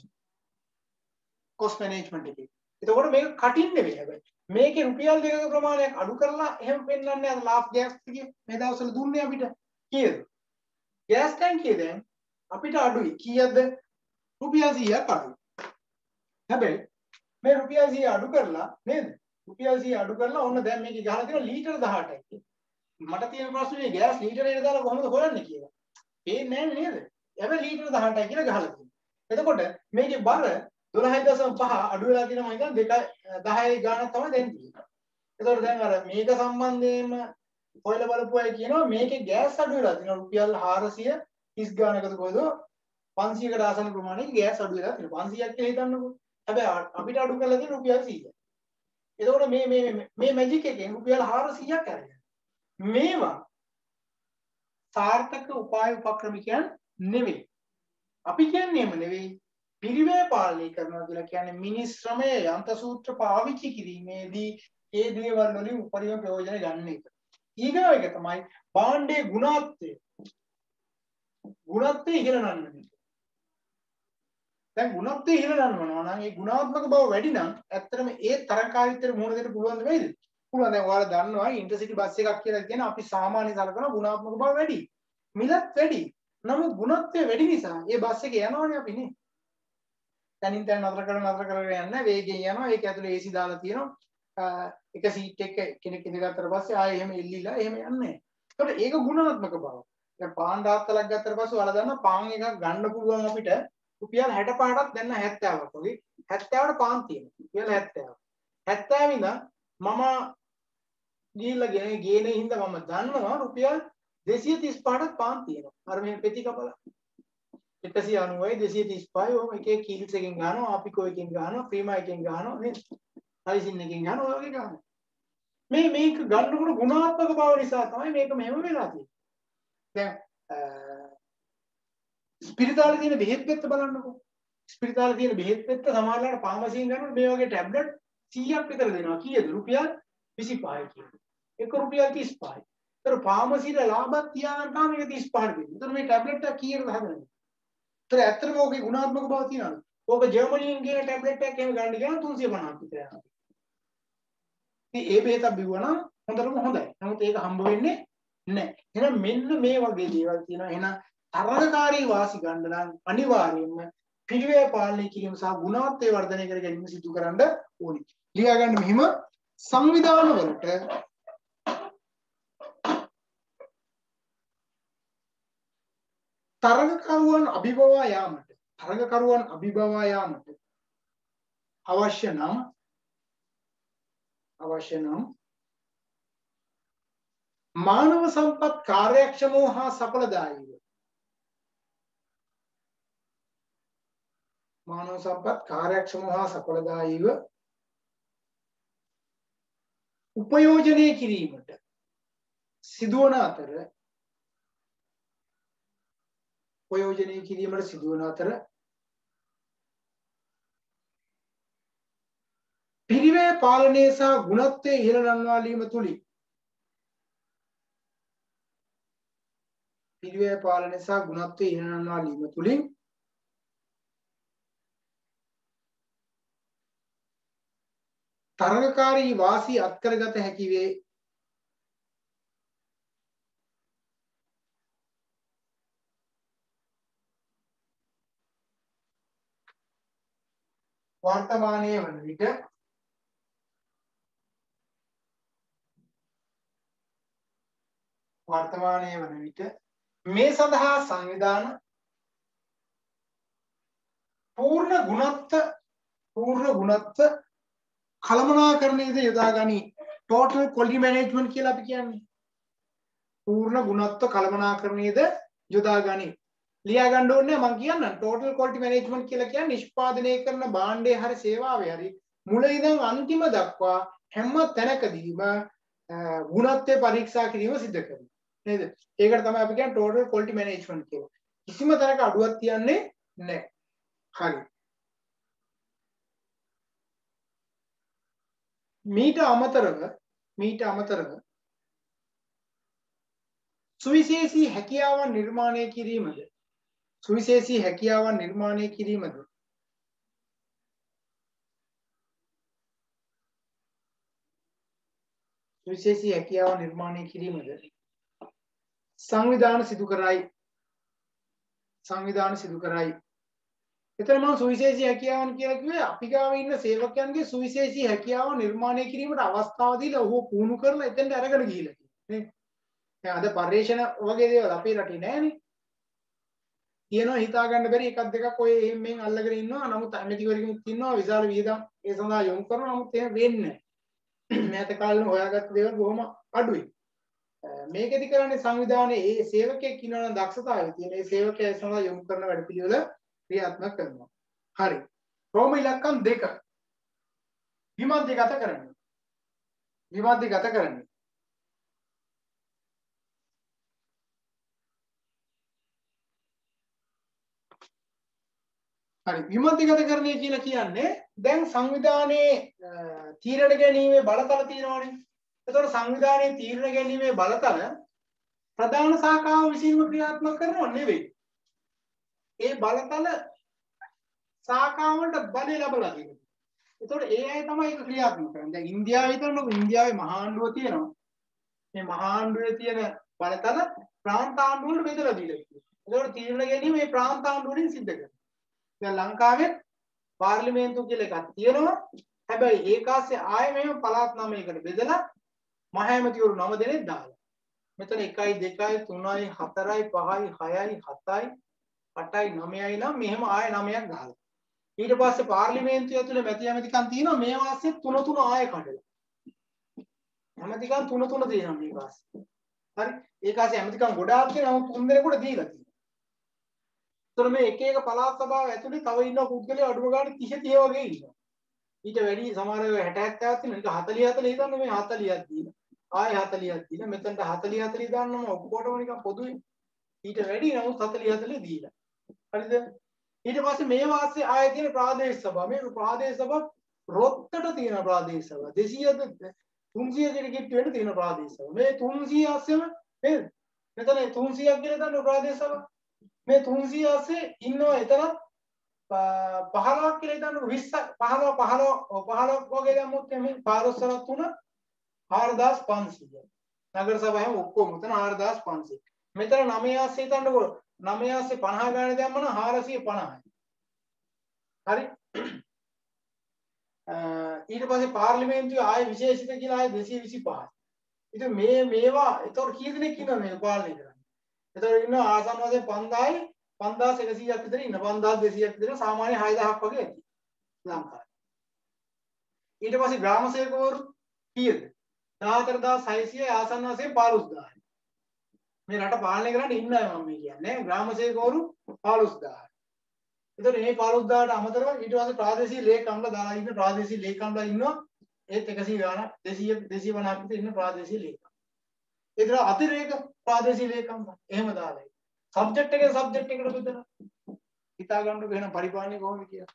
cost management එකේ. එතකොට මේක කටින් නෙවෙයි හැබැයි. මේකේ රුපියල් දෙකක ප්‍රමාණයක් අඩු කරලා එහෙම පෙන්නන්නේ අර ලාෆ් ගෑස් ටිකේ මේ දවස්වල දුන්නේ අපිට කීයද? ගෑස් ටැංකිය දැන් අපිට අඩුයි. කීයද? රුපියල් සීයක් අඩුයි. හැබැයි මේ රුපියල් සීය අඩු කරලා නේද? රුපියල් සීය අඩු කරලා ඔන්න දැන් මේකේ ගහලා තියෙනවා ලීටර දහඅටයි. මට තියෙන ප්‍රශ්නේ මේ ගෑස් ලීටරයට දාලා කොහොමද හොයන්නේ කියලා. පේන්නේ නැහැ නේද? හැබැයි ලීටර දහඅටයි කියලා ගහලා තියෙනවා. එතකොට මේකේ බර දොළහයි දශම පහ අඩු වෙලා තියෙනවා මම හිතන්නේ දහය ගානක් තමයි දැන් තියෙන්නේ. එතකොට දැන් අර මේක සම්බන්ධයෙන්ම හොයලා බලපු අය කියනවා මේකේ ගෑස් අඩු වෙලා තියෙනවා රුපියල් හාරසිය තිස් ගානකට කොහෙද පන්සියයකට ආසන්න ප්‍රමාණයක ගෑස් අඩු වෙලා තියෙනවා. පන්සියයක් කියලා හිතන්නකෝ. හැබැයි අපිට අඩු කරලා තියෙන රුපියල් සීයක්. එතකොට මේ මේ මේ මැජික් එකෙන් රුපියල් හාරසියයක් අරගෙන මේවා සාර්ථක උපාය උපක්‍රමිකයන් නෙවෙයි. අපි කියන්නේ එහෙම නෙවෙයි. පිරිවැය පාලනය කරනවා කියලා කියන්නේ මිනිස් ශ්‍රමය යන්ත්‍ර සූත්‍ර පාවිච්චි කිරීමේදී ඒ දේවල් වලින් උපරිම ප්‍රයෝජන ගන්න එක. ඊගාව එක තමයි භාණ්ඩයේ ගුණාත්මය. ගුණාත්මය ඉහළ නංවන. දැන් ගුණාත්මය ඉහළ නංවනවා නම් ඒ ගුණාත්මක බව වැඩි නම් ඇත්තටම ඒ තරංකාරීත්වයට මුහුණ දෙන්න පුළුවන් වෙයිද? පුළුවන්. දැන් ඔයාලා දන්නවා ඉන්ටර්සිටි බස් එකක් කියලා කියන අපි සාමාන්‍ය සලකන ගුණාත්මක බව වැඩි. මිලත් වැඩි. නමුත් ගුණාත්මය වැඩි නිසා ඒ බස් එක යනවනේ අපි නේ. තනින් තන නතර කරන නතර කරගෙන යන්න වේගෙන් යනවා. ඒක ඇතුලේ ඒසි දාලා තියෙනවා. එක සීට් එක කෙනෙක් ඉඳගත්තට පස්සේ ආයෙ එහෙම එල්ලිලා එහෙම යන්නේ නැහැ. ඒකට ඒක ගුණාත්මක බව. දැන් පාන් දාත්තලක් ගත්තට පස්සේ ඔයාලා දන්නා පාන් එකක් ගන්න පුළුවන් අපිට රුපියල් හැටපහටත් දැන් හැත්තෑවක් වගේ. හැත්තෑවට පාන් තියෙනවා. රුපියල් හැත්තෑව. හැත්තෑව ඉඳන් මම ගිහිල්ලා ගෙන ගේනේ හින්දා මම දන්නවා රුපියල් දෙසිය තිස් පහටත් පාන් තියෙනවා. අර මේ පෙති කපලා එකසිය අනූවයි දෙසිය තිස් පහයි ඔහම එක එක කීල්ස් එකෙන් ගන්නවා, ආපිකෝ එකෙන් ගන්නවා, ප්‍රීමා එකෙන් ගන්නවා නේද? හයිසින් එකෙන් ගන්නවා ඔය වගේ ගන්නවා. මේ මේක ගන්නකොට ගුණාත්මක බව නිසා තමයි මේක මෙහෙම වෙලා තියෙන්නේ. දැන් ස්පිරිතාලේ තියෙන බෙහෙත් පෙත්ත බලන්නකෝ. ස්පිරිතාලේ තියෙන බෙහෙත් පෙත්ත සමහරවිට ෆාමසියෙන් ගන්නකොට මේ වගේ ටැබ්ලට් සීයක් විතර දෙනවා. කීයද? රුපියල් විසිපහයි කියලා. එක රුපියල් තිස් පහයි. ඒතර ෆාමසියේ ලාභත් තියාගන්න තමයි මේක තිස් පහට දෙන්නේ. ඒතර මේ ටැබ්ලට් එක කීයද හදන්නේ? ඒතර ඇත්තටම ඕකේ ගුණාත්මක බව තියෙනවද? ඕක ජර්මනියෙන් ගේන ටැබ්ලට් එකක් එහෙම ගන්න ගියාම තුන්සිය පනහක් විතර යනවා. ඉතින් ඒ බෙහෙතක් බිව්වනම් හොඳටම හොඳයි. නමුත් ඒක හම්බ වෙන්නේ නැහැ. එහෙනම් මෙන්න මේ වගේ දේවල් තියෙනවා. එහෙනම් තරගකාරී වාසි ගන්න නම් අනිවාර්යයෙන්ම පිළිවෙල පාලනය කිරීම සහ ගුණාත්මක වර්ධනය කර ගැනීම සිදු කරන්න ඕනේ. ලියා ගන්න මෙහිම සංවිධාන වලට තරගකරුවන් අභිබවා යාමට තරගකරුවන් අභිබවා යාමට අවශ්‍ය නම් අවශ්‍ය නම් මානව සම්පත් කාර්යක්ෂමව හා සඵලදායීව මානව සම්පත් කාර්යක්ෂමව හා සඵලදායීව උපයෝජනය කිරීමට සිදුවන අතර උපයෝජනය කිරීමට සිදුවන අතර පිරිවේ පාලනය සහ ගුණත්වයේ ඉහළ නංවාලීම තුලින් පිරිවේ පාලනය සහ ගුණත්වයේ ඉහළ නංවාලීම තුලින් තරගකාරී වාසි අත්කරගත හැකි වේ. වර්තමානයේ වන විට වර්තමානයේ වන විට මේ සඳහා සංවිධාන පූර්ණ ගුණත්ව පූර්ණ ගුණත්ව කළමනාකරණයේද යොදා ගනී. ටෝටල් ක්වොලිටි මැනේජ්මන්ට් කියලා අපි කියන්නේ. පූර්ණ ගුණත්ව කළමනාකරණයේද යොදා ගනී. ලියා ගන්න ඕනේ මම කියන්නම් ටෝටල් ක්වොලිටි මැනේජ්මන්ට් කියලා කියන්නේ නිෂ්පාදනය කරන භාණ්ඩයේ හරි සේවාවේ හරි මුල ඉඳන් අන්තිම දක්වා හැම තැනකදීම ගුණත්වය පරීක්ෂා කිරීම සිදු කරනවා. නේද? ඒකට තමයි අපි කියන්නේ ටෝටල් ක්වොලිටි මැනේජ්මන්ට් කියලා. කිසිම තැනක අඩුවක් තියන්නේ නැහැ. හරි. මීට අමතරව මීට අමතරව සුවිශේෂී හැකියාවන් නිර්මාණය කිරීමද සුවිශේෂී හැකියාවන් නිර්මාණය කිරීමද සුවිශේෂී හැකියාවන් නිර්මාණය කිරීමද සංවිධාන සිදු කරයි සංවිධාන සිදු කරයි. එතන මම සුවිශේෂී හැකියාවන් කියලා කිව්වේ අපි ගාව ඉන්න සේවකයන්ගේ සුවිශේෂී හැකියාව නිර්මාණය කිරීමට අවස්ථාව දීලා ඔහු පුහුණු කරලා එතෙන්ට අරගෙන ගිහිල්ලා නේ. දැන් අද පරිශ්‍රණ වගේ දේවල් අපේ රටේ නැහැනේ. තියෙනවා හිතා ගන්න බැරි එකක් දෙකක් ඔය එහෙම මෙන් අල්ලගෙන ඉන්නවා. නමුත් ඇමතිවරයෙකුත් ඉන්නවා විශාල වියදම් ඒ සඳහා යොමු කරනවා. නමුත් එහෙම වෙන්නේ නැහැ. මෑත කාලේ හොයාගත්ත දේවල් බොහොම අඩුයි. මේකෙදි කරන්නේ සංවිධානයේ ඒ සේවකයෙක් ඉන්නවා නම් දක්ෂතාවය තියෙන ඒ සේවකයා සඳහා යොමු කරන වැඩපිළිවෙල ක්‍රියාත්මක කරනවා. හරි. රෝම ඉලක්කම් දෙක. විමධ්‍ය ගත කරන්නේ. විමධ්‍ය ගත කරන්නේ. හරි. විමධ්‍ය ගත කරන්නේ කියලා කියන්නේ දැන් සංවිධානයේ තීරණ ගැනීමේ බලතල තියෙනවානේ. එතකොට සංවිධානයේ තීරණ ගැනීමේ බලතල ප්‍රධාන ශාඛාව විසින්ම ක්‍රියාත්මක කරනව නෙවෙයි. ඒ බලතල ශාඛාවන්ට බලය ලැබලා තියෙනවා. ඒතකොට ඒ අය තමයි ඒක ක්‍රියාත්මක කරන්නේ. දැන් ඉන්දියාවේ හිතන්නකො ඉන්දියාවේ මහාණ්ඩුව තියෙනවා. මේ මහාණ්ඩුවේ තියෙන බලතල ප්‍රාන්ත ආණ්ඩුව වලට බෙදලා දීලා තියෙනවා. ඒතකොට තීරණ ගැනීම මේ ප්‍රාන්ත ආණ්ඩුව වලින් සිද්ධ කරනවා. දැන් ලංකාවේ පාර්ලිමේන්තුව කියලා එකක් තියෙනවා. හැබැයි ඒක ආස්සේ ආයෙ මෙහෙම පළාත් නමයකට බෙදලා මහ ඇමතිවරු නම දෙනෙක් දාලා. මෙතන එකයි දෙකයි තුනයි හතරයි පහයි හයයි හතයි අටයි නවයයි නම් මෙහෙම ආය නවයක් ගහලා. ඊට පස්සේ පාර්ලිමේන්තුව ඇතුලේ මැති ඇමතිකම් තියෙනවා මේ වාස්සේ තුන තුන ආය කඩලා. ඇමතිකම් තුන තුන දෙනවා මේ වාස්සේ. හරි. ඒක ආසේ ඇමතිකම් ගොඩාක් තියෙනවා නමුත් තුන් දෙනෙකුට දීලා තියෙනවා. ඒතර මේ එක එක පළාත් සභාව ඇතුලේ තව ඉන්න පුද්ගලයෝ අඩුම ගානේ තිහ තිහ වගේ ඉන්නවා. ඊට වැඩි සමහර ඒවා හැට හැත්තෑවක් තියෙනවා. ඒක හතළිහ හතළිහ හිතන්න මේ හතළිහක් දීලා. ආය හතළිහක් දීලා මෙතනට හතළිහ හතළිහ දාන්නම ඔක්කොටම නිකන් පොදුයි. ඊට වැඩි නමුත් හතළිහ හතළිහ දීලා. හරිද? ඊට පස්සේ මේ වාස්සේ ආයෙ තියෙන ප්‍රාදේශ සභාව. මේ ප්‍රාදේශ සභාව රොත්තට තියෙන ප්‍රාදේශ සභාව. දෙසීය තුන්සිය කිට්ටු වෙන්න තියෙන ප්‍රාදේශ සභාව. මේ තුන්සිය අස්සෙම නේද? මෙතන තුන්සියක් කියලා දාන්න ප්‍රාදේශ සභාව. මේ තුන්සිය අස්සේ ඉන්නවා එතරම් පහළොවක් කියලා හිතන්නකො විස්ස පහළොව පහළොව පහළොවක් වගේ දැම්මොත් මේ පහළොස් වරක් තුන හාරදාස් පන්සීය. නගර සභාවෙම ඔක්කොම උතන හාරදාස් පන්සීය. මෙතන නවය අස්සේ හිතන්නකො නවය අස්සේ පනහ ගානේ දැම්මම හාරසිය පනහයි. හරි? ඊට පස්සේ පාර්ලිමේන්තුවේ ආය විශේෂිත කියලා ආය දෙසිය විසිපහයි. ඉතින් මේ මේවා ඒතකොට කී දෙනෙක් ඉන්නවද මේ පාලනය කරන්නේ? ඒතකොට ඉන්න ආසන්න වශයෙන් පන්දායි පන්දාස් එකසීයක් විතර ඉන්න පන්දාස් දෙසීයක් විතර සාමාන්‍ය හයදහක් වගේ ඇති ලංකාවේ. ඊට පස්සේ ග්‍රාම සේවකවරු කීයද? දහහතරදාස් හයසීය ආසන්න වශයෙන් පහළොස්දාහයි. මේ රට පාලනය කරන්න ඉන්න අය මම කියන්නේ ග්‍රාම සේවකවරු පහළොස්දාහයි. ඒතකොට මේ පහළොස්දාහට අමතරව ඊට පස්සේ ප්‍රාදේශීය ලේකම්ලා දාලා ඉන්න ප්‍රාදේශීය ලේකම්ලා ඉන්නවා ඒත් එකසීය ගාණක් දෙසීය දෙසීය පනහක් විතර ඉන්න ප්‍රාදේශීය ලේකම්. ඒතර අතිරේක ප්‍රාදේශීය ලේකම්ලා එහෙම දාලා සබ්ජෙක්ට් එකෙන් සබ්ජෙක්ට් එකට බෙදලා හිතා ගන්නකො එහෙනම් පරිපාලනය කොහොමද කියලා.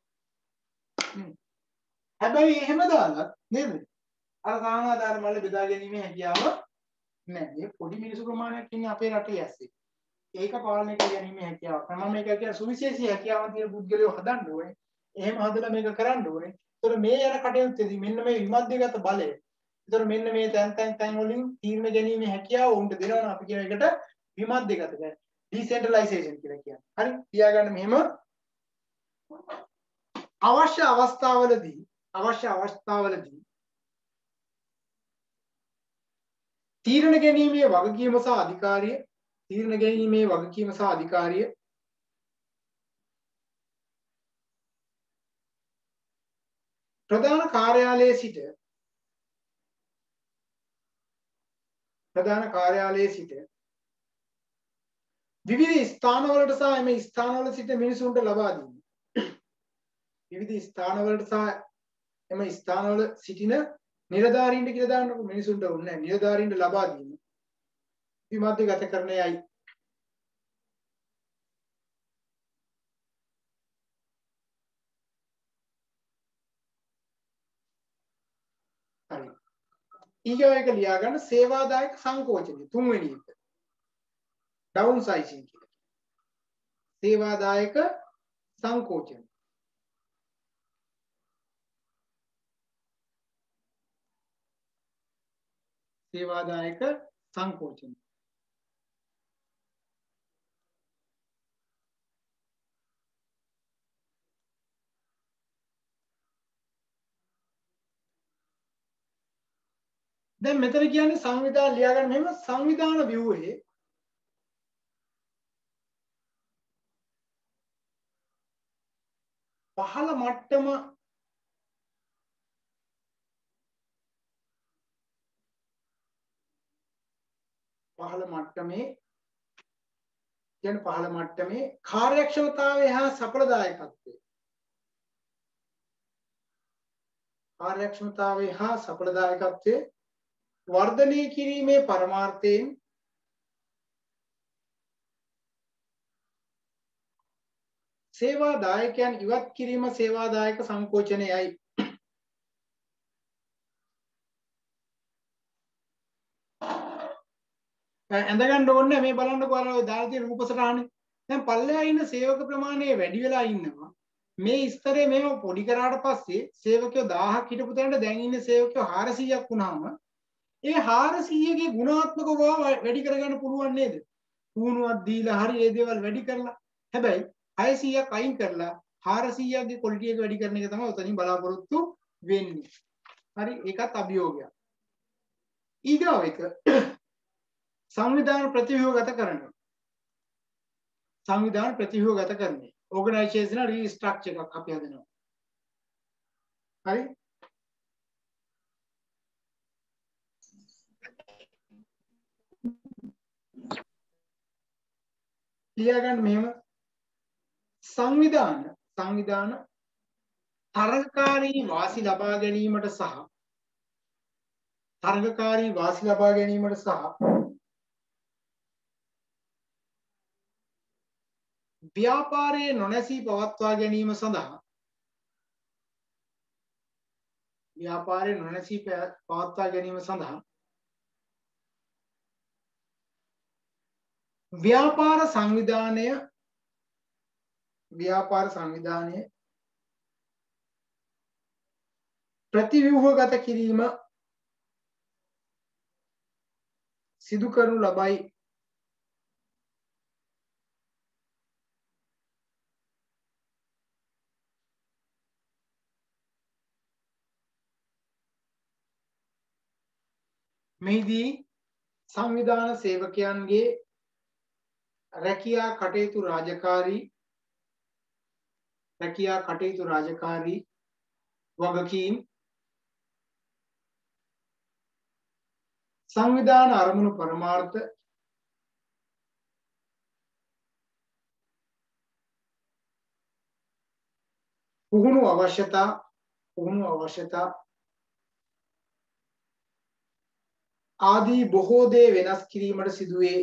හැබැයි එහෙම දාලා නේද? අර සාමාදාන මල්ල බෙදා ගැනීමේ හැකියාව නැහැ. මේ පොඩි මිනිසු ප්‍රමාණයක් ඉන්නේ අපේ රටේ ඇස්සේ. ඒක පාලනය කර ගැනීමේ හැකියාව. මම මේක කියන සුවිශේෂී හැකියාවන් තියෙන පුද්ගලයෝ හදන්න ඕනේ. එහෙම හදලා මේක කරන්න ඕනේ. ඒතර මේ යන කටයුත්තේදී මෙන්න මේ විමධ්‍යගත බලය. ඒතර මෙන්න මේ තැන් තැන් තැන් වලින් තීරණ ගැනීමේ හැකියාව උන්ට දෙනවනේ අපි කියන එකට විමධ්‍යගත කරන්නේ. ඩිසෙන්ට්‍රලයිසේෂන් කියලා කියන්නේ. හරි? තියාගන්න මෙහෙම අවශ්‍ය අවස්ථාවලදී අවශ්‍ය අවස්ථාවලදී තීරණ ගැනීමේ වගකීම සහ අධිකාරිය තීරණ ගැනීමේ වගකීම සහ අධිකාරිය ප්‍රධාන කාර්යාලයේ සිට ප්‍රධාන කාර්යාලයේ සිට විවිධ ස්ථානවලට සහ එම ස්ථානවල සිට මිනිසුන්ට ලබා දීම. විවිධ ස්ථානවලට සහ එම ස්ථානවල සිටින නිලධාරීන්ට කියලා දාන්නකො මිනිසුන්ට ඕනේ නැහැ. නිලධාරීන්ට ලබා දීම. විමධ්‍යගත කරන්නේයි. හරි. ඊගො එක ලියා ගන්න සේවාදායක සංකෝචනය තුන්වෙනි එක. ඩවුන් සයිසිං කියලා. සේවාදායක සංකෝචන. සේවාදායක සංකෝචන. දැන් මෙතන කියන්නේ සංවිධාන ලියා ගන්න මෙහෙම සංවිධාන ව්‍යුහයේ පහළ මට්ටම පහළ මට්ටමේ කියන පහළ මට්ටමේ කාර්යක්ෂමතාවය හා සඵලදායකත්වය කාර්යක්ෂමතාවය හා සඵලදායකත්වය වර්ධනය කිරීමේ පරමාර්ථයෙන් සේවාදායකයන් ඉවත් කිරීම සේවාදායක සංකෝචනයයි. ඇඳගන්න ඕනේ මේ බලන්නකෝ අර දාලා තියෙන රූපසටහනේ. දැන් පල්ලෙහා ඉන්න සේවක ප්‍රමාණය වැඩි වෙලා ඉන්නවා. මේ ස්තරේ මේව පොඩි කරාට පස්සේ සේවකයෝ දහහක් හිටපු තැනට දැන් ඉන්නේ සේවකයෝ හාරසීයක් වුණාම ඒ හාරසීයගේ ගුණාත්මක බව වැඩි කරගන්න පුළුවන් නේද? පුහුණුවක් දීලා හරි ඒ දේවල් වැඩි කරලා. හැබැයි හයසීයක් අයින් කරලා හාරසීයක්ගේ ක්වොලිටි එක වැඩි කරන එක තමයි උතනින් බලාපොරොත්තු වෙන්නේ. හරි ඒකත් අභියෝගයක්. ඊගාව එක සංවිධාන ප්‍රතිව්‍යුහගත කරන සංවිධාන ප්‍රතිව්‍යුහගත කරන්නේ ඕගනයිසේෂනල් රීස්ට්‍රක්චර් එකක් අපි හදනවා. හරි ලියාගන්න මෙහෙම සංවිධාන සංවිධාන තරගකාරී වාසි ලබා ගැනීමට සහ තරගකාරී වාසි ලබා ගැනීමට සහ ව්‍යාපාරයේ නොනැසී පවත්වා ගැනීම සඳහා ව්‍යාපාරයේ නොනැසී පවත්වා ගැනීම සඳහා ව්‍යාපාර සංවිධානය ව්‍යාපාර සංවිධානය ප්‍රතිව්‍යුහගත කිරීම සිදු කරනු ලබයි. මෙහිදී සංවිධාන සේවකයන්ගේ රැකියා කටයුතු රාජකාරී රැකියා කටයුතු රාජකාරී වගකීම් සංවිධාන අරමුණු පරමාර්ථ පුහුණු අවශ්‍යතා පුහුණු අවශ්‍යතා ආදී බොහෝ දේ වෙනස් කිරීමට සිදුවේ.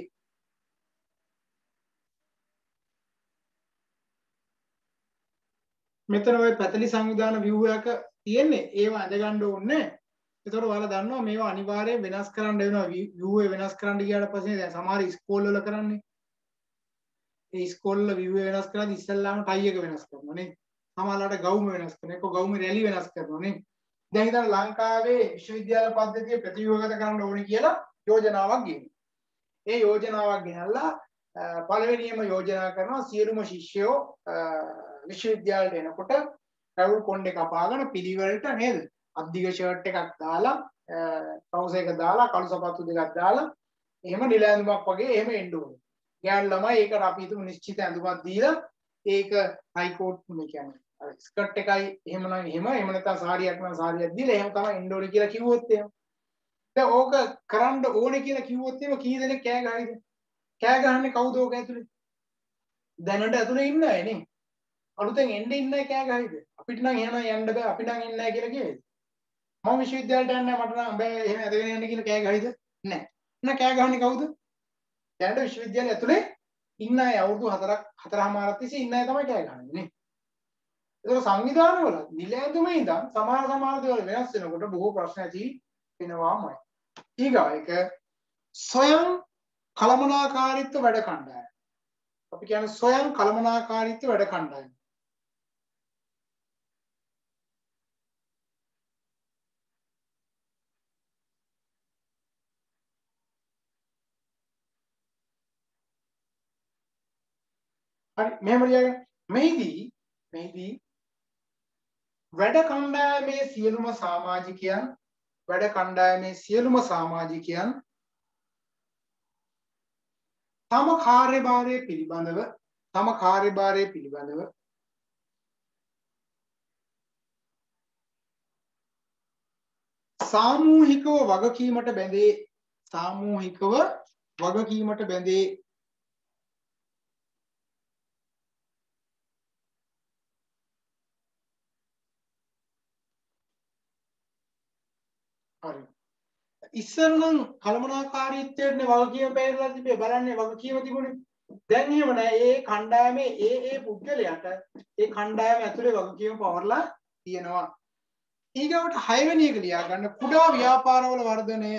මෙතන ඔය පැතලි සංවිධාන ව්‍යුහයක තියෙන්නේ ඒව අඳ ගන්න ඕනේ. ඒතකොට ඔයාලා දන්නවා මේවා අනිවාර්යයෙන් වෙනස් කරන්න වෙනවා. ව්‍යුහය වෙනස් කරන්න ගියාට පස්සේ දැන් සමහර ස්කෝල් වල කරන්නේ. ඒ ස්කෝල් වල ව්‍යුහය වෙනස් කරලා ඉස්සල්ලාම ටයි එක වෙනස් කරනවා නේ. සමහරවිට ගවුම වෙනස් කරනවා. ඒක ගවුම රැලි වෙනස් කරනවා නේ. දැන් හිතන්න ලංකාවේ විශ්වවිද්‍යාල පද්ධතිය ප්‍රතිව්‍යුහගත කරන්න ඕනේ කියලා යෝජනාවක් ගෙනියනවා. ඒ යෝජනාවක් ගෙනල්ලා පළවෙනියම යෝජනා කරනවා සියලුම ශිෂ්‍යයෝ විශ්වවිද්‍යාලයට එනකොට රවුල් කොණ්ඩේ කපාගෙන පිළිවෙලට නේද? අද්දිග ෂර්ට් එකක් දාලා ට්‍රවුසර් එක දාලා කළු සපත්තු දෙකක් දාලා එහෙම නිල ඇඳුමක් වගේ එහෙම එන්න ඕනේ. ගෑනු ළමයි ඒකට අපි හිතමු නිශ්චිත ඇඳුමක් දීලා ඒක හයි කෝට් මේ කියන්නේ ස්කර්ට් එකයි එහෙම නම් එහෙම එහෙම නැත්නම් සාරියක් නම් සාරියක් දීලා එහෙම තමයි එන්න ඕනේ කියලා කිව්වොත් එහෙම. දැන් ඕක කරන්න ඕනේ කියලා කිව්වොත් එහෙම කී දෙනෙක් කෑ ගහයිද? කෑ ගහන්නේ කවුද ඕක ඇතුලේ? දැනට ඇතුලේ ඉන්න අය නේ. අලුතෙන් එන්න ඉන්න අය කෑ ගහයිද? අපිට නම් එහෙම යන්න බෑ අපි නම් එන්නේ නැහැ කියලා කිව්වේද? මම විශ්වවිද්‍යාලයට යන්නේ නැහැ මට නම් බෑ එහෙම ඇදගෙන යන්න කියලා කෑ ගහයිද? නැහැ. එහෙනම් කෑ ගහන්නේ කවුද? දැනට විශ්වවිද්‍යාලය ඇතුලේ ඉන්න අය අවුරුදු හතරක් හතරමාරක් තිස්සේ ඉන්න අය තමයි කෑ ගහන්නේ නේ. ඒක සංවිධානවල නිල ඇඳුමේ ඉඳන් සමාන සමාන දේවල් වෙනස් වෙනකොට බොහෝ ප්‍රශ්න ඇති වෙනවාමයි. ඊගා එක ස්වයං කළමනාකාරීත්ව වැඩ කණ්ඩායම. අපි කියන්නේ ස්වයං කළමනාකාරීත්ව වැඩ කණ්ඩායම. හරි මෙහෙම ලියගන්න. මෙහිදී මෙහිදී වැඩ කණ්ඩායමේ සියලුම සමාජිකයන් වැඩ කණ්ඩායමේ සියලුම සමාජිකයන් තම කාර්යභාරය පිළිබඳව තම කාර්යභාරය පිළිබඳව සාමූහිකව වගකීමට බැඳේ සාමූහිකව වගකීමට බැඳේ. හරි ඉස්සර නම් කළමනාකාරීත්වයේනේ වගකීම පෙරලා තිබේ බලන්නේ වගකීම තිබුණේ. දැන් එහෙම නෑ. ඒ කණ්ඩායමේ ඒ ඒ පුද්ගලයාට ඒ කණ්ඩායම ඇතුලේ වගකීම පවර්ලා තියෙනවා. ඊගවට හයවෙනි එක ලියා ගන්න කුඩා ව්‍යාපාරවල වර්ධනය.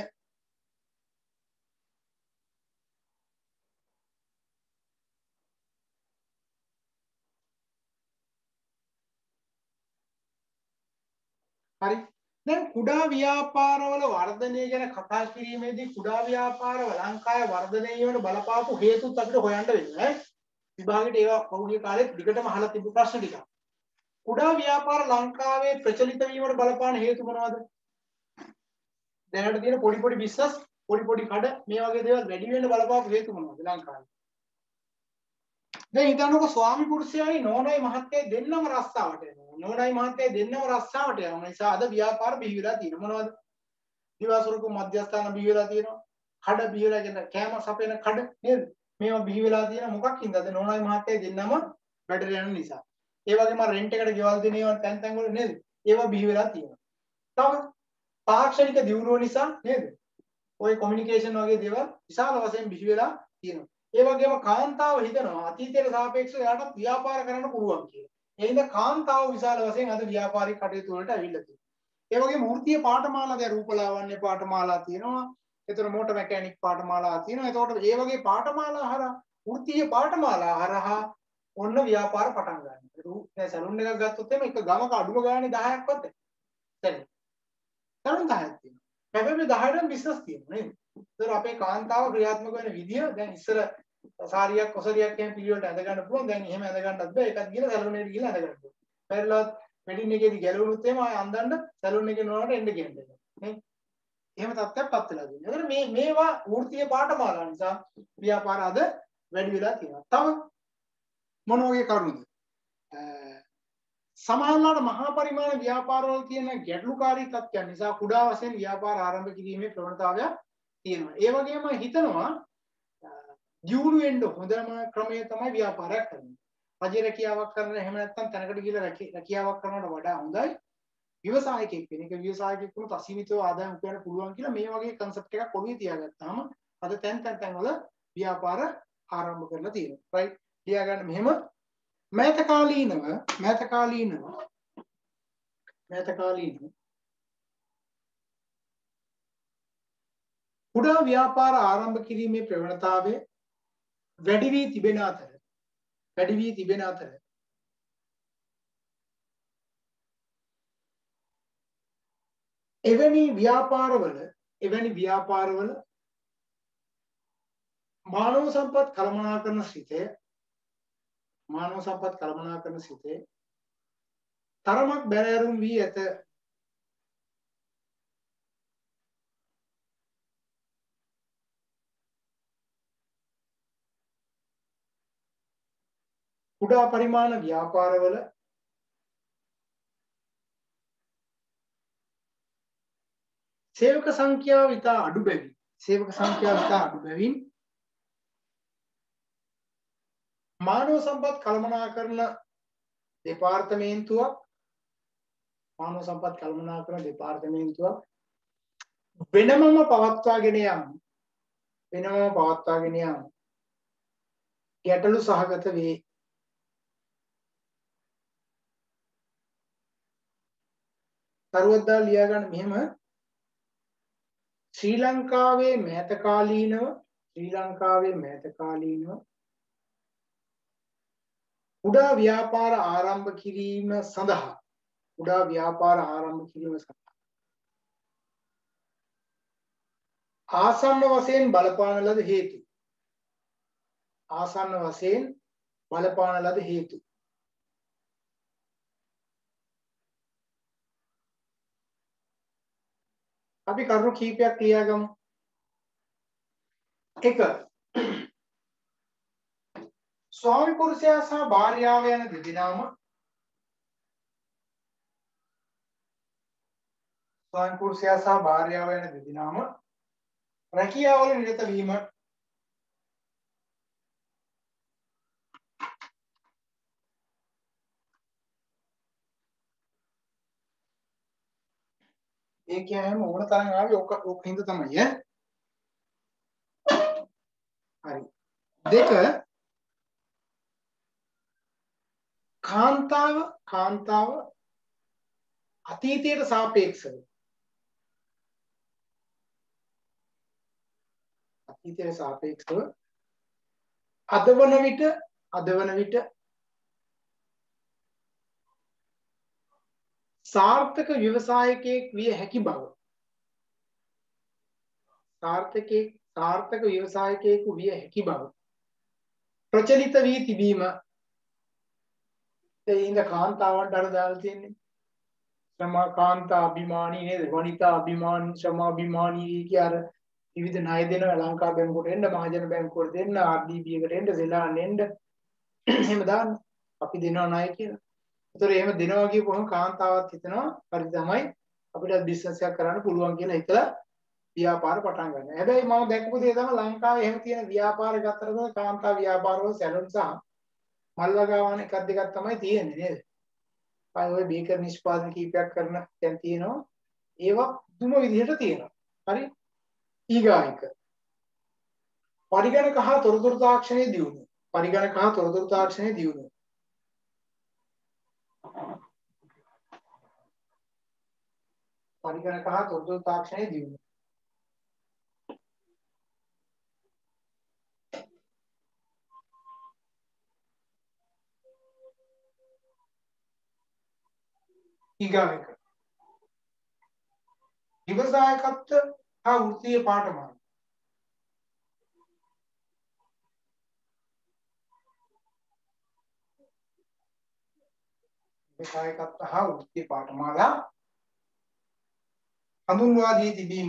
හරි දැන් කුඩා ව්‍යාපාරවල වර්ධනය ගැන කතා කිරීමේදී කුඩා ව්‍යාපාරවල ලංකාවේ වර්ධනය වීමට බලපාපු හේතුත් අපිට හොයන්න වෙනවා. විභාගෙට ඒවා පහුගිය කාලෙත් දිගටම අහලා තිබු ප්‍රශ්න ටික. කුඩා ව්‍යාපාර ලංකාවේ ප්‍රචලිත වීමට බලපාන හේතු මොනවද? දැනට තියෙන පොඩි පොඩි බිස්නස් පොඩි පොඩි කඩ මේ වගේ දේවල් වැඩි වෙන්න බලපාපු හේතු මොනවද ලංකාවේ? දැන් හිතන්නකෝ ස්වාමි පුරුෂයයි නෝනයි මහත්තයයි දෙන්නම රස්සාවට යනවා. නෝනයි මහත්තයයි දෙන්නම රස්සාවට යනවා. නිසා අද ව්‍යාපාර බිහි වෙලා තියෙනවා. මොනවද? දිවාසුරුකු මධ්‍යස්ථාන බිහි වෙලා තියෙනවා. කඩ බිහි වෙලා කියන කෑම සපයන කඩ නේද? මේවා බිහි වෙලා තියෙන මොකක් හින්දාද? නෝනයි මහත්තයයි දෙන්නම වැඩට යන නිසා. ඒ වගේම රෙන්ට් එකට ගෙවල් දෙන ඒවා තැන් තැන් වල නේද? ඒවා බිහි වෙලා තියෙනවා. තව තාක්ෂණික දියුණුව නිසා නේද? ඔය කොමියුනිකේෂන් වගේ දේවල් විශාල වශයෙන් බිහි වෙලා තියෙනවා. ඒ වගේම කාන්තාව හිතනවා අතීතයට සාපේක්ෂව එයාට ව්‍යාපාර කරන්න පුළුවන් කියලා. ඒ හින්දා කාන්තාව විශාල වශයෙන් අද ව්‍යාපාරික කටයුතු වලට ඇවිල්ලා තියෙනවා. ඒ වගේම වෘත්තීය පාඨමාලා දැන් රූපලාවන්‍ය පාඨමාලා තියෙනවා. එතන මෝටර් මැකැනික් පාඨමාලා තියෙනවා. එතකොට ඒ වගේ පාඨමාලා හරහා වෘත්තීය පාඨමාලා හරහා ඔන්න ව්‍යාපාර පටන් ගන්නවා. දැන් සැලුන් එකක් ගත්තොත් එimhe එක ගමක අඩුම ගානේ දහයක්වත් නැහැ. සැලුන් දහයක් තියෙනවා. හැබැයි දහයටම බිස්නස් තියෙනවා නේද? ඒතර අපේ කාන්තාව ක්‍රියාත්මක වෙන විදිය දැන් ඉස්සර සාරියක් කොසරියක් එහෙම පිළිවෙලට ඇඳ ගන්න පුළුවන්. දැන් එහෙම ඇඳ ගන්නත් බෑ. ඒකත් ගිහලා සැලුන් එකට ගිහලා ඇඳ ගන්න පුළුවන්. පෙරලත් වෙඩින් එකේදී ගැලවුණොත් එහෙම ආය අඳන්න සැලුන් එකේ නෝනට එන්න කියන්නේ. නේ? එහෙම තත්ත්වයක් පත් වෙලා තියෙනවා. ඒතර මේ මේවා වෘත්තීය පාඨමාලා නිසා ව්‍යාපාර අද වැඩි වෙලා තියෙනවා. තව මොන වගේ කරුණුද? සමහරවිට මහා පරිමාණ ව්‍යාපාරවල තියෙන ගැටලුකාරී තත්ත්වයන් නිසා කුඩා වශයෙන් ව්‍යාපාර ආරම්භ කිරීමේ ප්‍රවණතාවයක් තියෙනවා. ඒ වගේම හිතනවා දියුණු වෙන්න හොඳම ක්‍රමය තමයි ව්‍යාපාරයක් කරන්නේ. රජේ රැකියාවක් කරන එහෙම නැත්නම් තැනකට ගිහලා රැකියාවක් කරනවට වඩා හොඳයි ව්‍යවසායකයෙක් වෙන එක. ව්‍යවසායකයෙක් වුණොත් අසීමිතව ආදායම් උපයන්න පුළුවන් කියලා මේ වගේ concept එකක් ඔළුවේ තියාගත්තාම අද තැන් තැන් තැන් වල ව්‍යාපාර ආරම්භ කරලා තියෙනවා. right? තියාගන්න මෙහෙම මෑතකාලීනව මෑතකාලීනව මෑතකාලීනව කුඩා ව්‍යාපාර ආරම්භ කිරීමේ ප්‍රවණතාවය වැඩි වී තිබෙන අතර වැඩි වී තිබෙන අතර එවැනි ව්‍යාපාරවල එවැනි ව්‍යාපාරවල මානව සම්පත් කළමනාකරන සිතය මානව සම්පත් කළමනාකරන සිතේ තරමක් බැරෑරුම් වී ඇත. කුඩා පරිමාණ ව්‍යාපාරවල සේවක සංඛ්‍යාව ඉතා අඩු බැවින් සේවක සංඛ්‍යාව ඉතා අඩු බැවින් මානව සම්පත් කළමනාකරන දෙපාර්තමේන්තුවක් මානව සම්පත් කළමනාකරන දෙපාර්තමේන්තුවක් වෙනමම පවත්වාගෙන යාම වෙනමම පවත්වාගෙන යාම ගැටලු සහගත වේ. තරුවද්දා ලියා ගන්න මෙහෙම ශ්‍රී ලංකාවේ මෑත කාලීනව ශ්‍රී ලංකාවේ මෑත කාලීනව කුඩා ව්‍යාපාර ආරම්භ කිරීම සඳහා කුඩා ව්‍යාපාර ආරම්භ කිරීම සඳහා ආසන්න වශයෙන් බලපාන ලද හේතු ආසන්න වශයෙන් බලපාන ලද හේතු අපි කරුණු කීපයක් ලියාගමු. එක ස්වාමි පුරුෂයා සහ භාර්යාව යන දෙදෙනාම ස්වාමි පුරුෂයා සහ භාර්යාව යන දෙදෙනාම රැකියාවල නිරත වීම ඒ කියන්නේම ඕන තරම් ආවේ ඔක ඔක හින්දා තමයි ඈ. හරි. දෙක කාන්තාව කාන්තාව අතීතයට සාපේක්ෂව අතීතයට සාපේක්ෂව අදවන විට අදවන විට සාර්ථක ව්‍යවසායකයෙක් විය හැකි බව සාර්ථකයෙක් සාර්ථක ව්‍යවසායකයෙකු විය හැකි බව ප්‍රචලිත වී තිබීම. ඒ ඉඳ කාන්තාවන්ට අර දාලා තියෙන්නේ ශ්‍රම කාන්තා අභිමානී නේද? වනිතා අභිමානී ශ්‍රම අභිමානී කිය අර විවිධ ණය දෙනවා ලංකා බැංකුවට එන්න මහජන බැංකුවට දෙන්න ආර් ඩී බී එකට එන්න සෙලාන් එන්න එහෙම දාන්න අපි දෙනවා ණය කියලා. ඒතර එහෙම දෙනවා කියපුවම කාන්තාවත් හිතනවා හරි තමයි අපිට බිස්නස් එකක් කරන්න පුළුවන් කියලා හිතලා ව්‍යාපාර පටන් ගන්නවා. හැබැයි මම දැක්කපු දේ තමයි ලංකාවේ එහෙම තියෙන ව්‍යාපාර ගත්තට කාන්තා ව්‍යාපාරවල සැලොන් සහ මල් වගාවාන එකක් දෙකක් තමයි තියෙන්නේ නේද? අය ඔය බේකර් නිෂ්පාදන කීපයක් කරන දැන් තියෙනවා. ඒවා දුම විදිහට තියෙනවා. හරි? ඊගායක පරිගණක හා තොරතුරු තාක්ෂණයේ දියුණුව. පරිගණක හා තොරතුරු තාක්ෂණයේ දියුණුව. පරිගණක හා තොරතුරු තාක්ෂණයේ දියුණුව. ඊගායක විවසායකත්ව හා වෘත්තීය පාඨමාලා. විවසායකත්ව හා වෘත්තීය පාඨමාලා හඳුන්වා දී තිබීම.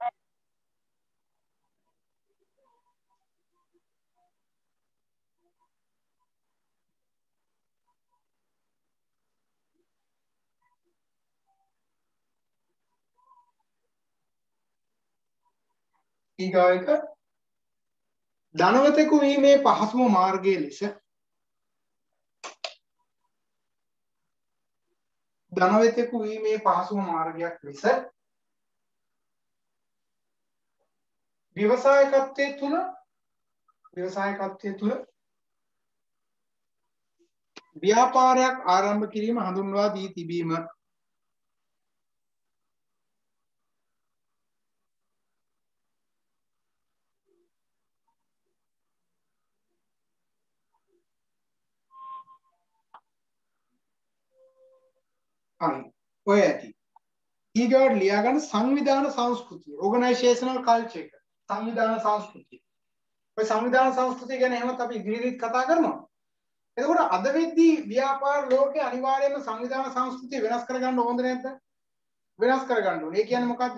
ඊගායක ධනවතෙකු වීමේ පහසුම මාර්ගය ලෙස ධනවතෙකු වීමේ පහසුම මාර්ගයක් ලෙස ව්‍යවසායකත්වයේ තුල ව්‍යවසායකත්වයේ තුල ව්‍යාපාරයක් ආරම්භ කිරීම හඳුන්වා දී තිබීම. හරි ඔය ඇති ඊගොඩ ලියා ගන්න සංවිධාන සංස්කෘතිය ඕගනයිසේෂනල් කල්චර් එක සංවිධාන සංස්කෘතිය. ඔය සංවිධාන සංස්කෘතිය ගැන එහෙමත් අපි ඉදිරියට කතා කරනවා. එතකොට අද වෙද්දී ව්‍යාපාර ලෝකේ අනිවාර්යයෙන්ම සංවිධාන සංස්කෘතිය වෙනස් කරගන්න ඕනද නැද්ද? වෙනස් කරගන්න ඕනේ. ඒ කියන්නේ මොකද්ද?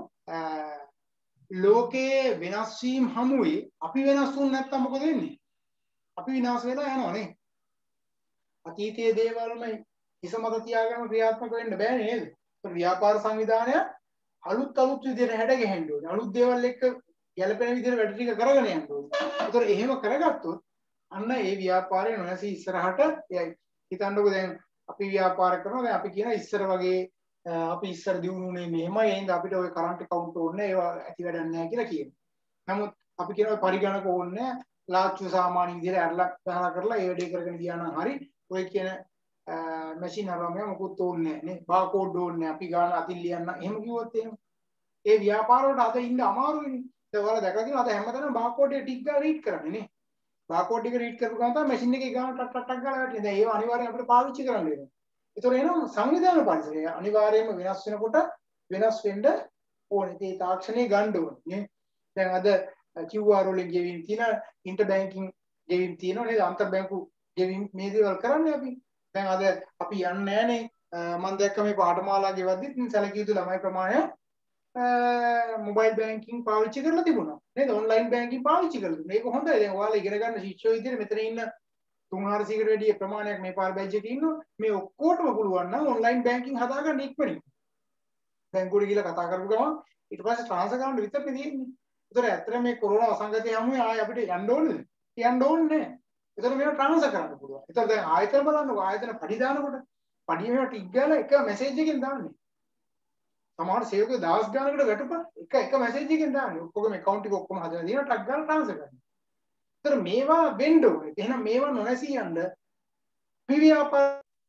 ලෝකයේ වෙනස් වීම හමුවේ අපි වෙනස් වුනේ නැත්නම් මොකද වෙන්නේ? අපි විනාශ වෙලා යනවා නේ. අතීතයේ දේවල්ම හිස මත තියාගෙන ක්‍රියාත්මක වෙන්න බෑනේ නේද? ඒක ව්‍යාපාර සංවිධානය අලුත් අලුත් විදිහට හැඩ ගැහෙන්න ඕනේ. අලුත් දේවල් එක්ක ගැළපෙන විදිහට වැඩ ටික කරගෙන යන්න ඕනේ. ඒතර එහෙම කරගත්තොත් අන්න ඒ ව්‍යාපාරය නොනැසී ඉස්සරහට යයි. හිතන්නකෝ දැන් අපි ව්‍යාපාර කරනවා දැන් අපි කියන ඉස්සර වගේ අපි ඉස්සර දිනුනේ මෙහෙමයි එහෙනම් අපිට ওই කරන්ට් account ඕනේ ඒවා ඇති වැඩක් නැහැ කියලා කියනවා. නමුත් අපි කියනවා පරිගණක ඕනේ ලාච්චු සාමාන්‍ය විදිහට ඇරලා ගහලා කරලා ඒ වැඩේ කරගෙන ගියා නම් හරි. ඔය කියන මැෂින් අරම මොකුත් ඕනේ නැහැ නේ. බාකෝඩ් ඕනේ නැහැ. අපි ගාන අතින් ලියන්න එහෙම කිව්වොත් එහෙම ඒ ව්‍යාපාර වලට අද ඉන්න අමාරුයිනේ. ඒක ඔයාලා දැකලා තියෙනවා අද හැමතැනම බාකෝඩ් එක ටික් ගාලා රීඩ් කරන්නේ නේ. බාකෝඩ් එක රීඩ් කරපු ගමන් තමයි මැෂින් එකේ ගාන ටක් ටක් ටක් ගාලා වැටෙන්නේ. දැන් ඒව අනිවාර්යෙන් අපිට පාවිච්චි කරන්න වෙනවා. ඒතකොට එහෙනම් සංවිධාන පරිසරය අනිවාර්යයෙන්ම වෙනස් වෙනකොට වෙනස් වෙන්න ඕනේ. ඒ තාක්ෂණය ගන්න ඕනේ නේ. දැන් අද කිව් ආර් වලින් ගෙවීම් තියෙන ඉන්ටර් බැංකින් ගෙවීම් තියෙනවා නේද? අන්තර් බැංකු ගෙවීම් මේ දේවල් කරන්නේ අපි. දැන් අද අපි යන්නේ නැහනේ. මම දැක්ක මේ පාඨමාලා ගෙවද්දිත් සැලකිය යුතු ළමයි ප්‍රමාණය මොබයිල් බැංකින් පාවිච්චි කරලා තිබුණා. නේද? ඔන්ලයින් බැංකින් පාවිච්චි කරලා තිබුණා. ඒක හොඳයි. දැන් ඔයාලා ඉගෙන ගන්න ශිෂ්‍යයෝ විදිහට මෙතන ඉන්න තුන් හාරසීයකට වැඩි ප්‍රමාණයක් මේ පාර බැච් එකේ ඉන්නවා. මේ ඔක්කොටම පුළුවන් නම් ඔන්ලයින් බැංකින් හදාගන්න ඉක්මනින්. බැංකුවට ගිහලා කතා කරපු ගමන් ඊට පස්සේ ට්‍රාන්ස්ෆර් කරන්න විතරනේ තියෙන්නේ. ඒතර ඇත්තට මේ කොරෝනා අසංගතය හැමුවේ ආයේ අපිට යන්න ඕනේද? යන්න ඕනේ නැහැ. ඒතර මේක ට්‍රාන්ස්ෆර් කරන්න පුළුවන්. ඒතර දැන් ආයතන බලන්නකො ආයතන පඩි දානකොට පඩිය මේවා ටික් ගාලා එක මැසේජ් එකකින් දාන්නේ. සමහර සේවකයෝ දවස් ගානකට වැටුපා එක එක මැසේජ් එකකින් දාන්නේ. ඔක්කොම account එක ඔක්කොම හදලා දිනවා ටක් ගාලා ට්‍රාන්ස්ෆර් කරනවා. ඒතර මේවා වෙන්න ඕනේ. එහෙනම් මේවා නොනැසී යන්න පිරියාපා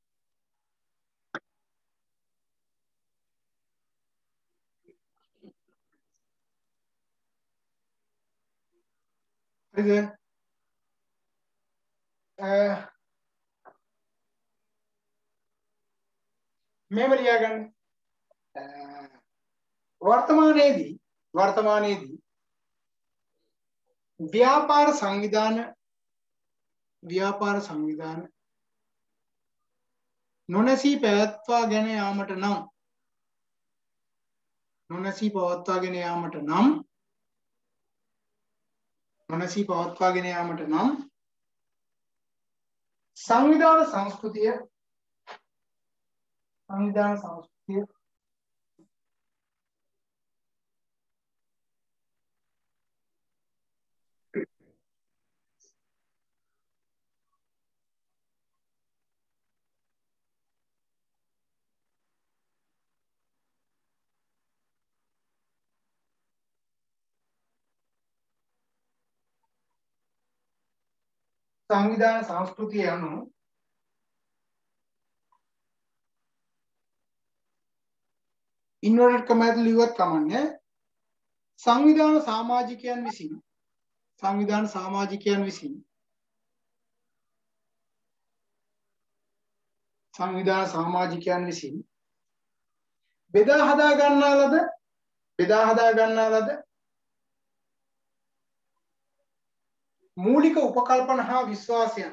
හරිද? මේව ලියාගන්න. වර්තමානයේදී වර්තමානයේදී ව්‍යාපාර සංවිධාන ව්‍යාපාර සංවිධාන නොනැසී පැවැත්වා ගෙන යාමට නම් නොනැසී පවත්වාගෙන යාමට නම් මනසී පවත්වාගෙන යාමට නම් සංවිධාන සංස්කෘතිය සංවිධාන සංස්කෘතිය සංවිධාන සංස්කෘතිය යනු ඉන්වර්ටඩ් කමෙන්ට් ලියුවත් කමන්නේ සංවිධාන සමාජිකයන් විසින් සංවිධාන සමාජිකයන් විසින් සංවිධාන සමාජිකයන් විසින් බෙදා හදා ගන්නා ලද බෙදා හදා ගන්නා ලද මූලික උපකල්පන හා විශ්වාසයන්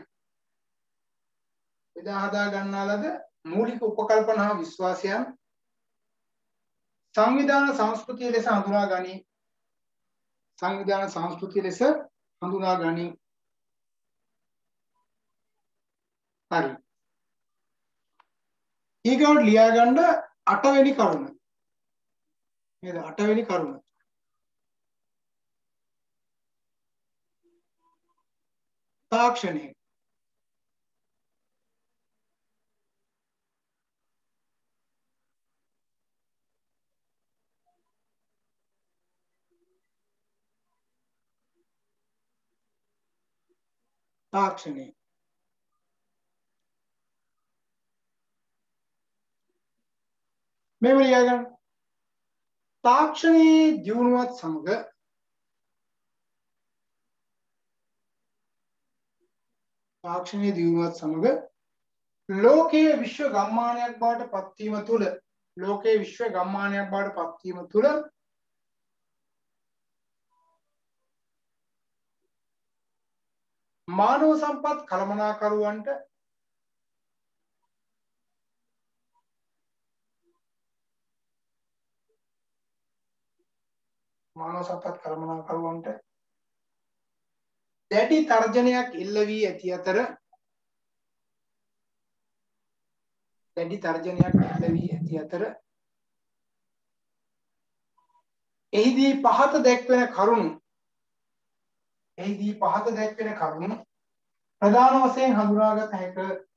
බෙදා හදා ගන්නා ලද මූලික උපකල්පන හා විශ්වාසයන් සංවිධාන සංස්කෘතිය ලෙස හඳුනා ගනී සංවිධාන සංස්කෘතිය ලෙස හඳුනා ගනී හරි ඊගොල්ලෝ ලියා ගන්න අටවෙනි කරුණ නේද අටවෙනි කරුණ තාක්ෂණය තාක්ෂණය මෙහෙම ලියා ගන්න තාක්ෂණයේ දියුණුවත් සමග තාක්ෂණයේ දියුණුවත් සමග ලෝකයේ විශ්ව ගම්මානයක් බවට පත්වීම තුළ ලෝකයේ විශ්ව ගම්මානයක් බවට පත්වීම තුළ මානව සම්පත් කළමනාකරුවන්ට මානව සම්පත් කළමනාකරුවන්ට දැඩි තර්ජනයක් එල්ල වී ඇති අතර දැඩි තර්ජනයක් එල්ල වී ඇති අතර එහිදී පහත දැක්වෙන කරුණු එහිදී පහත දැක්වෙන කරුණු ප්‍රධාන වශයෙන් හඳුනාගත හැක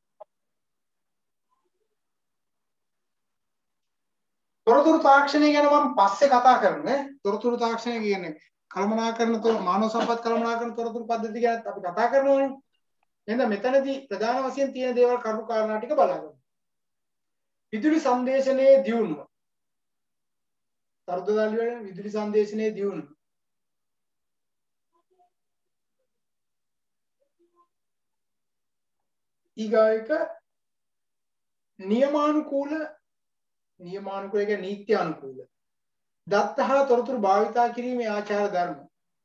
තොරතුරු තාක්ෂණය ගැන මම පස්සේ කතා කරන්නේ තොරතුරු තාක්ෂණය කියන්නේ කළමනාකරන තොර මානව සම්පත් කළමනාකරන තොරතුරු පද්ධති ගැන අපි කතා කරනවානේ එහෙනම් මෙතනදී ප්‍රධාන වශයෙන් තියෙන දේවල් කරුණු කාරණා ටික බලන්න විදුලි සංදේශනයේ දියුණුව තරදදාලි වල විදුලි සංදේශනයේ දියුණුව ඊගායක නියමානුකූල නියමානුකූල කියන්නේ නීත්‍යානුකූල දත්ත හා තොරතුරු භාවිතා කිරීමේ ආචාර ධර්ම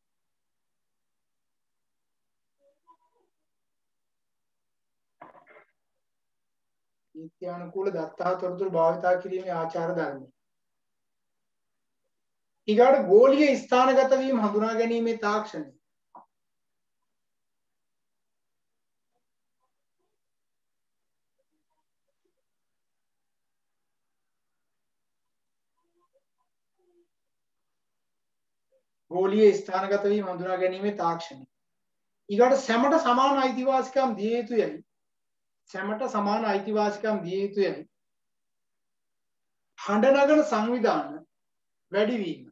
නීත්‍යානුකූල දත්ත හා තොරතුරු භාවිතා කිරීමේ ආචාර ධර්ම ඊගාට ගෝලීය ස්ථානගත වීම හඳුනා ගැනීමේ තාක්ෂණය ගෝලීය ස්ථානගත වීම හඳුනා ගැනීමේ තාක්ෂණය ඊගාට සැමට සමාන අයිතිවාසිකම් දිය යුතුයයි සැමට සමාන අයිතිවාසිකම් දිය යුතුයයි හඬ නගන සංවිධාන වැඩි වීම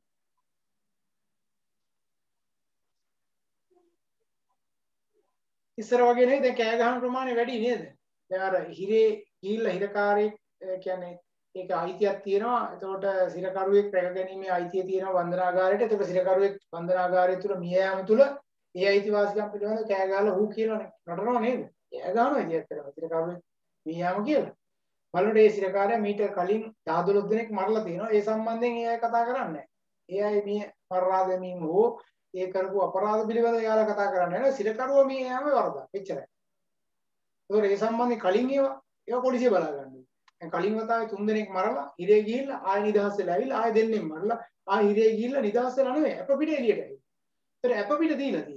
ඉස්සර වගේ නෙවෙයි දැන් කෑ ගහන ප්‍රමාණය වැඩි නේද දැන් අර හිරේ ගිහිල්ලා හිරකාරයෙක් කියන්නේ ඒක අයිතියක් තියෙනවා එතකොට සිරකරුවෙක් රැක ගැනීමේ අයිතිය තියෙනවා වන්දනාගාරයට එතකොට සිරකරුවෙක් වන්දනාගාරය තුල මිය යාම තුල ඒ අයිතිවාසිකම් පිළිබඳව කෑ ගහලා හූ කියලානේ නටනවා නේද කෑ ගහනවා ඉතින් ඇත්තටම සිරකරුවෙක් මිය යාම කියලා බලන්න ඒ සිරකාරයා මීට කලින් දහ දොළොස් දෙනෙක් මරලා තියෙනවා ඒ සම්බන්ධයෙන් ඒ අය කතා කරන්නේ නැහැ ඒ අය මේ මරලා දැමීම හෝ ඒ කරපු අපරාධ පිළිබඳව යාලා කතා කරන්නේ නැහැ සිරකරුවා මිය යාම වරදක් එච්චරයි ඒතකොට ඒ සම්බන්ධයෙන් කලින් ඒවා ඒවා පොලිසිය බලා ගන්නවා දැන් කලින් වතාවේ තුන් දෙනෙක් මරලා හිරේ ගිහිල්ලා ආයෙ නිදහස් වෙලා ඇවිල්ලා ආයෙ දෙන්නෙක් මරලා ආයෙ හිරේ ගිහිල්ලා නිදහස් වෙලා නෙවෙයි අප පිට එළියට ඇවිල්ලා. ඒතර අප පිට දීලා තියෙන්නේ.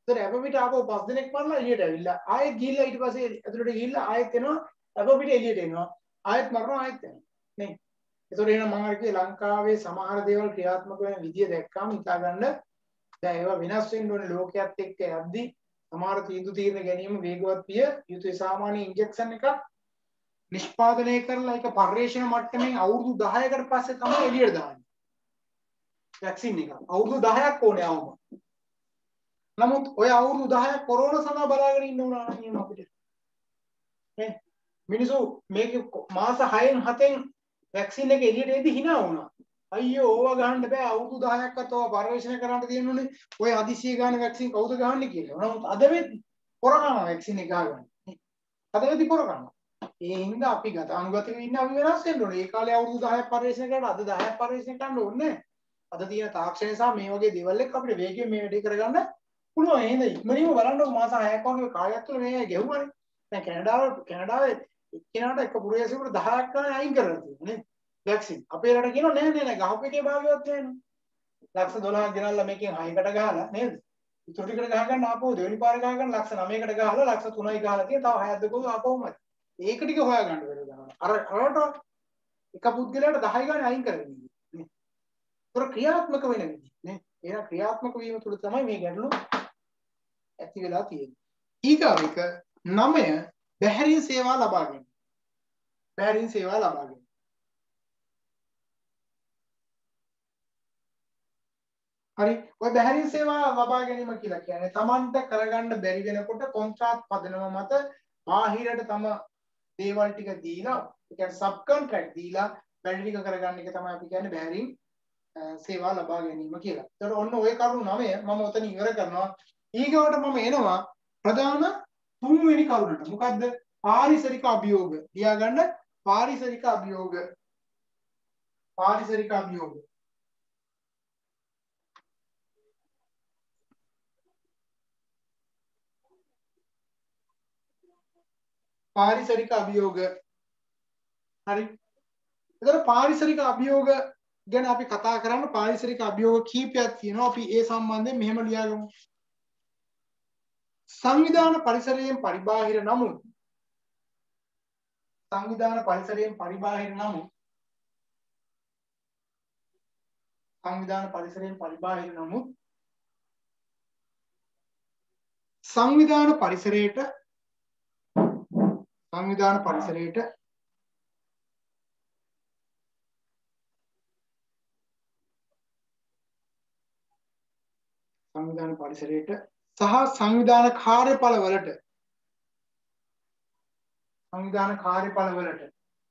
ඒතර අප පිට ආපහු පස් දිනක් මරලා එළියට ඇවිල්ලා ආයෙත් ගිහිල්ලා ඊට පස්සේ ඇතුළට ගිහිල්ලා ආයෙත් එනවා අප පිට එළියට එනවා ආයෙත් මරනවා ආයෙත් එනවා නේ. ඒතර එහෙනම් මම අර කිව්වේ ලංකාවේ සමහර දේවල් ක්‍රියාත්මක වෙන විදිය දැක්කම හිතා ගන්න දැන් ඒවා වෙනස් වෙන්න ඕනේ ලෝකයේත් එක්ක යද්දි සමහර තීන්දුව తీරන ගැනීම වේගවත් විය යුතුයි. සාමාන්‍ය ඉන්ජෙක්ෂන් එකක් නිෂ්පාදනය කරලා ඒක පර්යේෂණ මට්ටමින් අවුරුදු දහයකට පස්සේ තමයි එළියට දාන්නේ. වැක්සින් එක. අවුරුදු දහයක් ඕනේ આવම. නමුත් ඔය අවුරුදු දහයක් කොරෝනා සඳහා බලාගෙන ඉන්න උනා නියම අපිට. නේ? මිනිස්සු මේක මාස හයෙන් හතෙන් වැක්සින් එක එළියට එද්දි hina වුණා. අයියෝ ඕවා ගහන්න බෑ අවුරුදු දහයක්වත් ඕවා පර්යේෂණ කරන්න තියෙනුනේ. ඔය හදිසිය ගන්න වැක්සින් කවුද ගහන්නේ කියලා. නමුත් අද වෙද්දි කොරෝනා වැක්සින් එක ගහගන්න. අද වෙද්දි කොරෝනා. ඒ හින්දා අපි ගතානුගතිකව ඉන්න අපි වෙනස් වෙන්න ඕනේ. ඒ කාලේ අවුරුදු දහයක් පරිශ්‍රණය කරලා අද දහයක් පරිශ්‍රණය කරන්න ඕනේ. අද තියෙන තාක්ෂණය සහ මේ වගේ දේවල් එක්ක අපිට වේගයෙන් මේ වැඩේ කරගන්න පුළුවන්. එහෙනම් ඉක්මනින්ම බලන්නකො මාස හයක් වගේ කාලයක් තුළ මේ ගෙවුවානේ. දැන් කැනඩාව කැනඩාවේ එක්කෙනාට එක පුරවැසියෙකුට දහයක් ගණන් අයින් කරලා තියෙනවා නේ. වැක්සින්. අපේ රට කියනවා නෑ නෑ නෑ ගහපු එකේ භාගයක් තියෙනවා. ලක්ෂ දොළහක් ගෙනල්ලා මේකෙන් හයකට ගහලා නේද? ඉතුරු ටිකට ගහ ගන්න ආපහු දෙවෙනි පාර ගහ ගන්න ලක්ෂ නවයකට ගහලා ලක්ෂ තුනයි ගහලා තියෙන තව හයක් දෙකක් ආපහුමයි. ඒක ටික හොයාගන්න වෙනවා. අර අරට එක පුද්ගලයාට දහය ගානේ අයින් කරගෙන ඉන්නේ නේ. ඒක ක්‍රියාත්මක වෙන විදිහ නේ. ඒක ක්‍රියාත්මක වීම තුළ තමයි මේ ගැටලු ඇති වෙලා තියෙන්නේ. ඊගාව එක නවය බැහැරින් සේවා ලබා ගැනීම. බැහැරින් සේවා ලබා ගැනීම. හරි ඔය බැහැරින් සේවා ලබා ගැනීම කියලා කියන්නේ Tamanට කරගන්න බැරි වෙනකොට කොන්ත්‍රාත් පදනම මත බාහිරට තම දේවල් ටික දීලා ඒ කියන්නේ සබ් කොන්ට්‍රැක්ට් දීලා වැඩ ටික කරගන්න එක තමයි අපි කියන්නේ බැහැරින් සේවා ලබා ගැනීම කියලා. ඒතකොට ඔන්න ওই කරුණු නවය මම ඔතන ඉවර කරනවා. ඊගොඩ මම එනවා ප්‍රධාන තුන්වෙනි කරුණට. මොකද්ද? පාරිසරික අභියෝග. ලියාගන්න පාරිසරික අභියෝග. පාරිසරික අභියෝග. පාරිසරික අභියෝග. හරි. එතකොට පාරිසරික අභියෝග ගැන අපි කතා කරන්න පාරිසරික අභියෝග කීපයක් තියෙනවා. අපි ඒ සම්බන්ධයෙන් මෙහෙම ලියාගමු. සංවිධාන පරිසරයෙන් පරිබාහිර නමුත් සංවිධාන පරිසරයෙන් පරිබාහිර නමුත් සංවිධාන පරිසරයෙන් පරිබාහිර නමුත් සංවිධාන පරිසරයට සංවිධාන පරිසරයට සංවිධාන පරිසරයට සහ සංවිධාන කාර්යඵල වලට සංවිධාන කාර්යඵල වලට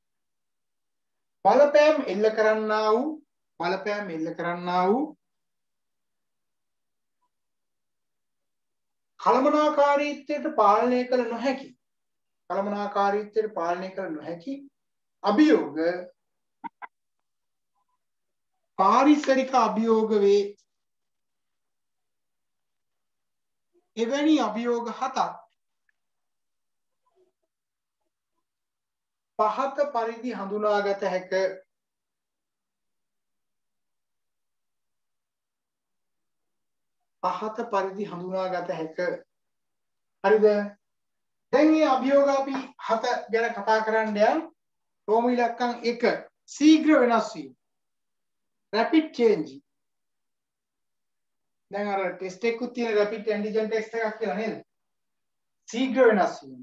බලපෑම් එල්ල කරන්නා වූ බලපෑම් එල්ල කරන්නා වූ කළමනාකාරීත්වයට පාලනය කළ නොහැකි කළමනාකාරීත්වයට පාලනය කළ නොහැකි අභියෝග පාරිසරික අභියෝග වේ. එවැනි අභියෝග හතක් පහත පරිදි හඳුනාගත හැක. පහත පරිදි හඳුනාගත හැක. හරිද? දැන් මේ අභියෝග අපි හත ගැන කතා කරන්න යන් රෝම ඉලක්කම් එක ශීඝ්‍ර වෙනස් වීම rapid change. දැන් අර ටෙස්ට් එකකුත් තියෙන rapid antigen test එකක් කියලා නේද? ශීඝ්‍ර වෙනස් වීම.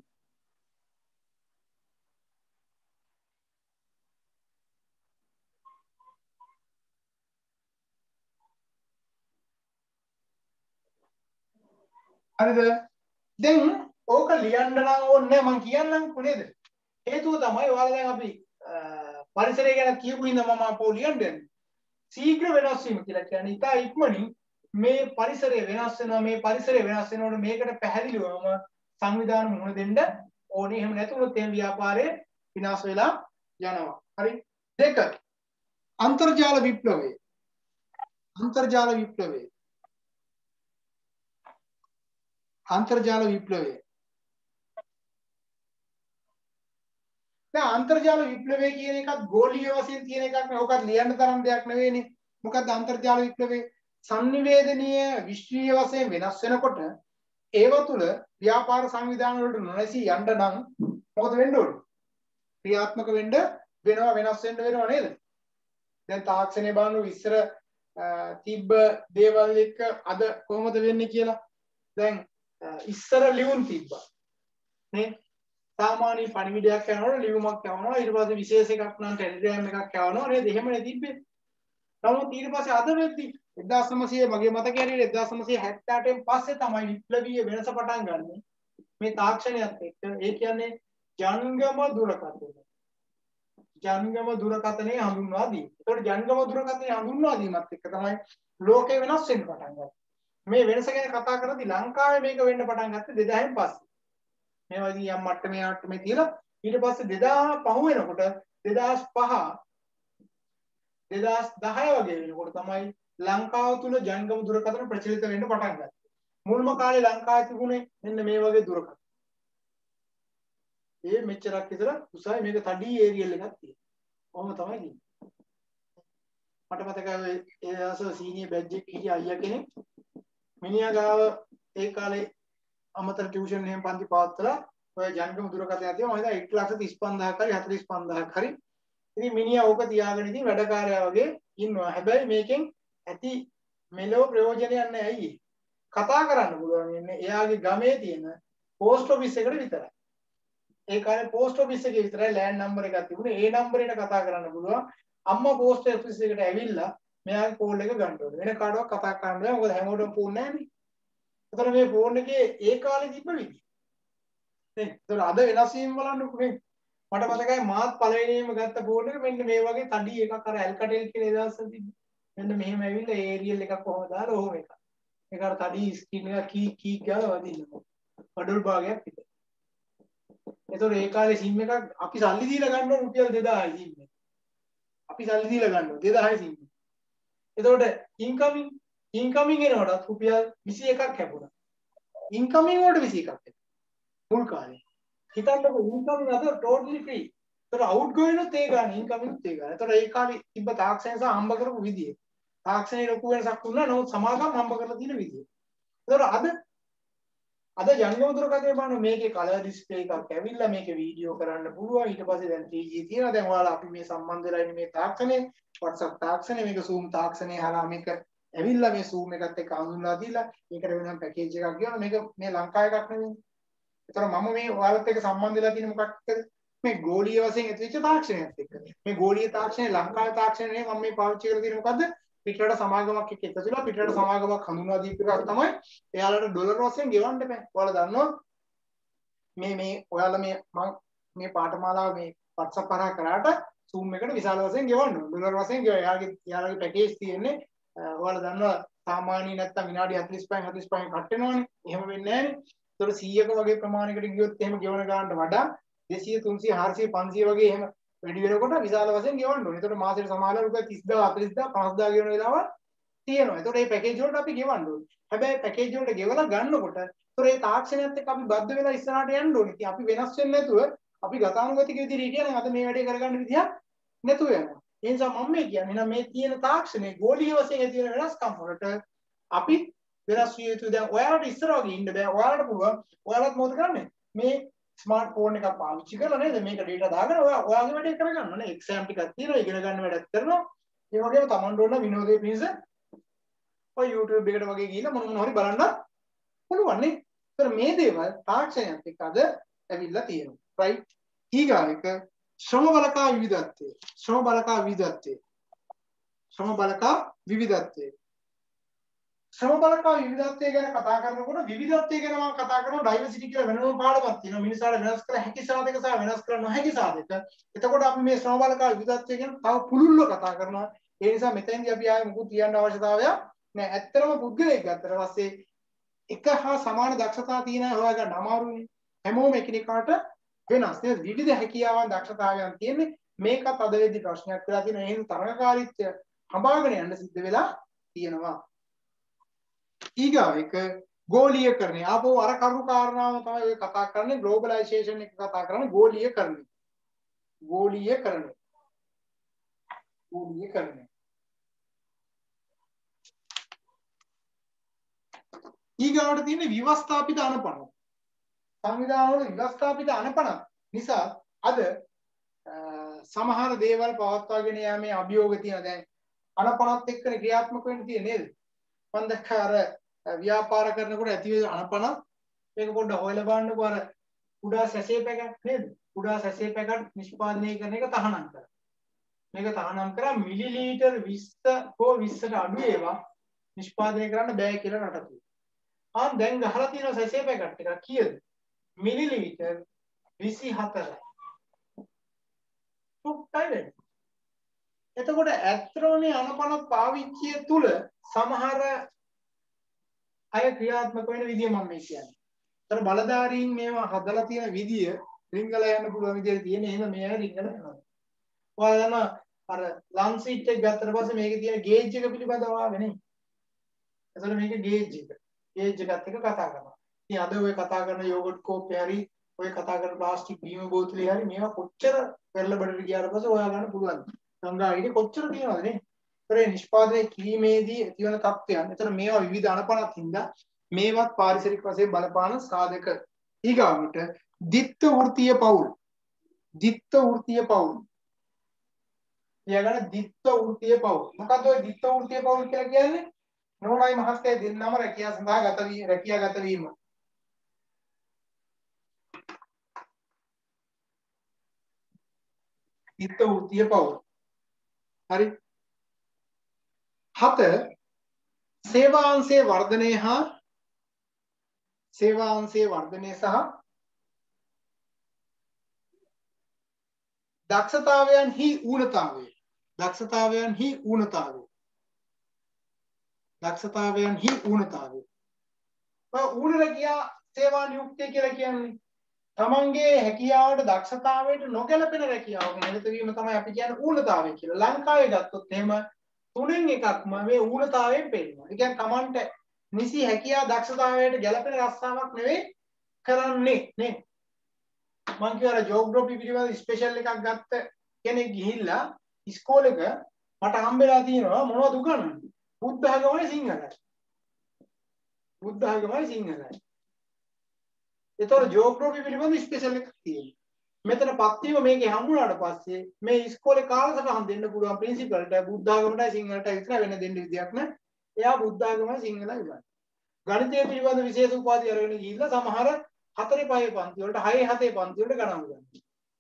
හරිද? දැන් ඕක ලියන්න නම් ඕනේ මම කියන්නම් නේද? හේතුව තමයි ඔයාලා දැන් අපි පරිසරය ගැන කියපු හින්දා මම අපෝ ලියන්නේ. ශීඝ්‍ර වෙනස් වීම කියලා කියන්නේ ඉතා ඉක්මනින් මේ පරිසරය වෙනස් වෙනවා මේ පරිසරය වෙනස් වෙනකොට මේකට පැහැදිලිවම සංවිධාන මුහුණ දෙන්න ඕනේ. එහෙම නැතුනොත් එම් ව්‍යාපාරය විනාශ වෙලා යනවා. හරි? දෙක අන්තර්ජාල විප්ලවය. අන්තර්ජාල විප්ලවය. අන්තර්ජාල විප්ලවය. දැන් අන්තර්ජාල විප්ලවය කියන එකත් ගෝලීය වශයෙන් තියෙන එකක් නෙවෙයි. ඔකත් ලියන්න තරම් දෙයක් නෙවෙයිනේ. මොකක්ද අන්තර්ජාල විප්ලවය? සංනිවේදනීය විශ්වීය වශයෙන් වෙනස් වෙනකොට ඒව තුල ව්‍යාපාර සංවිධාන වලට නොනැසී යන්න නම් මොකද වෙන්න ඕනේ? ක්‍රියාත්මක වෙන්න වෙනවා වෙනස් වෙන්න වෙනවා නේද? දැන් තාක්ෂණය බලන ඉස්සර තිබ්බ දේවල් එක්ක අද කොහොමද වෙන්නේ කියලා. දැන් ඉස්සර ලියුම් තිබ්බා. නේ? සාමාන්‍ය පණිවිඩයක් යනකොට ලියුමක් යවනවා ඊට පස්සේ විශේෂ එකක් නම් ටෙලිග්‍රෑම් එකක් යවනවා නේද? එහෙමනේ තිබ්බේ. නමුත් ඊට පස්සේ අද වෙද්දි එක්දාස් නවසිය මගේ මතකය හරියට එක්දාස් නවසිය හැත්තෑ අටෙන් පස්සේ තමයි විප්ලවීය වෙනස පටන් ගන්නෙ. මේ තාක්ෂණයත් එක්ක. ඒ කියන්නේ ජංගම දුරකථන. ජංගම දුරකථනයේ හඳුන්වා දීම. ඒකට ජංගම දුරකථනයේ හඳුන්වා දීමත් එක්ක තමයි ලෝකේ වෙනස් වෙන්න පටන් ගත්තේ. මේ වෙනස ගැන කතා කරද්දී ලංකාවේ මේක වෙන්න පටන් ගත්තේ දෙදාහෙන් පස්සේ. මේවා ඉතින් යම් මට්ටමේ මට්ටමේ තියලා ඊට පස්සේ දෙදාහ පහ වෙනකොට දෙදාස් පහ දෙදාස් දහය වගේ වෙනකොට තමයි ලංකාව තුල ජංගම දුරකථන ප්‍රචලිත වෙන්න පටන් ගත්තේ. මුල්ම කාලේ ලංකාවේ තිබුණේ මෙන්න මේ වගේ දුරකථන. ඒ මෙච්චරක් විතර උසයි මේක තඩි ඒරියල් එකක් තියෙනවා. කොහොම තමයි තියෙන්නේ. මට මතකයි ඒ දවස්වල සීනියර් බැච් එකේ හිටිය අයියා කෙනෙක් මිනිහා ගාව ඒ කාලේ අමතර ටියුෂන් එහෙම පන්ති පවත්වලා ඔය ජංගම දුරකථනයක් තියෙනවා. මම හිතා එක ලක්ෂ තිස් පන්දාහක් හරි හතළිස් පන්දාහක් හරි. ඉතින් මිනිහා ඕක තියාගෙන ඉතින් වැඩකාරයා වගේ ඉන්නවා. හැබැයි මේකෙන් ඇති මෙලෝ ප්‍රයෝජනයක් නැහැ අයියේ. කතා කරන්න පුළුවන් ඉන්නේ එයාගේ ගමේ තියෙන පෝස්ට් ඔෆිස් එකට විතරයි. ඒ කාලේ පෝස්ට් ඔෆිස් එකේ විතරයි ලෑන්ඩ් නම්බර් එකක් තිබුණේ. ඒ නම්බරේට කතා කරන්න පුළුවන්. අම්මා පෝස්ට් ඔෆිස් එකට ඇවිල්ලා මෙයාගේ කෝල් එක ගන්න ඕනේ. වෙන කාටවත් කතා කරන්න බෑ. මොකද හැමෝටම ෆෝන් නැහැනේ. ඒතර මේ ෆෝන් එකේ ඒ කාලේ තිබ්බ විදිය. නේ. ඒතර අද වෙනස් වීම බලන්නකෝ මේ. මට මතකයි මාත් පළවෙනිම ගත්ත ෆෝන් එක මෙන්න මේ වගේ තඩි එකක් අර ඇල්කටෙල් කියන ඒ දවස්වල තිබ්බ. මෙන්න මෙහෙම ඇවිල්ලා ඒරියල් එකක් කොහොමද දාලා ඔහොම එකක්. ඒක අර තඩි ස්ක්‍රීන් එක කී කී ගාලා වදින්න. බඩල් භාගයක් විතර. ඒතකොට ඒ කාලේ සිම් එකක් අපි සල්ලි දීලා ගන්න ඕන රුපියල් දෙදාහයි සිම් එක. අපි සල්ලි දීලා ගන්න ඕන දෙදාහයි සිම් එක. ඒතකොට ඉන්කමින් ඉන්කමින් එනකොටත් රුපියල් විසි එකක් හැපුණා. ඉන්කමින් වලට විසි එකක් හැපුණා. මුල් කාලේ. හිතන්නකො ඉන්කමින් අද ටෝටලි ෆ්‍රී. ඒතකොට අවුට් ගෝයින් උත් ඒ ගන්න ඉන්කමින් උත් ඒ ගන්න. ඒතකොට ඒ කාලේ තිබ්බ තාක්ෂණය සහ හම්බ කරපු විදිය. තාක්ෂණයේ ලොකු වෙනසක් වුණා නමුත් සමාගම් හම්බ කරලා තියෙන විදිය. ඒතකොට අද අද ජංගම දුරකථනය බලන්න මේකේ කලර් ඩිස්ප්ලේ එකක් ඇවිල්ලා මේකේ වීඩියෝ කරන්න පුළුවන්. ඊට පස්සේ දැන් ත්‍රී ජී තියෙනවා. දැන් ඔයාලා අපි මේ සම්බන්ධ වෙලා ඉන්නේ මේ තාක්ෂණය WhatsApp තාක්ෂණය මේක Zoom තාක්ෂණය හරහා මේක ඇවිල්ලා මේ Zoom එකත් එක්ක හඳුන්වලා දීලා මේකට වෙනම පැකේජ් එකක් ගෙවන මේක මේ ලංකාවේ එකක් නෙවෙයි. ඒතර මම මේ ඔයාලත් එක්ක සම්බන්ධ වෙලා තියෙන මොකක්ද මේ ගෝලීය වශයෙන් ඇතිවෙච්ච තාක්ෂණයත් එක්ක. මේ ගෝලීය තාක්ෂණය ලංකාවේ තාක්ෂණය නෙවෙයි මම මේ පාවිච්චි කරලා තියෙන්නේ මොකද්ද? පිටරට සමාගමක් එක්ක එකතු වෙලා පිටරට සමාගමක් හඳුන්වා දීපු එකක් තමයි එයාලට ඩොලර් වශයෙන් ගෙවන්න බෑ. ඔයාලා දන්නවා මේ මේ ඔයාලා මේ මම මේ පාඨමාලාව මේ WhatsApp හරහා කරාට Zoom එකට විශාල වශයෙන් ගෙවන්න ඕන. ඩොලර් වශයෙන් ගෙව. එයාගේ එයාලගේ පැකේජ් තියෙන්නේ ඔයාලා දන්නවා සාමාන්‍ය නැත්තම් විනාඩි හතළිස් පහෙන් හතළිස් පහෙන් කට් වෙනවනේ. එහෙම වෙන්නේ නැහැනේ. ඒතකොට සීයක වගේ ප්‍රමාණයකට ගියොත් එහෙම ගෙවන ගානට වඩා දෙසිය තුන්සිය හාරසිය පන්සිය වගේ එහෙම වැඩි වෙනකොට විශාල වශයෙන් ගෙවන්න ඕනේ. ඒතකොට මාසෙට සමානව රුපියල් තිස්දාහ හතළිස්දාහ පන්ස්දාහ ගෙවන වෙලාවල් තියෙනවා. ඒතකොට මේ පැකේජ් වලට අපි ගෙවන්න ඕනේ. හැබැයි පැකේජ් වලට ගෙවලා ගන්නකොට ඒතකොට මේ තාක්ෂණයත් එක්ක අපි බද්ධ වෙලා ඉස්සරහට යන්න ඕනේ. ඉතින් අපි වෙනස් වෙන්නේ නැතුව අපි ගතානුගතික විදිහට හිටියනම් අද මේ වැඩේ කරගන්න විදිහක් නැතුව යනවා. ඒ නිසා මම මේ කියන්නේ නම් මේ තියෙන තාක්ෂණයේ ගෝලීය වශයෙන් තියෙන වෙනස්කම් වලට අපි වෙනස් විය යුතුයි. දැන් ඔයාලට ඉස්සර වගේ ඉන්න බෑ. ඔයාලට පුළුවන් ඔයාලත් මොකද කරන්නේ? මේ ස්මාර්ට් ෆෝන් එකක් පාවිච්චි කරලා නේද මේක ඩේටා දාගෙන ඔයා ඔයාගේ වැඩේ කරගන්න නේ. එක්සෑම් ටිකක් තියෙනවා ඉගෙන ගන්න වැඩක් කරනවා. ඒ වගේම Taman ඕන විනෝදයේ පිණිස ඔය YouTube එකට වගේ ගිහිල්ලා මොන මොන හරි බලන්න පුළුවන් නේ. ඒතර මේ දේවල් තාක්ෂණයත් එක්ක අද ඇවිල්ලා තියෙනවා. right? ඊගානික ශ්‍රම බලකා විවිධත්වය. ශ්‍රම බලකා විවිධත්වය. ශ්‍රම බලකා විවිධත්වය. ශ්‍රම බලකා විවිධත්වය ගැන කතා කරනකොට විවිධත්වය ගැන මම කතා කරනවා ඩයිවර්සිටි කියලා වෙනම පාඩමක් තියෙනවා. මිනිසාට වෙනස් කළ හැකි සාධක සහ වෙනස් කළ නොහැකි සාධක. එතකොට අපි මේ ශ්‍රම බලකා විවිධත්වය ගැන තව පුළුල්ව කතා කරනවා. ඒ නිසා මෙතෙන්දී අපි ආයේ මුකුත් කියන්න අවශ්‍යතාවයක් නෑ. ඇත්තටම පුද්ගලයෙක් ගත්තට පස්සේ එක හා සමාන දක්ෂතා තියෙන අය හොයාගන්න අමාරුයි. හැමෝම එකිනෙකාට වෙනස්. ඒ විවිධ හැකියාවන් දක්ෂතාවයන් තියෙන්නේ. මේකත් අද වෙද්දි ප්‍රශ්නයක් වෙලා තියෙනවා. එහෙනම් තරඟකාරීත්වය හඹාගෙන යන්න සිද්ධ වෙලා තියෙනවා. ඊගාව එක ගෝලීයකරණය. ආපහු අර කරුණු කාරණාව තමයි ඔය කතා කරන්නේ ග්ලෝබලයිසේෂන් එක කතා කරන්නේ ගෝලීයකරණය. ගෝලීයකරණය. ගෝලීයකරණය. ඊගාවට තියෙන්නේ විවස්ථාපිත අනපන. සංවිධාන වල විවස්ථාපිත අනපන නිසා අද සමහර දේවල් පවත්වාගෙන යාමේ අභියෝග තියෙන දැන් අනපනත් එක්ක ක්‍රියාත්මක වෙන්න තියෙන නේද? මම දැක්කා අර ව්‍යාපාර කරනකොට ඇති වෙන අනපන මේක පොඩ්ඩක් හොයලා බලන්නකෝ අර කුඩා සැසේ පැකට් නේද? කුඩා සැසේ පැකට් නිෂ්පාදනය කරන එක තහනම් කරා. මේක තහනම් කරා මිලිලීටර් විස්ස හෝ විස්සට අඩු ඒවා නිෂ්පාදනය කරන්න බෑ කියලා රටතුයි. ආ දැන් ගහලා තියෙන සැසේ පැකට් එක කීයද? මිලිලීටර් විසිහතරයි. සුප්ටයිලෙන්. එතකොට ඇත්‍රෝනේ අනපන පාවිච්චිය තුල සමහර අය ක්‍රියාත්මක වෙන විදිය මම මේ කියන්නේ. ඒතර බලධාරීන් මේවා හදලා තියෙන විදිය රිංගලා යන්න පුළුවන් විදියට තියෙන එහෙම මේ අය රිංගලා යනවා. ඔයාලා අර ලං සීට් එක ගත්තට පස්සේ මේකේ තියෙන ගේජ් එක පිළිබඳව ආවේ නේ. එතකොට මේකේ ගේජ් එක. ගේජ් එකත් එක්ක කතා කරනවා. ඉතින් අද ඔය කතා කරන යෝගට් කෝප්පේ හරි ඔය කතා කරන ප්ලාස්ටික් බීම බෝතලේ හරි මේවා කොච්චර පෙරළ බඩට ගියාට පස්සේ ඔයා ගන්න පුළුවන්. ගංගා ඊට කොච්චර තියෙනවද නේ? ඒතරේ නිෂ්පාදනය කිරීමේදී ඇතිවන තත්ත්වයන්. ඒතර මේවා විවිධ අනපනත් හින්දා මේවත් පාරිසරික වශයෙන් බලපාන සාධක. ඊගාවට දිත්ත වෘත්තීය පවුල්. දිත්ත වෘත්තීය පවුල්. ඊළඟට දිත්ත වෘත්තීය පවුල්. මොකද්ද ඔය දිත්ත වෘත්තීය පවුල් කියලා කියන්නේ? නෝනායි මහත්තයා දෙන්නම රැකියාව සඳහා ගත වී රැකියා ගත වීම. දිත්ත වෘත්තීය පවුල්. හරි. හත සේවාංශයේ වර්ධනය හා සේවාංශයේ වර්ධනය සහ දක්ෂතාවයන්හි ඌනතාවය දක්ෂතාවයන්හි ඌනතාවය දක්ෂතාවයන්හි ඌනතාවය ඌන රැකියා සේවා නියුක්තිය කියලා කියන්නේ තමන්ගේ හැකියාවට දක්ෂතාවයට නොගැලපෙන රැකියාවක නිරත වීම තමයි අපි කියන්නේ ඌනතාවය කියලා. ලංකාවේ ගත්තොත් එහෙම තුනෙන් එකක්ම මේ ඌනතාවයෙන් පෙන්නනවා. ඒ කියන්නේ තමන්ට නිසි හැකියාව දක්ෂතාවයට ගැලපෙන රස්සාවක් නෙවෙයි කරන්නේ නේ. මම කියවර ජෝග්‍රෆි පිළිබඳ ස්පෙෂල් එකක් ගත්ත කෙනෙක් ගිහිල්ලා ඉස්කෝලේක මට හම්බෙලා තියෙනවා මොනවද උගන්වන්නේ? බුද්ධ ආගමයි සිංහලයි. බුද්ධ ආගමයි සිංහලයි. ඒතර ජෝග්‍රෆි පිළිබඳ ස්පෙෂල් එකක් තියෙනවා. මෙතන පත්වීම මේකේ හම්බුනාට පස්සේ මේ ඉස්කෝලේ කාලසටහන් දෙන්න පුළුවන් ප්‍රින්සිපල්ට බුද්ධ ආගමටයි සිංහලටයි විතර වෙන දෙන්න විදියක් නෑ. එයා බුද්ධ ආගමයි සිංහලයි ඉවරයි. ගණිතය පිළිබඳ විශේෂ උපාධිය අරගෙන ගිහිල්ලා සමහර හතරේ පහේ පන්ති වලට හයේ හතේ පන්ති වලට ගණන් ගන්නවා.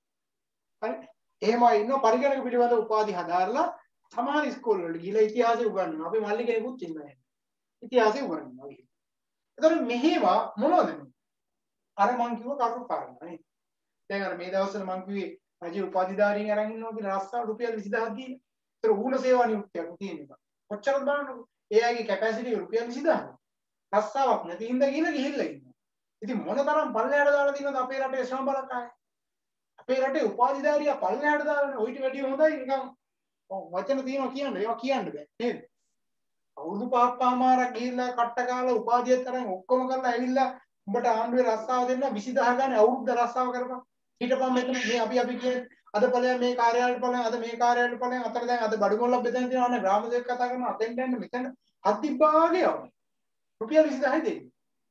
හරි. එහෙමයි ඉන්න පරිගණක පිළිබඳ උපාධි හදාarලා සමහර ඉස්කෝල වලට ගිහිල්ලා ඉතිහාසය උගන්වනවා. අපේ මල්ලි කෙනෙකුත් ඉන්නවා එහෙම. ඉතිහාසය උගන්වනවා. ඒතර මෙහෙවා මොනවද මේ? අර මං කිව්ව කරුණු කාරණා නේ. දැන් අර මේ දවස්වල මං කිව්වේ රජයේ උපාධිධාරීන් අරන් ඉන්නවා කියලා රස්සාව රුපියල් විසිදහක් දීලා. ඒතර ඌන සේවා නියුක්තියක් තියෙනවා. කොච්චරද බලන්නකො. ඒ අයගේ කැපැසිටි රුපියල් විසිදහක්. රස්සාවක් නැති හින්දා කියලා ගිහිල්ලා ඉන්නවා. ඉතින් මොන තරම් පල්ලෙහාට දාලා තියෙනවද අපේ රටේ ශ්‍රම බලකාය? අපේ රටේ උපාධිධාරියා පල්ලෙහාට දාලානේ ඔයිට වැඩිය හොඳයි නිකන් වචන තියෙනවා කියන්න ඒවා කියන්න බෑ නේද? අවුරුදු පහක් පහමාරක් ගිහිල්ලා කට්ට කාලා උපාධියත් තරම් ඔක්කොම කරලා ඇවිල්ලා උඹට ආණ්ඩුවේ රස්සාව දෙන්න විසිදහ ගානේ අවුරුද්ද රස්සාව කරපන්. හිටපන් මෙතන මේ අපි අපි කියන්නේ අද ඵලයන් මේ කාර්යාලයට ඵලයන් අද මේ කාර්යාලයට ඵලයන් අතර දැන් අද බඩු මොල්ලක් බෙදෙන තියෙනවා නේ ග්‍රාමසේවක කතා කරනවා අතෙන් දැන් මෙතන හත් තිබ්බාගේ යවන්නේ. රුපියල් විසිදහයි දෙන්නේ.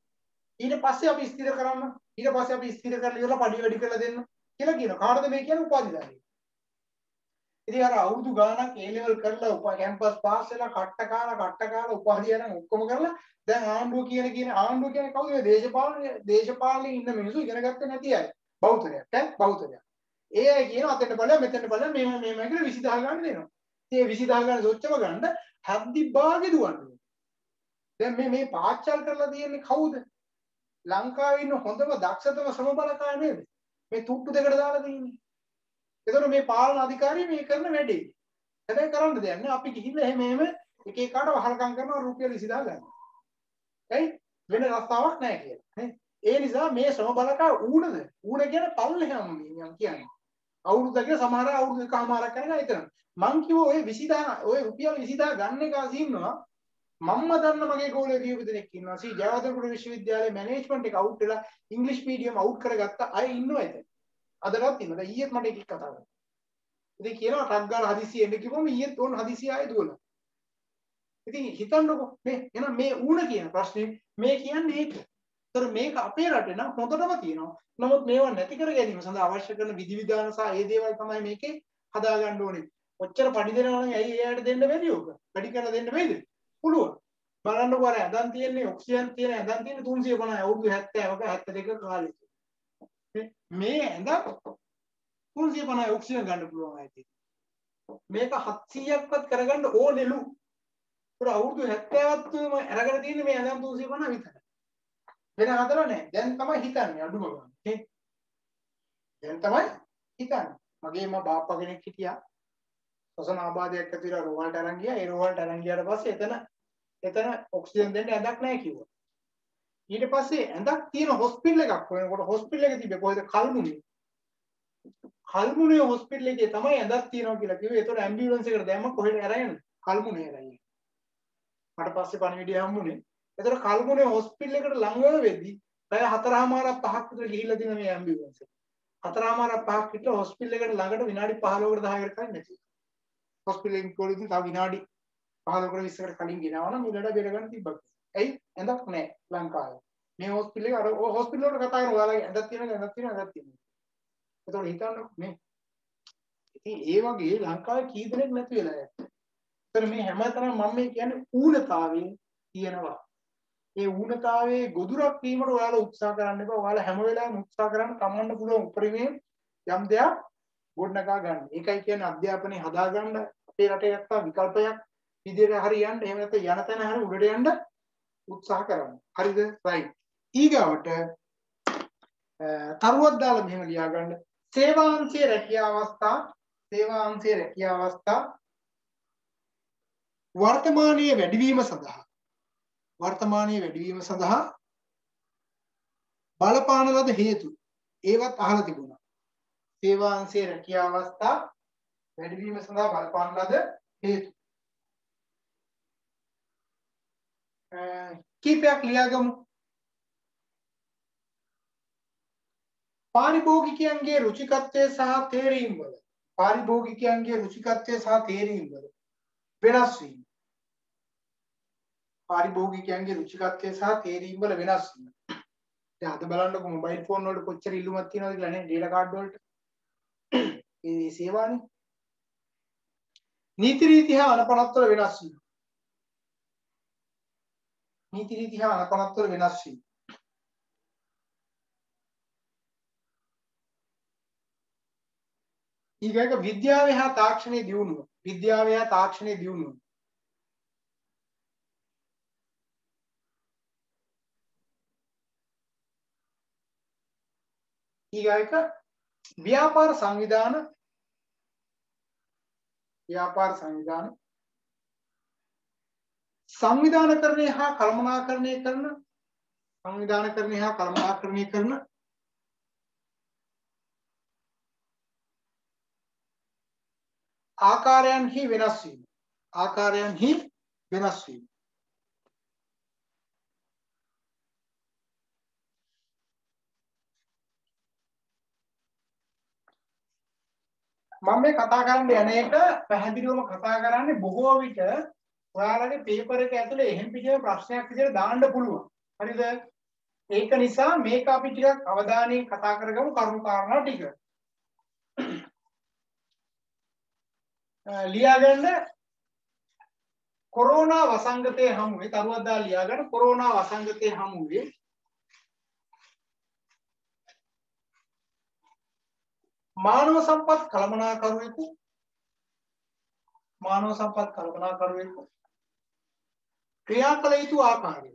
ඊට පස්සේ අපි ස්ථිර කරන්න ඊට පස්සේ අපි ස්ථිර කරලා ඉවරලා පඩි වැඩි කරලා දෙන්න කියලා කියනවා. කාටද මේ කියන්නේ? උපාධිධාරිය. ඉතින් අර අවුරුදු ගාණක් ඒ ලෙවල් කරලා උපා කැම්පස් පාස් වෙලා කට්ට කාලා කට්ට කාලා උපාධිය අරන් ඔක්කොම කරලා දැන් ආණ්ඩුව කියන කියන ආණ්ඩුව කියන්නේ කවුද? මේ දේශපාලන දේශපාලනේ ඉන්න මිනිස්සු ඉගෙන ගත්තේ නැති අය. බෞද්ධයක් ඈ බෞද්ධයක්. ඒ අය කියන අතෙන්ට බලන්න මෙතෙන්ට බලන්න මේව මේව කියලා විසිදහ ගන්න දෙනවා. ඉතින් ඒ විසිදහ ගන්න සොච්චම ගන්න හද්දි භාගෙ දුවන්නේ. දැන් මේ මේ පාච්චල් කරලා තියෙන්නේ කවුද? ලංකාවේ ඉන්න හොඳම දක්ෂතම ශ්‍රම බලකාය නේද? මේ තුට්ටු දෙකට දාලා තියෙන්නේ. ඒතකොට මේ පාලන අධිකාරිය මේ කරන වැඩේ. හැබැයි කරන්න දෙයක් නෑ. අපි ගිහිල්ලා එහෙම එහෙම එක එකාට වහලකම් කරනවා රුපියල් විසිදහ ගන්න. ඇයි? වෙන රස්තාවක් නෑ කියලා. නේ? ඒ නිසා මේ ශ්‍රම බලකාය ඌණද? ඌණ කියන පල්ලෙහාම මිනිහන් කියන්නේ. අවුරුද්දක සමහර අවුරුදු එකමාරක් කරගෙන ඉතන. මං කිව්ව ඔය විසිදහ ඔය රුපියල් විසිදහ ගන්න එක අසින්නවා. මම්ම දන්න මගේ ගෝලයේ කීප දෙනෙක් ඉන්නවා. සී ජයවර්ධනපුර විශ්වවිද්‍යාලයේ මැනේජ්මන්ට් එක අවුට් වෙලා ඉංග්‍රීසි මීඩියම් අවුට් කරගත්ත අය ඉන්නවා එතන. අදටත් ඉන්නවා. දැන් ඊයේත් මට එකෙක් කතා කරා. ඉතින් කියනවා ටක් ගාලා හදිසියෙ එන්න කිව්වම ඊයේත් ඕන හදිසිය ආයේ දුවලා. ඉතින් හිතන්නකෝ මේ එහෙනම් මේ ඌණ කියන ප්‍රශ්නේ මේ කියන්නේ ඒක. ඒතර මේක අපේ රටේ නම් හොඳටම තියෙනවා. නමුත් මේවා නැති කර ගැනීම සඳහා අවශ්‍ය කරන විධිවිධාන සහ ඒ දේවල් තමයි මේකේ හදා ගන්න ඕනේ. ඔච්චර පඩි දෙනවා නම් ඇයි එයාට දෙන්න බැරි උක? වැඩි කරලා දෙන්න බැයිද? පුළුවන්. බලන්නකෝ අර ඇඳන් තියෙන්නේ ඔක්සිජන් තියෙන ඇඳන් තියෙන්නේ තුන්සිය පනහයි අවුරුදු හැත්තෑවක හැත්තෑ දෙක කාලේ. මේ ඇඳ තුන්සිය පනහයි ඔක්සිජන් ගන්න පුළුවන් ඇයි. මේක හත්සීයක්වත් කරගන්න ඕනෙලු. ඒතර අවුරුදු හැත්තෑවත් අරගෙන තියෙන්නේ මේ ඇඳන් තුන්සිය පනහ විතරයි. වෙන හදලා නැහැ. දැන් තමයි හිතන්නේ අඩුම ගන්න. දැන් තමයි හිතන්නේ. මගේ මා බාප්පා කෙනෙක් හිටියා. සසන ආබාධයක් ඇති වෙලා රෝහලට අරන් ගියා. ඒ රෝහලට අරන් ගියාට පස්සේ එතන එතන ඔක්සිජන් දෙන්න ඇඳක් නැහැ කිව්වා. ඊට පස්සේ ඇඳක් තියෙන හොස්පිටල් එකක් හොයනකොට හොස්පිටල් එක තිබ්බේ කොහෙද? කල්මුනේ. කල්මුනේ හොස්පිටල් එකේ තමයි ඇඳක් තියෙනවා කියලා කිව්වේ. ඒතකොට ඇම්බියුලන්ස් එකට දැම්ම කොහෙද අරගෙන? කල්මුනේ අරගෙන. මට පස්සේ පණිවිඩය හම්බුනේ. ඒතකොට කල්මුනේ හොස්පිටල් එකට ළඟම වෙද්දි පැය හතරමාරක් පහක් විතර ගිහිල්ලා තියෙන මේ ඇම්බියුලන්ස් එක. හතරමාරක් පහක් විතර හොස්පිටල් එකට ළඟට විනාඩි පහළොවකට දහයකට කලින් නැති. හොස්පිටල් එකේ කොලින් තව විනාඩි පහළොවකට විස්සකට කලින් ගෙනාවනම් ඊළඟ බෙර ගන්න තිබ්බා. ඇයි? ඇඳක් නැහැ ලංකාවේ. මේ හොස්පිටල් එක අර හොස්පිටල් වලට කතා කරන ඔයාලගේ ඇඳක් තියෙනවද ඇඳක් තියෙනවද ඇඳක් තියෙනවද? ඒතකොට හිතන්න මේ ඉතින් ඒ වගේ ලංකාවේ කී දෙනෙක් නැති වෙලා යන්නේ. ඒතර මේ හැමතැනම මම මේ කියන්නේ ඌනතාවයෙන් තියෙනවා. ඒ ඌනතාවයේ ගොදුරක් වීමට ඔයාලා උත්සාහ කරන්න එපා. ඔයාලා හැම වෙලාවෙම උත්සාහ කරන්න තමන්ට පුළුවන් උපරිමයෙන් යම් දෙයක් ගොඩනගා ගන්න. ඒකයි කියන්නේ අධ්‍යාපනය හදා ගන්න අපේ රටේ නැත්තම් විකල්පයක් විදියට හරි යන්න. එහෙම නැත්නම් යන තැන හරි උඩට යන්න උත්සාහ කරන්න. හරිද? රයිට්. ඊගාවට තරුවක් දාලා මෙහෙම ලියා ගන්න. සේවාංශයේ රැකියා අවස්ථා සේවාංශයේ රැකියා අවස්ථා වර්තමානයේ වැඩිවීම සඳහා වර්තමානයේ වැඩිවීම සඳහා බලපාන ලද හේතු ඒවත් අහලා තිබුණා. සේවාංශයේ රැකියා අවස්ථා වැඩිවීම සඳහා බලපාන ලද හේතු කීපයක් ලියාගමු. පාරිභෝගිකයන්ගේ රුචිකත්වය සහ තේරීම් වල පාරිභෝගිකයන්ගේ රුචිකත්වය සහ තේරීම් වල වෙනස් වීම. පාරිභෝගිකයන්ගේ රුචිකත්වය සහ තේරීම් වල වෙනස් වීම. දැන් අද බලන්නකො මොබයිල් ෆෝන් වලට කොච්චර ඉල්ලුමක් තියෙනවද කියලා නේ ඩේටා කාඩ් වලට. ඒ සේවානේ. නීති රීති හා අනපනත් වල වෙනස් වීම. නීති රීති හා අනපනත් වල වෙනස් වීම. ඊගොල්ලක විද්‍යාවේ හා තාක්ෂණයේ දියුණුව. විද්‍යාවේ හා තාක්ෂණයේ දියුණුව. ඊගොල්ලක ව්‍යාපාර සංවිධාන ව්‍යාපාර සංවිධාන සංවිධානකරණය හා කළමනාකරණය කරන සංවිධානකරණය හා කළමනාකරණය කරන ආකාරයන්හි වෙනස් වීම. ආකාරයන්හි වෙනස් වීම. මම මේ කතා කරන්න යන එක පැහැදිලිවම කතා කරන්නේ බොහෝ විට ඔයාලගේ පේපර් එක ඇතුලේ එහෙම් පිටියේ ප්‍රශ්නයක් විදිහට දාන්න පුළුවන්. හරිද? ඒක නිසා මේක අපි ටිකක් අවධානයෙන් කතා කරගමු කරුණු කාරණා ටික. ලියාගන්න කොරෝනා වසංගතයේ හමුවේ තරුවක් දාලා ලියාගන්න කොරෝනා වසංගතයේ හමුවේ මානව සම්පත් කළමනාකරුවෙකු මානව සම්පත් කළමනාකරුවෙකු ක්‍රියා කළ යුතු ආකාරය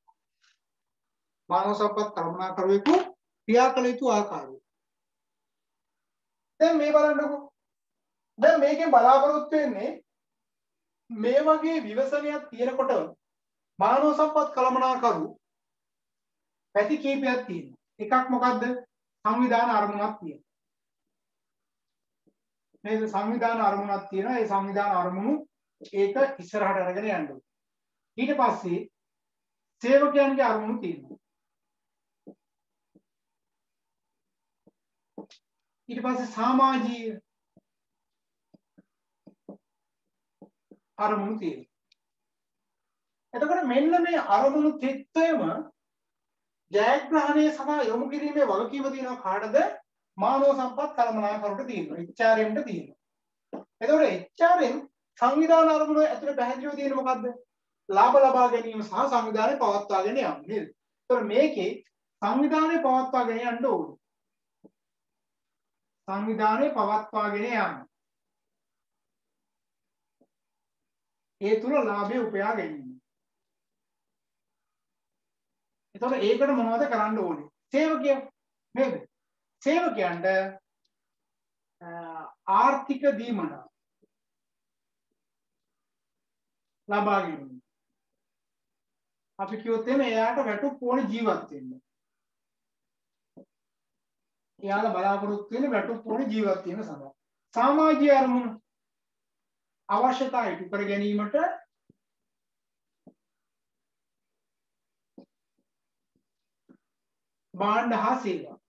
මානව සම්පත් කළමනාකරුවෙකු ක්‍රියා කළ යුතු ආකාරය. දැන් මේ බලන්නකෝ. දැන් මේකෙන් බලාපොරොත්තු වෙන්නේ මේ වගේ විවසනයක් තියෙනකොට මානව සම්පත් කළමනාකරු පැති කීපයක් තියෙනවා. එකක් මොකද්ද? සංවිධාන අරමුණක් තියෙනවා. මේ සංවිධාන අරමුණක් තියෙනවා. ඒ සංවිධාන අරමුණු ඒක ඉස්සරහට අරගෙන යන්න ඕනේ. ඊට පස්සේ සේවකයන්ගේ අරමුණු තියෙනවා. ඊට පස්සේ සමාජීය අරමුණු තියෙනවා. එතකොට මෙන්න මේ අරමුණු තිත්තේම ජයග්‍රහණය සඳහා යොමු කිරීමේ වගකීම තියෙනවා කාටද? මානව සම්පත් කළමනාකරුට තියෙනවා. එච් ආර් එම් ට තියෙනවා. එතකොට එච් ආර් එම් සංවිධාන අරමුණු ඇතුලේ පැහැදිලිව තියෙන මොකද්ද? ලාභ ලබා ගැනීම සහ සංවිධානය පවත්වාගෙන යාම නේද? එතකොට මේකේ සංවිධානය පවත්වාගෙන යන්න ඕනේ. සංවිධානය පවත්වාගෙන යාම. ඒ තුල ලාභය උපයා ගැනීම. එතකොට ඒකට මොනවද කරන්න ඕනේ? සේවකයෝ නේද? සේවකයන්ට ආර්ථික දීමන ලබා ගැනීම. අපි කිව්වොත් එimhe එයාට වැටුප් ඕනේ ජීවත් වෙන්න. එයාලා බලාපොරොත්තු වෙන වැටුප් ඕනේ ජීවත් වීම සඳහා. සමාජීය අරමුණු අවශ්‍යතා ඉටු කර ගැනීමට භාණ්ඩ හා සේවා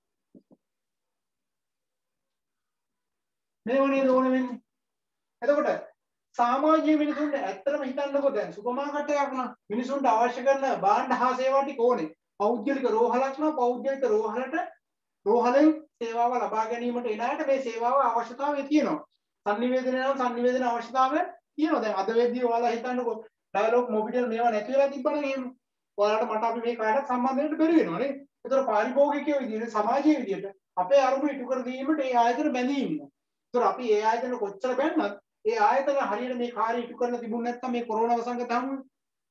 මේවනේ ඕන වෙන්නේ. එතකොට සමාජීය මිනිසුන්ට ඇත්තටම හිතන්නකෝ දැන් සුපර් මාකට් එකක් නම් මිනිසුන්ට අවශ්‍ය කරන භාණ්ඩ හා සේවා ටික ඕනේ. පෞද්ගලික රෝහලක් නම් පෞද්ගලික රෝහලට රෝහලෙන් සේවාව ලබා ගැනීමට එන අයට මේ සේවාව අවශ්‍යතාවය තියෙනවා. සංනිවේදනය නම් සංනිවේදන අවශ්‍යතාවය තියෙනවා. දැන් අද වෙද්දී ඔයාලා හිතන්නකෝ ඩයලොග් මොබිටෙල් මේවා නැති වෙලා තිබ්බනම් එහෙම. ඔයාලට මට අපි මේ කාටත් සම්බන්ධ වෙන්න බැරි වෙනවා නේ. ඒතර පාරිභෝගිකයෝ විදිහට සමාජීය විදිහට අපේ අරමුණු ඉටු කර දීමට ඒ ආයතන බැඳී ඉන්නවා. ඒතර අපි ඒ ආයතන කොච්චර බැන්නත් ඒ ආයතන හරියට මේ කාර්ය ඉටු කරලා තිබුණ නැත්නම් මේ කොරෝනා වසංගත හමුවේ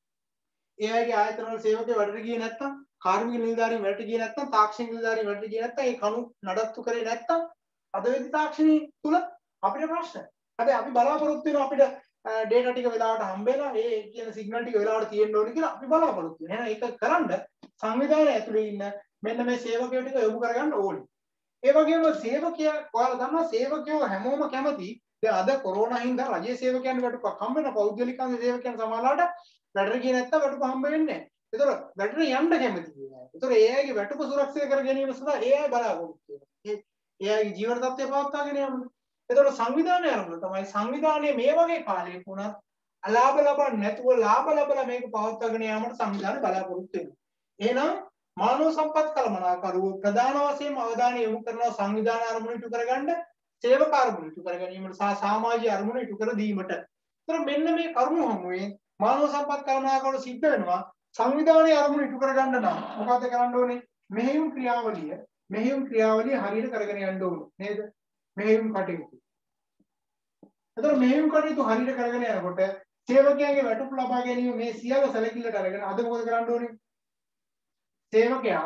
ඒ අයගේ ආයතන වල සේවකයෝ වැඩට ගියේ නැත්නම් කාර්මික නිලධාරීන් වැඩට ගියේ නැත්නම් තාක්ෂණික නිලධාරීන් වැඩට ගියේ නැත්නම් ඒ කණු නඩත්තු කරේ නැත්නම් අද වෙද්දී තාක්ෂණයේ තුල අපිට ප්‍රශ්න. හැබැයි අපි බලාපොරොත්තු වෙනවා අපිට ඩේටා ටික වෙලාවට හම්බෙලා ඒ කියන සිග්නල් ටික වෙලාවට තියෙන්න ඕනේ කියලා අපි බලාපොරොත්තු වෙනවා. එහෙනම් ඒක කරන්න සංවිධානය ඇතුලේ ඉන්න මෙන්න මේ සේවකයෝ ටික යොමු කරගන්න ඕනේ. ඒ වගේම සේවකයා ඔයාලා දන්නවා සේවකයෝ හැමෝම කැමති. දැන් අද කොරෝනා හින්දා රජයේ සේවකයන් වැටුපක් හම්බ වෙන පෞද්ගලිකංග සේවකයන් සමානලාට වැඩට ගියේ නැත්තම් වැටුප හම්බ වෙන්නේ නැහැ. ඒතර වැටට යන්න කැමති නෑ. ඒතර ඒ අයගේ වැටුප සුරක්ෂිත කර ගැනීම සඳහා ඒ අය බලාපොරොත්තු වෙනවා. ඒ අයගේ ජීවන තත්ත්වය පවත්වාගෙන යාම. ඒතර සංවිධානය අරමුණ තමයි සංවිධානයේ මේ වගේ කාලයක වුණත් අලාභ ලබන්නේ නැතුව ලාභ ලබලා මේක පවත්වාගෙන යාමට සංවිධානය බලාපොරොත්තු වෙනවා. එහෙනම් මානව සම්පත් කළමනාකරුවෝ ප්‍රධාන වශයෙන්ම අවධානය යොමු කරනවා සංවිධාන අරමුණු ඉටු කරගන්න, සේවක අරමුණු ඉටු කර ගැනීමට සහ සමාජීය අරමුණු ඉටු කර දීමට. ඒතර මෙන්න මේ කරුණු හමුවේ මානව සම්පත් කළමනාකරුවෝ සිද්ධ වෙනවා සංවිධානයේ අරමුණු ඉටු කරගන්න නම් මොකද කරන්න ඕනේ? මෙහෙයුම් ක්‍රියාවලිය මෙහෙයුම් ක්‍රියාවලිය හරියට කරගෙන යන්න ඕනේ නේද? මෙහෙයුම් කටයුතු. ඒතර මෙහෙයුම් කටයුතු හරියට කරගෙන යනකොට සේවකයන්ගේ වැටුප් ලබා ගැනීම මේ සියල්ල සැලකිල්ලට අරගෙන අද මොකද කරන්න ඕනේ? සේවකයා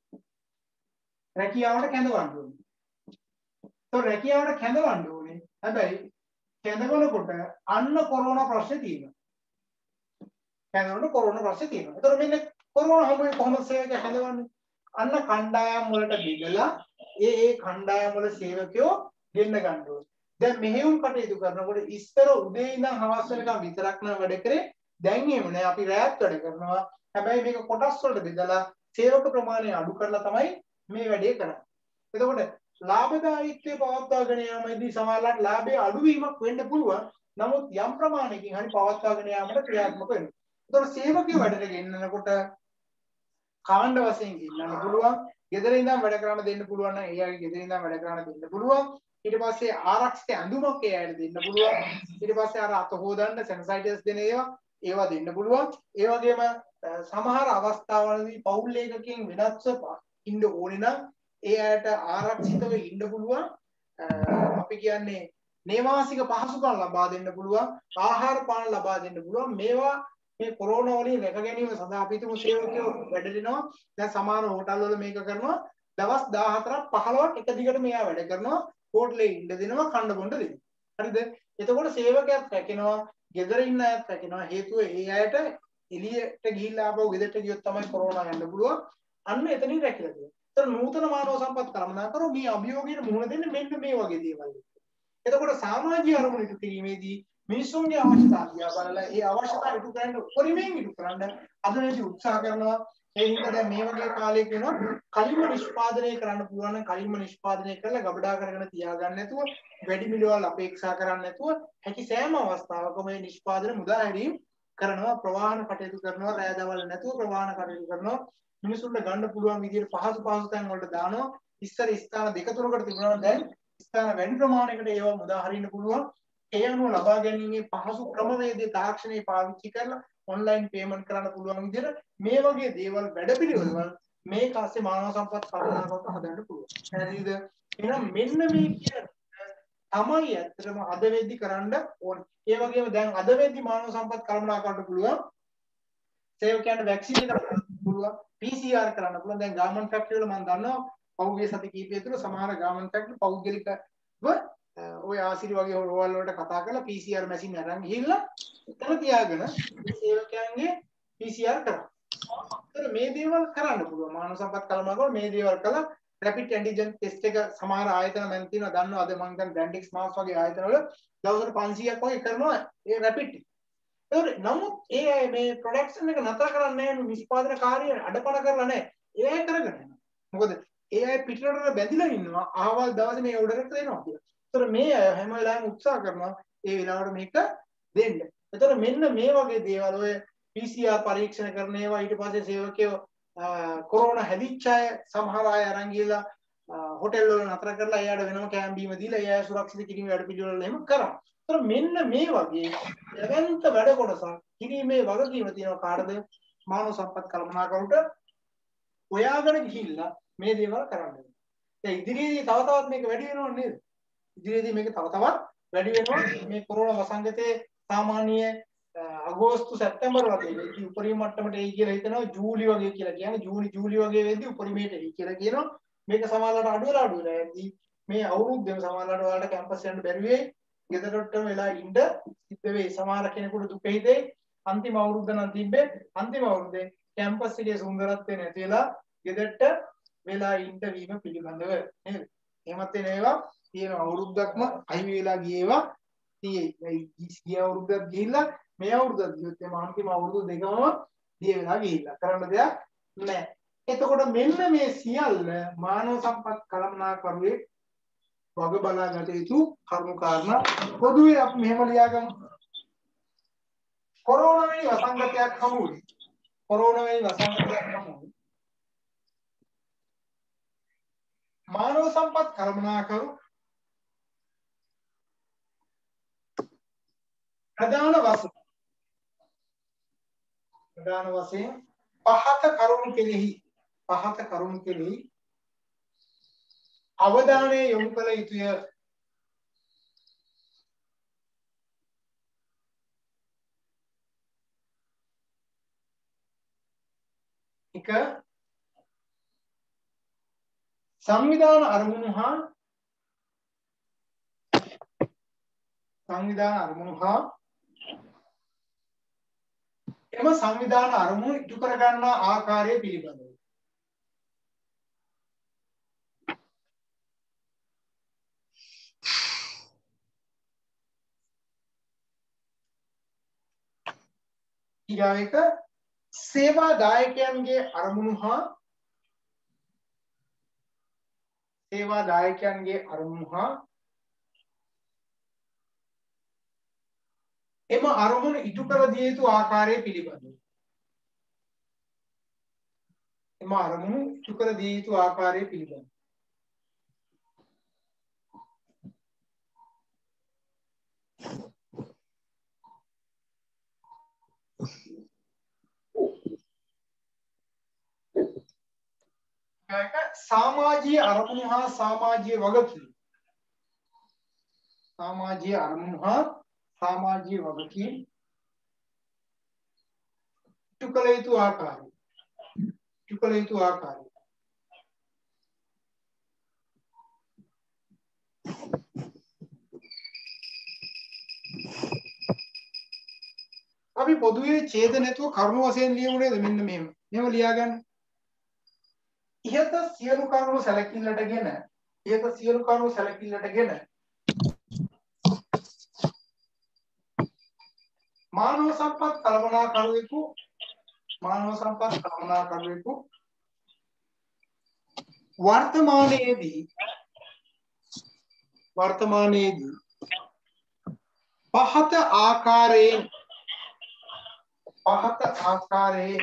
රැකියාවට කැඳවන්න ඕනේ. ඒතර රැකියාවට කැඳවන්න ඕනේ. හැබැයි කැඳවනකොට අන්න කොරෝනා ප්‍රශ්නේ තියෙනවා. කැඳවනකොට කොරෝනා ප්‍රශ්නේ තියෙනවා. ඒතර මෙන්න කොරෝනා හැමෝම කොහොමද සේවකයා කැඳවන්නේ? අන්න කණ්ඩායම් වලට බෙදලා ඒ ඒ කණ්ඩායම් වල සේවකයෝ ගෙන්න ගන්න ඕනේ. දැන් මෙහෙයුම් කටයුතු කරනකොට ඉස්සර උදේ ඉඳන් හවස වෙනකම් විතරක් නෑ වැඩ කරේ. දැන් එහෙම නෑ අපි රැත් වැඩ කරනවා. හැබැයි මේක කොටස් වලට බෙදලා සේවක ප්‍රමාණය අඩු කරලා තමයි මේ වැඩේ කරන්නේ. එතකොට ලාභදායීත්වය පවත්වාගෙන යාමේදී සමහරවිට ලාභයේ අඩුවීමක් වෙන්න පුළුවන්. නමුත් යම් ප්‍රමාණයකින් හරි පවත්වාගෙන යාමට ක්‍රියාත්මක වෙනවා. එතකොට සේවකයෝ වැඩට ගෙන්නනකොට කාණ්ඩ වශයෙන් ගෙන්නන්න පුළුවන්. ගෙදර ඉඳන් වැඩ කරන්න දෙන්න පුළුවන් නම් ඒ අයගේ ගෙදර ඉඳන් වැඩ කරන්න දෙන්න පුළුවන්. ඊට පස්සේ ආරක්ෂිත ඇඳුමක් ඒ අයට දෙන්න පුළුවන්. ඊට පස්සේ අර අත හොදන්න සැනිටයිසර්ස් දෙන ඒවා ඒවා දෙන්න පුළුවන්. ඒ වගේම සමහර අවස්ථාවලදී පෞල් ඒකකින් වෙනස්ව ඉන්න ඕනේ නම් ඒ අයට ආරක්ෂිතව ඉන්න පුළුවන්. අපි කියන්නේ නේවාසික පහසුකම් ලබා දෙන්න පුළුවන්. ආහාර පාන ලබා දෙන්න පුළුවන්. මේවා මේ කොරෝනා වලින් රැක ගැනීම සඳහා අපි තුමු සේවකයෝ වැඩ දෙනවා. දැන් සමහර හෝටල් වල මේක කරනවා. දවස් දාහතරක් පහළොවක් එක දිගට මෙයා වැඩ කරනවා. හෝටලේ ඉන්න දෙනවා, කන්න බොන්න දෙනවා. හරිද? එතකොට සේවකයාත් රැකෙනවා, ගෙදර ඉන්න අයත් රැකෙනවා. හේතුව ඒ අයට එළියට ගිහිල්ලා ආපහු ගෙදරට ගියොත් තමයි කොරෝනා යන්න පුළුවන්. අන්න එතනින් රැකිලා තියෙනවා. ඒතර නූතන මානව සම්පත් කළමනාකරුවෝ මේ අභියෝගයට මුහුණ දෙන්නේ මෙන්න මේ වගේ දේවල්. එතකොට සමාජීය අරමුණු ඉටු කිරීමේදී මිනිසුන්ගේ අවශ්‍යතාවය බලලා ඒ අවශ්‍යතාවය ඉටු කරන්න උපරිමයෙන් ඉටු කරන්න අද වෙලදී උත්සාහ කරනවා. ඒ හින්දා දැන් මේ වගේ කාලයක වෙනවා කලින්ම නිෂ්පාදනය කරන්න පුළුවන් නම් කලින්ම නිෂ්පාදනය කරලා ගබඩා කරගෙන තියාගන්න නැතුව වැඩි මිලවල් අපේක්ෂා කරන්නේ නැතුව හැකි සෑම අවස්ථාවකම මේ නිෂ්පාදන මුදා හැරීම කරනවා ප්‍රවාහන කටයුතු කරනවා රැය දවල් නැතුව ප්‍රවාහන කටයුතු කරනවා මිනිසුන්ට ගන්න පුළුවන් විදිහට පහසු පහසු තැන් වලට දානවා ඉස්සර ස්ථාන දෙක තුනකට තිබුණා දැන් ස්ථාන වැඩි ප්‍රමාණයකට ඒවා මුදා හරින්න පුළුවන් ඒ අනුව ලබා ගැනීමේ පහසු ක්‍රමවේදයේ තාක්ෂණය පාවිච්චි කරලා ඔන්ලයින් පේමන්ට් කරන්න පුළුවන් විදිහට මේ වගේ දේවල් වැඩපිළිවෙළවල් මේ කාස්සේ මානව සම්පත් කළමනාකරණයට හදන්න පුළුවන්. හරිද? එහෙනම් මෙන්න මේ කියන තමයි ඇත්තටම අද වෙද්දි කරන්න ඕනේ. ඒ වගේම දැන් අද වෙද්දි මානව සම්පත් කළමනාකරණයට පුළුවන්. සේවකයන්ට වැක්සින් එක කරන්න පුළුවන්. පී සී ආර් කරන්න පුළුවන්. දැන් ගාමන්ට් ෆැක්ටරි වල මම දන්නවා පෞද්ගලික සති කීපය තුළ සමහර ගාමන්ට් ෆැක්ටරි පෞද්ගලිකව ඔය ආසිරි වගේ රෝවල් වලට කතා කරලා පී සී ආර් මැෂින් අරන් ගිහිල්ලා එතන තියාගෙන මේ සේවකයන්ගේ පී සී ආර් කරනවා. ඒතර මේ දේවල් කරන්න පුළුවන්. මානව සම්පත් කළමනාකරන මේ දේවල් කළා රැපිඩ් ඇන්ටිජන් ටෙස්ට් එක සමහර ආයතන මම තියෙනවා දන්නවා අද මම දැන් බ්‍රැන්ඩික්ස් මාස් වගේ ආයතන වල දවසට පන්සීයක් වගේ කරනවා ඒ රැපිඩ්. ඒතර නමුත් ඒ අය මේ ප්‍රොඩක්ෂන් එක නතර කරන්නේ නැහැ නිෂ්පාදන කාර්යය අඩපණ කරලා නැහැ. ඒ අය කරගෙන යනවා. මොකද ඒ අය පිටරට බැඳිලා ඉන්නවා අහවල් දවසේ මේ ඕඩර් එක දෙනවා කියලා. ඒතර මේ අය හැම වෙලාවෙම උත්සාහ කරනවා ඒ වෙලාවට මේක දෙන්න. ඒතර මෙන්න මේ වගේ දේවල් ඔය පී සී ආර් පරීක්ෂණ කරන ඒවා ඊට පස්සේ සේවකයෝ කොරෝනා හැදිච්ච අය සමහර අය අරන් ගිහලා හොටෙල් වල නතර කරලා එයාට වෙනම කෑම බීම දීලා එයා සුරක්ෂිත කිරීමේ වැඩ පිළිවෙල එහෙම කරා. ඒතර මෙන්න මේ වගේ එවන්ත වැඩ කොටසක් කිරීමේ වගකීම තියෙනවා කාටද? මානව සම්පත් කළමනාකරණයට හොයාගෙන ගිහිල්ලා මේ දේවල් කරන්න. දැන් ඉදිරියේදී තව තවත් මේක වැඩි වෙනව නේද? ඉදිරියේදී මේක තව තවත් වැඩි වෙනවා. මේ කොරෝනා වසංගතයේ සාමාන්‍ය අගෝස්තු සැප්තැම්බර් වගේ වෙද්දී උපරිම මට්ටමට එයි කියලා හිතනවා ජූලි වගේ කියලා කියන්නේ ජූනි ජූලි වගේ වෙද්දී උපරිමයට එයි කියලා කියනවා මේක සමහරවිට අඩු වෙලා අඩු වෙලා යද්දී මේ අවුරුද්දේම සමහරවිට ඔයාලට කැම්පස් යන්න බැරි වෙයි ගෙදරටම වෙලා ඉන්න සිද්ධ වෙයි සමහර කෙනෙකුට දුක හිතෙයි අන්තිම අවුරුද්ද නම් තිබ්බේ අන්තිම අවුරුද්දේ කැම්පස් එකේ සුන්දරත්වය නැති වෙලා ගෙදරට වෙලා ඉන්න වීම පිළිබඳව නේද එහෙමත් ඒවා තියෙන අවුරුද්දක්ම අහිමි වෙලා ගියේවා තියෙයි ගිය අවුරුද්දක් ගිහිල්ලා මේ අවුරුද්දත් ගියොත් එම අන්තිම අවුරුදු දෙකම දිය වෙලා ගිහිල්ලා කරන්න දෙයක් නැහැ. එතකොට මෙන්න මේ සියල්ල මානව සම්පත් කළමනාකරුවේ වග බලා ගත යුතු කරුණු කාරණා පොදුවේ අපි මෙහෙම ලියාගමු. කොරෝනා වැනි වසංගතයක් හමු වුණේ. කොරෝනා වැනි වසංගතයක් හමු වුණේ. මානව සම්පත් කළමනාකරු ප්‍රධාන වශයෙන් ප්‍රධාන වශයෙන් පහත කරුණු කෙරෙහි පහත කරුණු කෙරෙහි අවධානය යොමු කළ යුතුය. එක සංවිධාන අරමුණු හා සංවිධාන අරමුණු හා එම සංවිධාන අරමුණු ඉටු කර ගන්නා ආකාරය පිළිබඳව ඊගාවෙක සේවා දායකයන්ගේ අරමුණු හා සේවා දායකයන්ගේ අරමුණු හා එම අරමුණු ඉටු කර දිය යුතු ආකාරය පිළිබඳව එම අරමුණු ඉටු කර දිය යුතු ආකාරය පිළිබඳව සමාජීය අරමුණු හා සමාජීය වගකීම් සමාජීය අරමුණු හා සමාජීය වගකීම් ඉටු කළ යුතු ආකාරය ඉටු කළ යුතු ආකාරය අපි පොදුවේ ඡේද නැතුව කරුණු වශයෙන් ලියමු නේද මෙන්න මෙහෙම මෙහෙම ලියාගන්න ඉහත සියලු කරුණු සැලකිල්ලටගෙන ඉහත සියලු කරුණු සැලකිල්ලටගෙන මානව සම්පත් කළමනාකරුවෙකු මානව සම්පත් කළමනාකරුවෙකු වර්තමානයේදී වර්තමානයේදී පහත ආකාරයෙන් පහත ආකාරයේ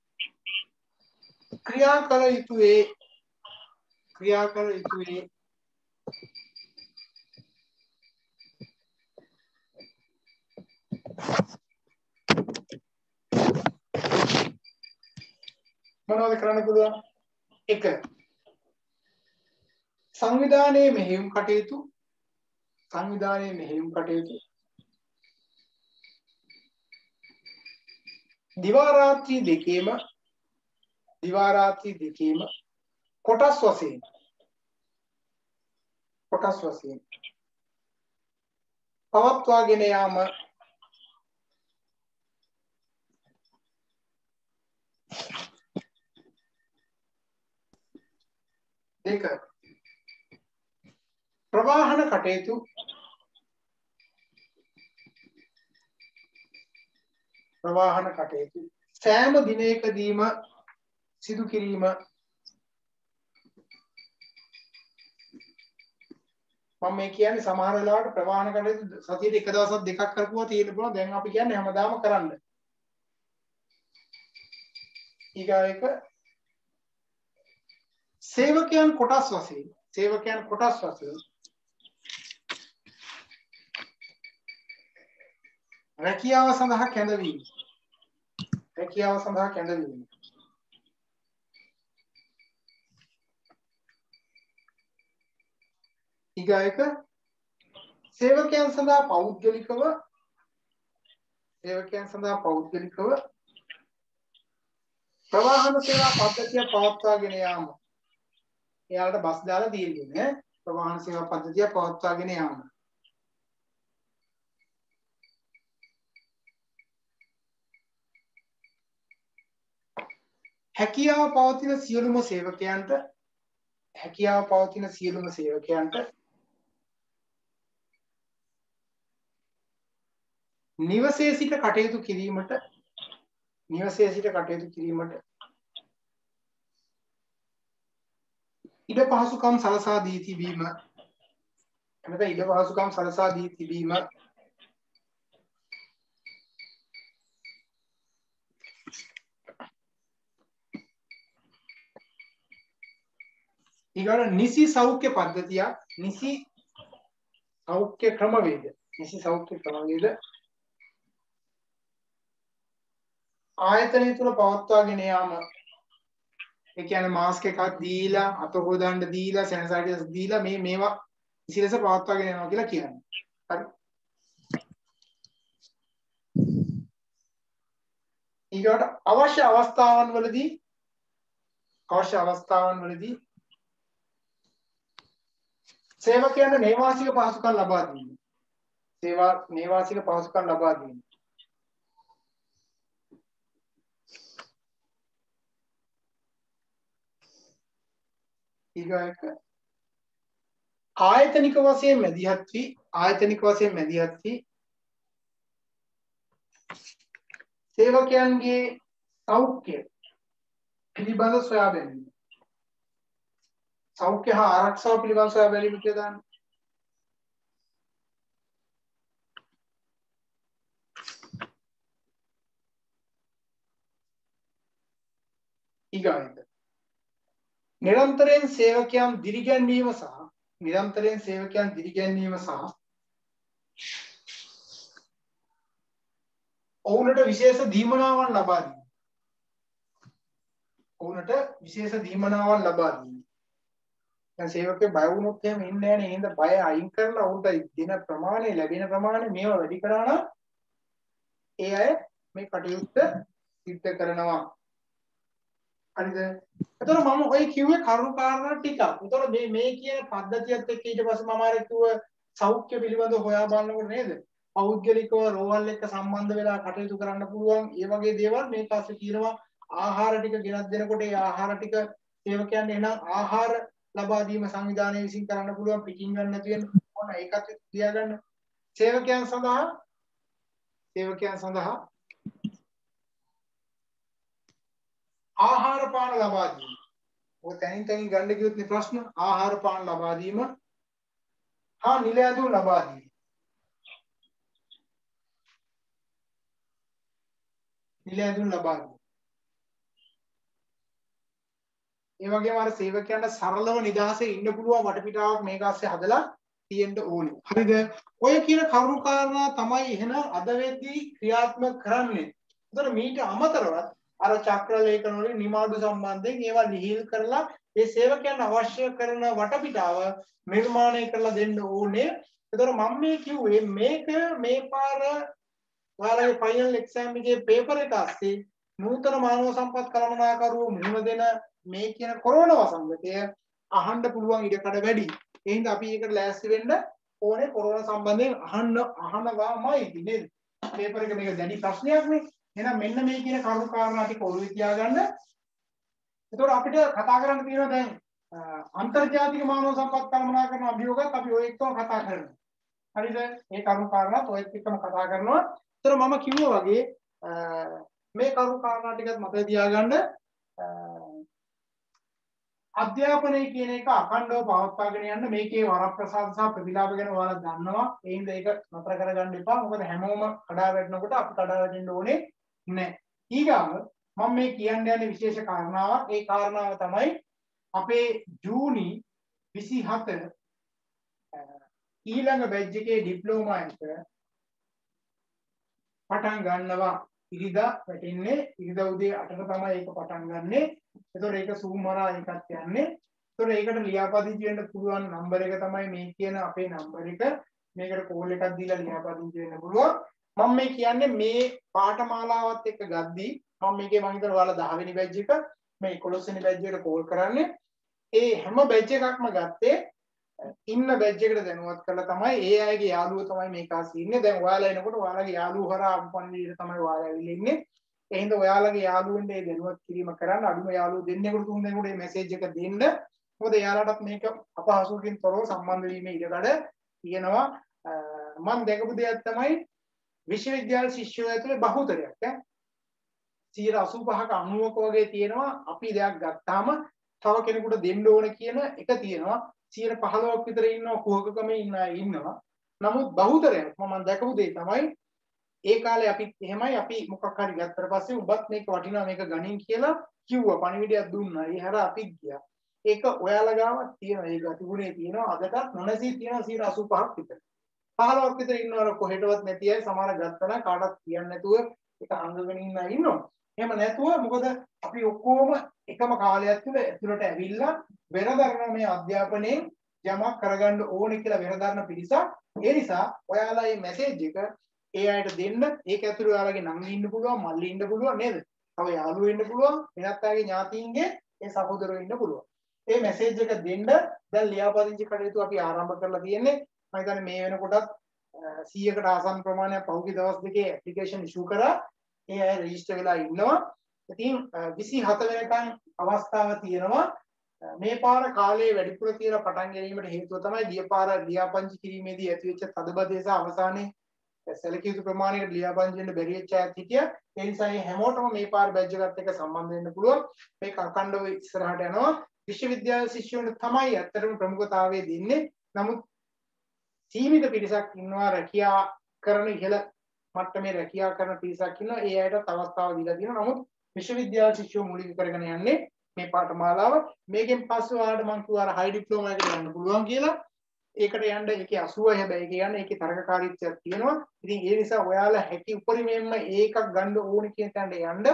ක්‍රියා කළ යුතුයේ ක්‍රියා කළ යුතුයේ මොනවද කරන්න පුළුවන්? එක සංවිධානයේ මෙහෙයුම් කටයුතු සංවිධානයේ මෙහෙයුම් කටයුතු දිවා රාත්‍රී දෙකේම දිවා රාත්‍රී දෙකේම කොටස් වශයෙන් කොටස් වශයෙන් පවත්වාගෙන යාම දෙක ප්‍රවාහන කටයුතු ප්‍රවාහන කටයුතු සෑම දිනයකදීම සිදු කිරීම මම මේ කියන්නේ සමහර වෙලාවට ප්‍රවාහන කටයුතු සතියේ එක දවසක් දෙකක් කරපුවා තියෙන්න පුළුවන්. දැන් අපි කියන්නේ හැමදාම කරන්න. ඊගායක සේවකයන් කොටස් වශයෙන් සේවකයන් කොටස් වශයෙන් රැකියාව සඳහා කැඳවීම රැකියාව සඳහා කැඳවීම ඊගායක සේවකයන් සඳහා පෞද්ගලිකව සේවකයන් සඳහා පෞද්ගලිකව ප්‍රවාහන සේවා පද්ධතිය පවත්වාගෙන යාම. එයාලට බස් දාලා තියෙන්නේ ඈ ප්‍රවාහන සේවා පද්ධතිය පවත්වාගෙන යාම. හැකියාව පවතින සියලුම සේවකයන්ට හැකියාව පවතින සියලුම සේවකයන්ට නිවසේ සිට කටයුතු කිරීමට නිවසේ සිට කටයුතු කිරීමට ඉඩ පහසුකම් සලසා දී තිබීම එමෙත ඉඩ පහසුකම් සලසා දී තිබීම ඊගොල්ලෝ නිසි සෞඛ්‍ය පද්ධතිය නිසි සෞඛ්‍ය ක්‍රමවේද නිසි සෞඛ්‍ය ක්‍රමවේද ආයතනය තුල පවත්වාගෙන යාම. ඒ කියන්නේ මාස්ක් එකක් දීලා අත හොදන්න දීලා සැනිටයිසර් දීලා මේ මේවා ඉසිලස පවත්වාගෙන යනවා කියලා කියන්නේ. හරි. ඊට අවශ්‍ය අවස්ථාවන් වලදී අවශ්‍ය අවස්ථාවන් වලදී සේවකයන්ට නේවාසික පහසුකම් ලබා දීම. සේවා නේවාසික පහසුකම් ලබා දීම. ඊගායක ආයතනික වශයෙන් මැදිහත් වී ආයතනික වශයෙන් මැදිහත් වී සේවකයන්ගේ සෞඛ්‍ය පිළිබඳ සොයා බැලීම. සෞඛ්‍ය හා ආරක්ෂාව පිළිබඳ සොයා බැලීම කියලා දාන්න. ඊගායක නිරන්තරයෙන් සේවකයන් දිරිගැන්වීම සහ නිරන්තරයෙන් සේවකයන් දිරිගැන්වීම සහ ඔවුන්ට විශේෂ දීමනාවන් ලබා දීම. ඔවුන්ට විශේෂ දීමනාවන් ලබා දීම. දැන් සේවකයෝ බය වුණොත් එහෙම ඉන්නේ නැහැ නේ. එහෙනම් බය අයින් කරලා ඔවුන්ට දින ප්‍රමාණය ලැබෙන ප්‍රමාණය මේවා වැඩි කරා නම් ඒ අය මේ කටයුත්ත සිද්ධ කරනවා. හරිද? එතකොට මම ඔය කිව්වේ කරුණු කාරණා ටිකක්. එතකොට මේ මේ කියන පද්ධතියත් එක්ක ඊට පස්සේ මම අර කිව්ව සෞඛ්‍ය පිළිබඳව හොයා බලනකොට නේද? පෞද්ගලිකව රෝහල් එක්ක සම්බන්ධ වෙලා කටයුතු කරන්න පුළුවන්. ඒ වගේ දේවල් මේක ASCII කියනවා. ආහාර ටික ගෙනත් දෙනකොට ඒ ආහාර ටික සේවකයන්ට එන ආහාර ලබා දීම සංවිධානය විසින් කරන්න පුළුවන්. පිටින් ගන්න නැති වෙන ඕන ඒකත් තියා ගන්න. සේවකයන් සඳහා සේවකයන් සඳහා ආහාර පාන ලබා දීම. ඔය තනින් තනින් ගන්න කිව්වොත් නේ ප්‍රශ්න. ආහාර පාන ලබා දීම හා නිල ඇඳුම් ලබා දීම. නිල ඇඳුම් ලබා දෙනවා. ඒ වගේම අර සේවකයන්ට සරලව නිදහසේ ඉන්න පුළුවන් වටපිටාවක් මේක ASCII හදලා තියෙන්න ඕනේ. හරිද? ඔය කියන කරුණු කාරණා තමයි එහෙනම් අද වෙද්දී ක්‍රියාත්මක කරන්නේ. ඒතර මීට අමතරව අර චක්‍ර ලේඛන වලින් නිමාඩු සම්බන්ධයෙන් ඒවා ලිහිල් කරලා ඒ සේවකයන් අවශ්‍ය කරන වටපිටාව නිර්මාණය කරලා දෙන්න ඕනේ. ඒතර මම මේ කිව්වේ මේක මේ පාර ඔයාලගේ ෆයිනල් එක්සෑම් එකේ පේපර් එක ASCII නූතන මානව සම්පත් කළමනාකරුවෝ මුහුණ දෙන මේ කියන කොරෝනා වසංගතය අහන්න පුළුවන් ඉඩකඩ වැඩි. ඒ හින්දා අපි ඒකට ලෑස්ති වෙන්න ඕනේ කොරෝනා සම්බන්ධයෙන් අහන්න අහනවාමයි නේද? පේපර් එක මේක දැඩි ප්‍රශ්නයක් නේ. එහෙනම් මෙන්න මේ කියන කරුණු කාරණා ටික ඔළුවේ තියාගන්න. එතකොට අපිට කතා කරන්න තියෙනවා දැන් අන්තර්ජාතික මානව සම්පත් කළමනාකරන අභියෝගات අපි ඔය එක්කම කතා කරනවා. හරිද? මේ කරුණු කාරණාත් ඔය එක්කම කතා කරනවා. ඒතර මම කිව්වා වගේ මේ කරුණු කාරණා ටිකත් මතක තියාගන්න. අධ්‍යාපනය කියන එක අඛණ්ඩව පවත්වාගෙන යන්න මේකේ වරප්‍රසාද සහ ප්‍රතිලාභ ගැන ඔයාලා දන්නවා. ඒ හින්දා ඒක නතර කරගන්න එපා. මොකද හැමෝම කඩා වැටෙනකොට අපි කඩා වැටෙන්න ඕනේ නැහැ. ඊගාම මම මේ කියන්න යන්නේ විශේෂ කාරණාවක්. ඒ කාරණාව තමයි අපේ ජූනි විසිහත ඊළඟ බැච් එකේ ඩිප්ලෝමා එක පටන් ගන්නවා. ඉරිදා වැටෙන්නේ ඉරිදා උදේ අටට තමයි ඒක පටන් ගන්නෙ. ඒතකොට ඒක Zoom හරහා එකක් යන්නේ. ඒතකොට ඒකට ලියාපදිංචි වෙන්න පුළුවන් නම්බර එක තමයි මේ කියන අපේ නම්බර එක. මේකට කෝල් එකක් දීලා ලියාපදිංචි වෙන්න පුළුවන්. මම මේ කියන්නේ මේ පාඨමාලාවත් එක්ක ගද්දී මම මේකේ මම හිතනවා ඔයාලා දහ වෙනි බැච් එක මේ එකොළොස් වෙනි බැච් එකට කෝල් කරන්නේ. ඒ හැම බැච් එකක්ම ගත්තේ ඉන්න බැච් එකට දැනුවත් කරලා තමයි ඒ අයගේ යාළුවෝ තමයි මේක ASCII ඉන්නේ. දැන් ඔයාලා එනකොට ඔයාලගේ යාළුවෝ හරහා අපපන්විලට තමයි ඔයාලා ඇවිල්ලා ඉන්නේ. ඒ හින්දා ඔයාලගේ යාළුවන්ට මේ දැනුවත් කිරීම කරන්න අඩුම යාළුවෝ දෙන්නෙකුට තුන් දෙනෙකුට මේ මැසේජ් එක දෙන්න. මොකද යාළුවටත් මේක අපහසුකින් තොරව සම්බන්ධ වීමේ ඉඩකඩ තියෙනවා. මම දැකපු දෙයක් තමයි විශ්වවිද්‍යාල ශිෂ්‍යයෝ ඇතුලේ බහුතරයක් ඈ සියයට අසූපහක අනූවක වගේ තියෙනවා. අපි දෙයක් ගත්තාම තව කෙනෙකුට දෙන්න ඕන කියන එක තියෙනවා. සියයට පහළොවක් විතර ඉන්නවා කුහකකමේ ඉන්න අය ඉන්නවා. නමුත් බහුතරයක් මම දැකපු දේ තමයි ඒ කාලේ අපි එහෙමයි අපි මොකක් හරි ගත්තට පස්සේ උඹත් මේක වටිනවා මේක ගනින් කියලා කිව්වා. පණිවිඩයක් දුන්නා. ඒ හැර අපි ගියා. ඒක ඔයාලා ගාවත් තියෙනවා. ඒ ගතිගුණේ තියෙනවා. අදටත් නොනැසී තියෙනවා සියයට අසූපහක් විතර. පහළොවක් විතර ඉන්නවර කොහෙටවත් නැති අය සමහර ගත්තා නම් කාටවත් කියන්නේ නැතුව ඒක අංගගෙන ඉන්න අය ඉන්නවා. එහෙම නැතුව මොකද අපි ඔක්කොම එකම කාලයක් තුළ ඇතුළට ඇවිල්ලා වෙනදරන මේ අධ්‍යාපනයෙන් යමක් කරගන්න ඕනේ කියලා වෙනදරන පිරිසක්. ඒ නිසා ඔයාලා මේ මැසේජ් එක ඒ අයට දෙන්න. ඒක ඇතුළේ ඔයාලගේ නංගි ඉන්න පුළුවන්, මල්ලි ඉන්න පුළුවන් නේද? තව යාළුවෝ ඉන්න පුළුවන්, වෙනත් අයගේ ඥාතීන්ගේ ඒ සහෝදරයෝ ඉන්න පුළුවන්. මේ මැසේජ් එක දෙන්න දැන් ලියාපදිංචි කටයුතු අපි ආරම්භ කරලා තියෙන්නේ. මම හිතන්නේ මේ වෙනකොටත් සීයකට ආසන්න ප්‍රමාණයක් පහුගිය දවස් දෙකේ ඇප්ලිකේෂන් ඉෂුව කරා. ඒ අය රෙජිස්ටර් වෙලා ඉන්නවා. ඉතින් විසිහත වෙනකන් අවස්ථාව තියෙනවා. මේ පාර කාලයේ වැඩිපුර කියලා පටන් ගැනීමට හේතුව තමයි ගිය පාර ලියාපදිංචි කිරීමේදී ඇතිවෙච්ච තදබදය සහ අවසානයේ සැලකිය යුතු ප්‍රමාණයකට ලියාපදිංචි වෙන්න බැරි වෙච්ච අයත් හිටියා. ඒ නිසා හැමෝටම මේ පාර බැච් එකත් එක්ක සම්බන්ධ වෙන්න පුළුවන්. මේක අඛණ්ඩව ඉස්සරහට යනවා. විශ්වවිද්‍යාල ශිෂ්‍යයන්ට තමයි ඇත්තටම ප්‍රමුඛතාවය දෙන්නේ. නමුත් සීමිත පිරිසක් ඉන්නවා රැකියා කරන ඉහළ මට්ටමේ රැකියා කරන පිරිසක් ඉන්නවා. ඒ අයටත් අවස්ථාව දීලා තියෙනවා. නමුත් විශ්වවිද්‍යාල ශිෂ්‍යයෝ මූලික කරගෙන යන්නේ මේ පාඨමාලාව. මේකෙන් පස්සේ ඔයාලට මම කිව්වා අර හයි ඩිප්ලෝමා එකට යන්න පුළුවන් කියලා. ඒකට යන්න ඒකේ අසූව හැබැයි ඒක යන්න ඒකේ තරගකාරීත්වයක් තියෙනවා. ඉතින් ඒ නිසා ඔයාලා හැකි උපරිමයෙන්ම ඒකක් ගන්න ඕනේ කියන තැනට යන්න.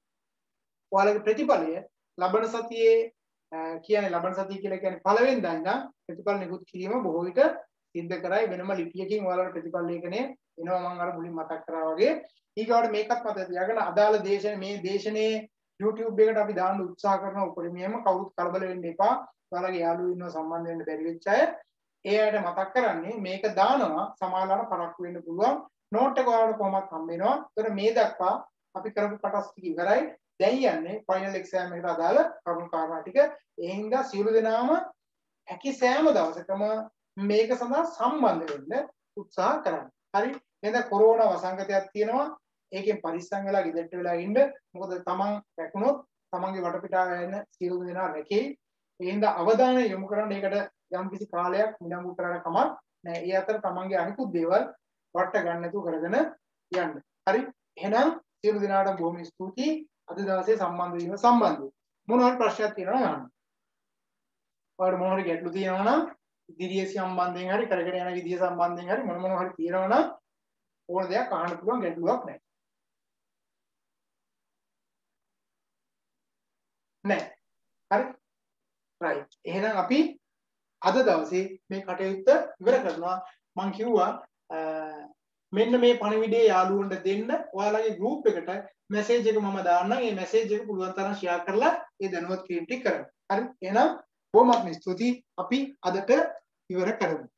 ඔයාලගේ ප්‍රතිඵලය ලබන සතියේ කියන්නේ ලබන සතිය කියලා කියන්නේ පළවෙනිදා ඉඳන් ප්‍රතිඵල නිකුත් කිරීම බොහෝ විට සිද්ධ කරයි. වෙනම ලිපියකින් ඔයාලට ප්‍රතිඵල ලේඛනය එනවා. මම අර මුලින් මතක් කරා වගේ. ඊගාවට මේකත් මතක තියාගන්න අදාළ දේශන මේ දේශනේ YouTube එකට අපි දාන්න උත්සාහ කරන උපරිමයෙන්ම කවුරුත් කලබල වෙන්න එපා. ඔයාලගේ යාළුවෝ ඉන්නව සම්බන්ධ වෙන්න බැරි වෙච්ච අය ඒ අයට මතක් කරන්නේ මේක දානවා සමානලට පරක්කු වෙන්න පුළුවන්. නෝට් එක ඔයාලට කොහොමත් හම්බ වෙනවා. ඒතර මේ දක්වා අපි කරපු කොටස් ටික ඉවරයි. දැන් යන්නේ ෆයිනල් එක්සෑම් එකට අදාළ කරුණු කාරණා ටික. ඒ හින්දා සියලු දෙනාම හැකි සෑම දවසකම මේක සඳහා සම්බන්ධ වෙන්න උත්සාහ කරන්න. හරි? එහෙනම් කොරෝනා වසංගතයක් තියෙනවා. ඒකෙන් පරිස්සම් වෙලා ගෙදරට වෙලා ඉන්න. මොකද තමන් රැකුණොත් තමන්ගේ වටපිටාව යන සියලු දෙනා රැකෙයි. ඒ හින්දා අවධානය යොමු කරන්න. ඒකට යම් කිසි කාලයක් විලංගු කරන්න කමක් නෑ. ඒ අතර තමන්ගේ අනිකුත් දේවල් වට ගන්න නැතුව කරගෙන යන්න. හරි? එහෙනම් සියලු දෙනාට බොහොම ස්තුතියි අද දවසේ සම්බන්ධ වීම සම්බන්ධව. මොනවාරි ප්‍රශ්නයක් තියෙනවා නම් අහන්න. ඔයාලට මොනවාරි ගැටලු තියෙනවා නම් ඉදිරියේ සම්බන්ධයෙන් හරි කරගෙන යන විදිය සම්බන්ධයෙන් හරි මොන මොනවා හරි තියෙනවා නම් ඕන දෙයක් අහන්න පුළුවන් ගැටලුවක් නැහැ. නැහැ. හරි? right. එහෙනම් අපි අද දවසේ මේ කටයුත්ත ඉවර කරනවා. මම කිව්වා මෙන්න මේ පණිවිඩය යාළුවන්ට දෙන්න ඔයාලගේ group එකට message එක මම දාන්නම්. මේ message එක පුළුවන් තරම් share කරලා ඒ දැනුවත් කිරීම ටික කරන්න. හරි? එහෙනම් බොහොමත්ම ස්තුතියි. අපි අදට ඉවර කරමු.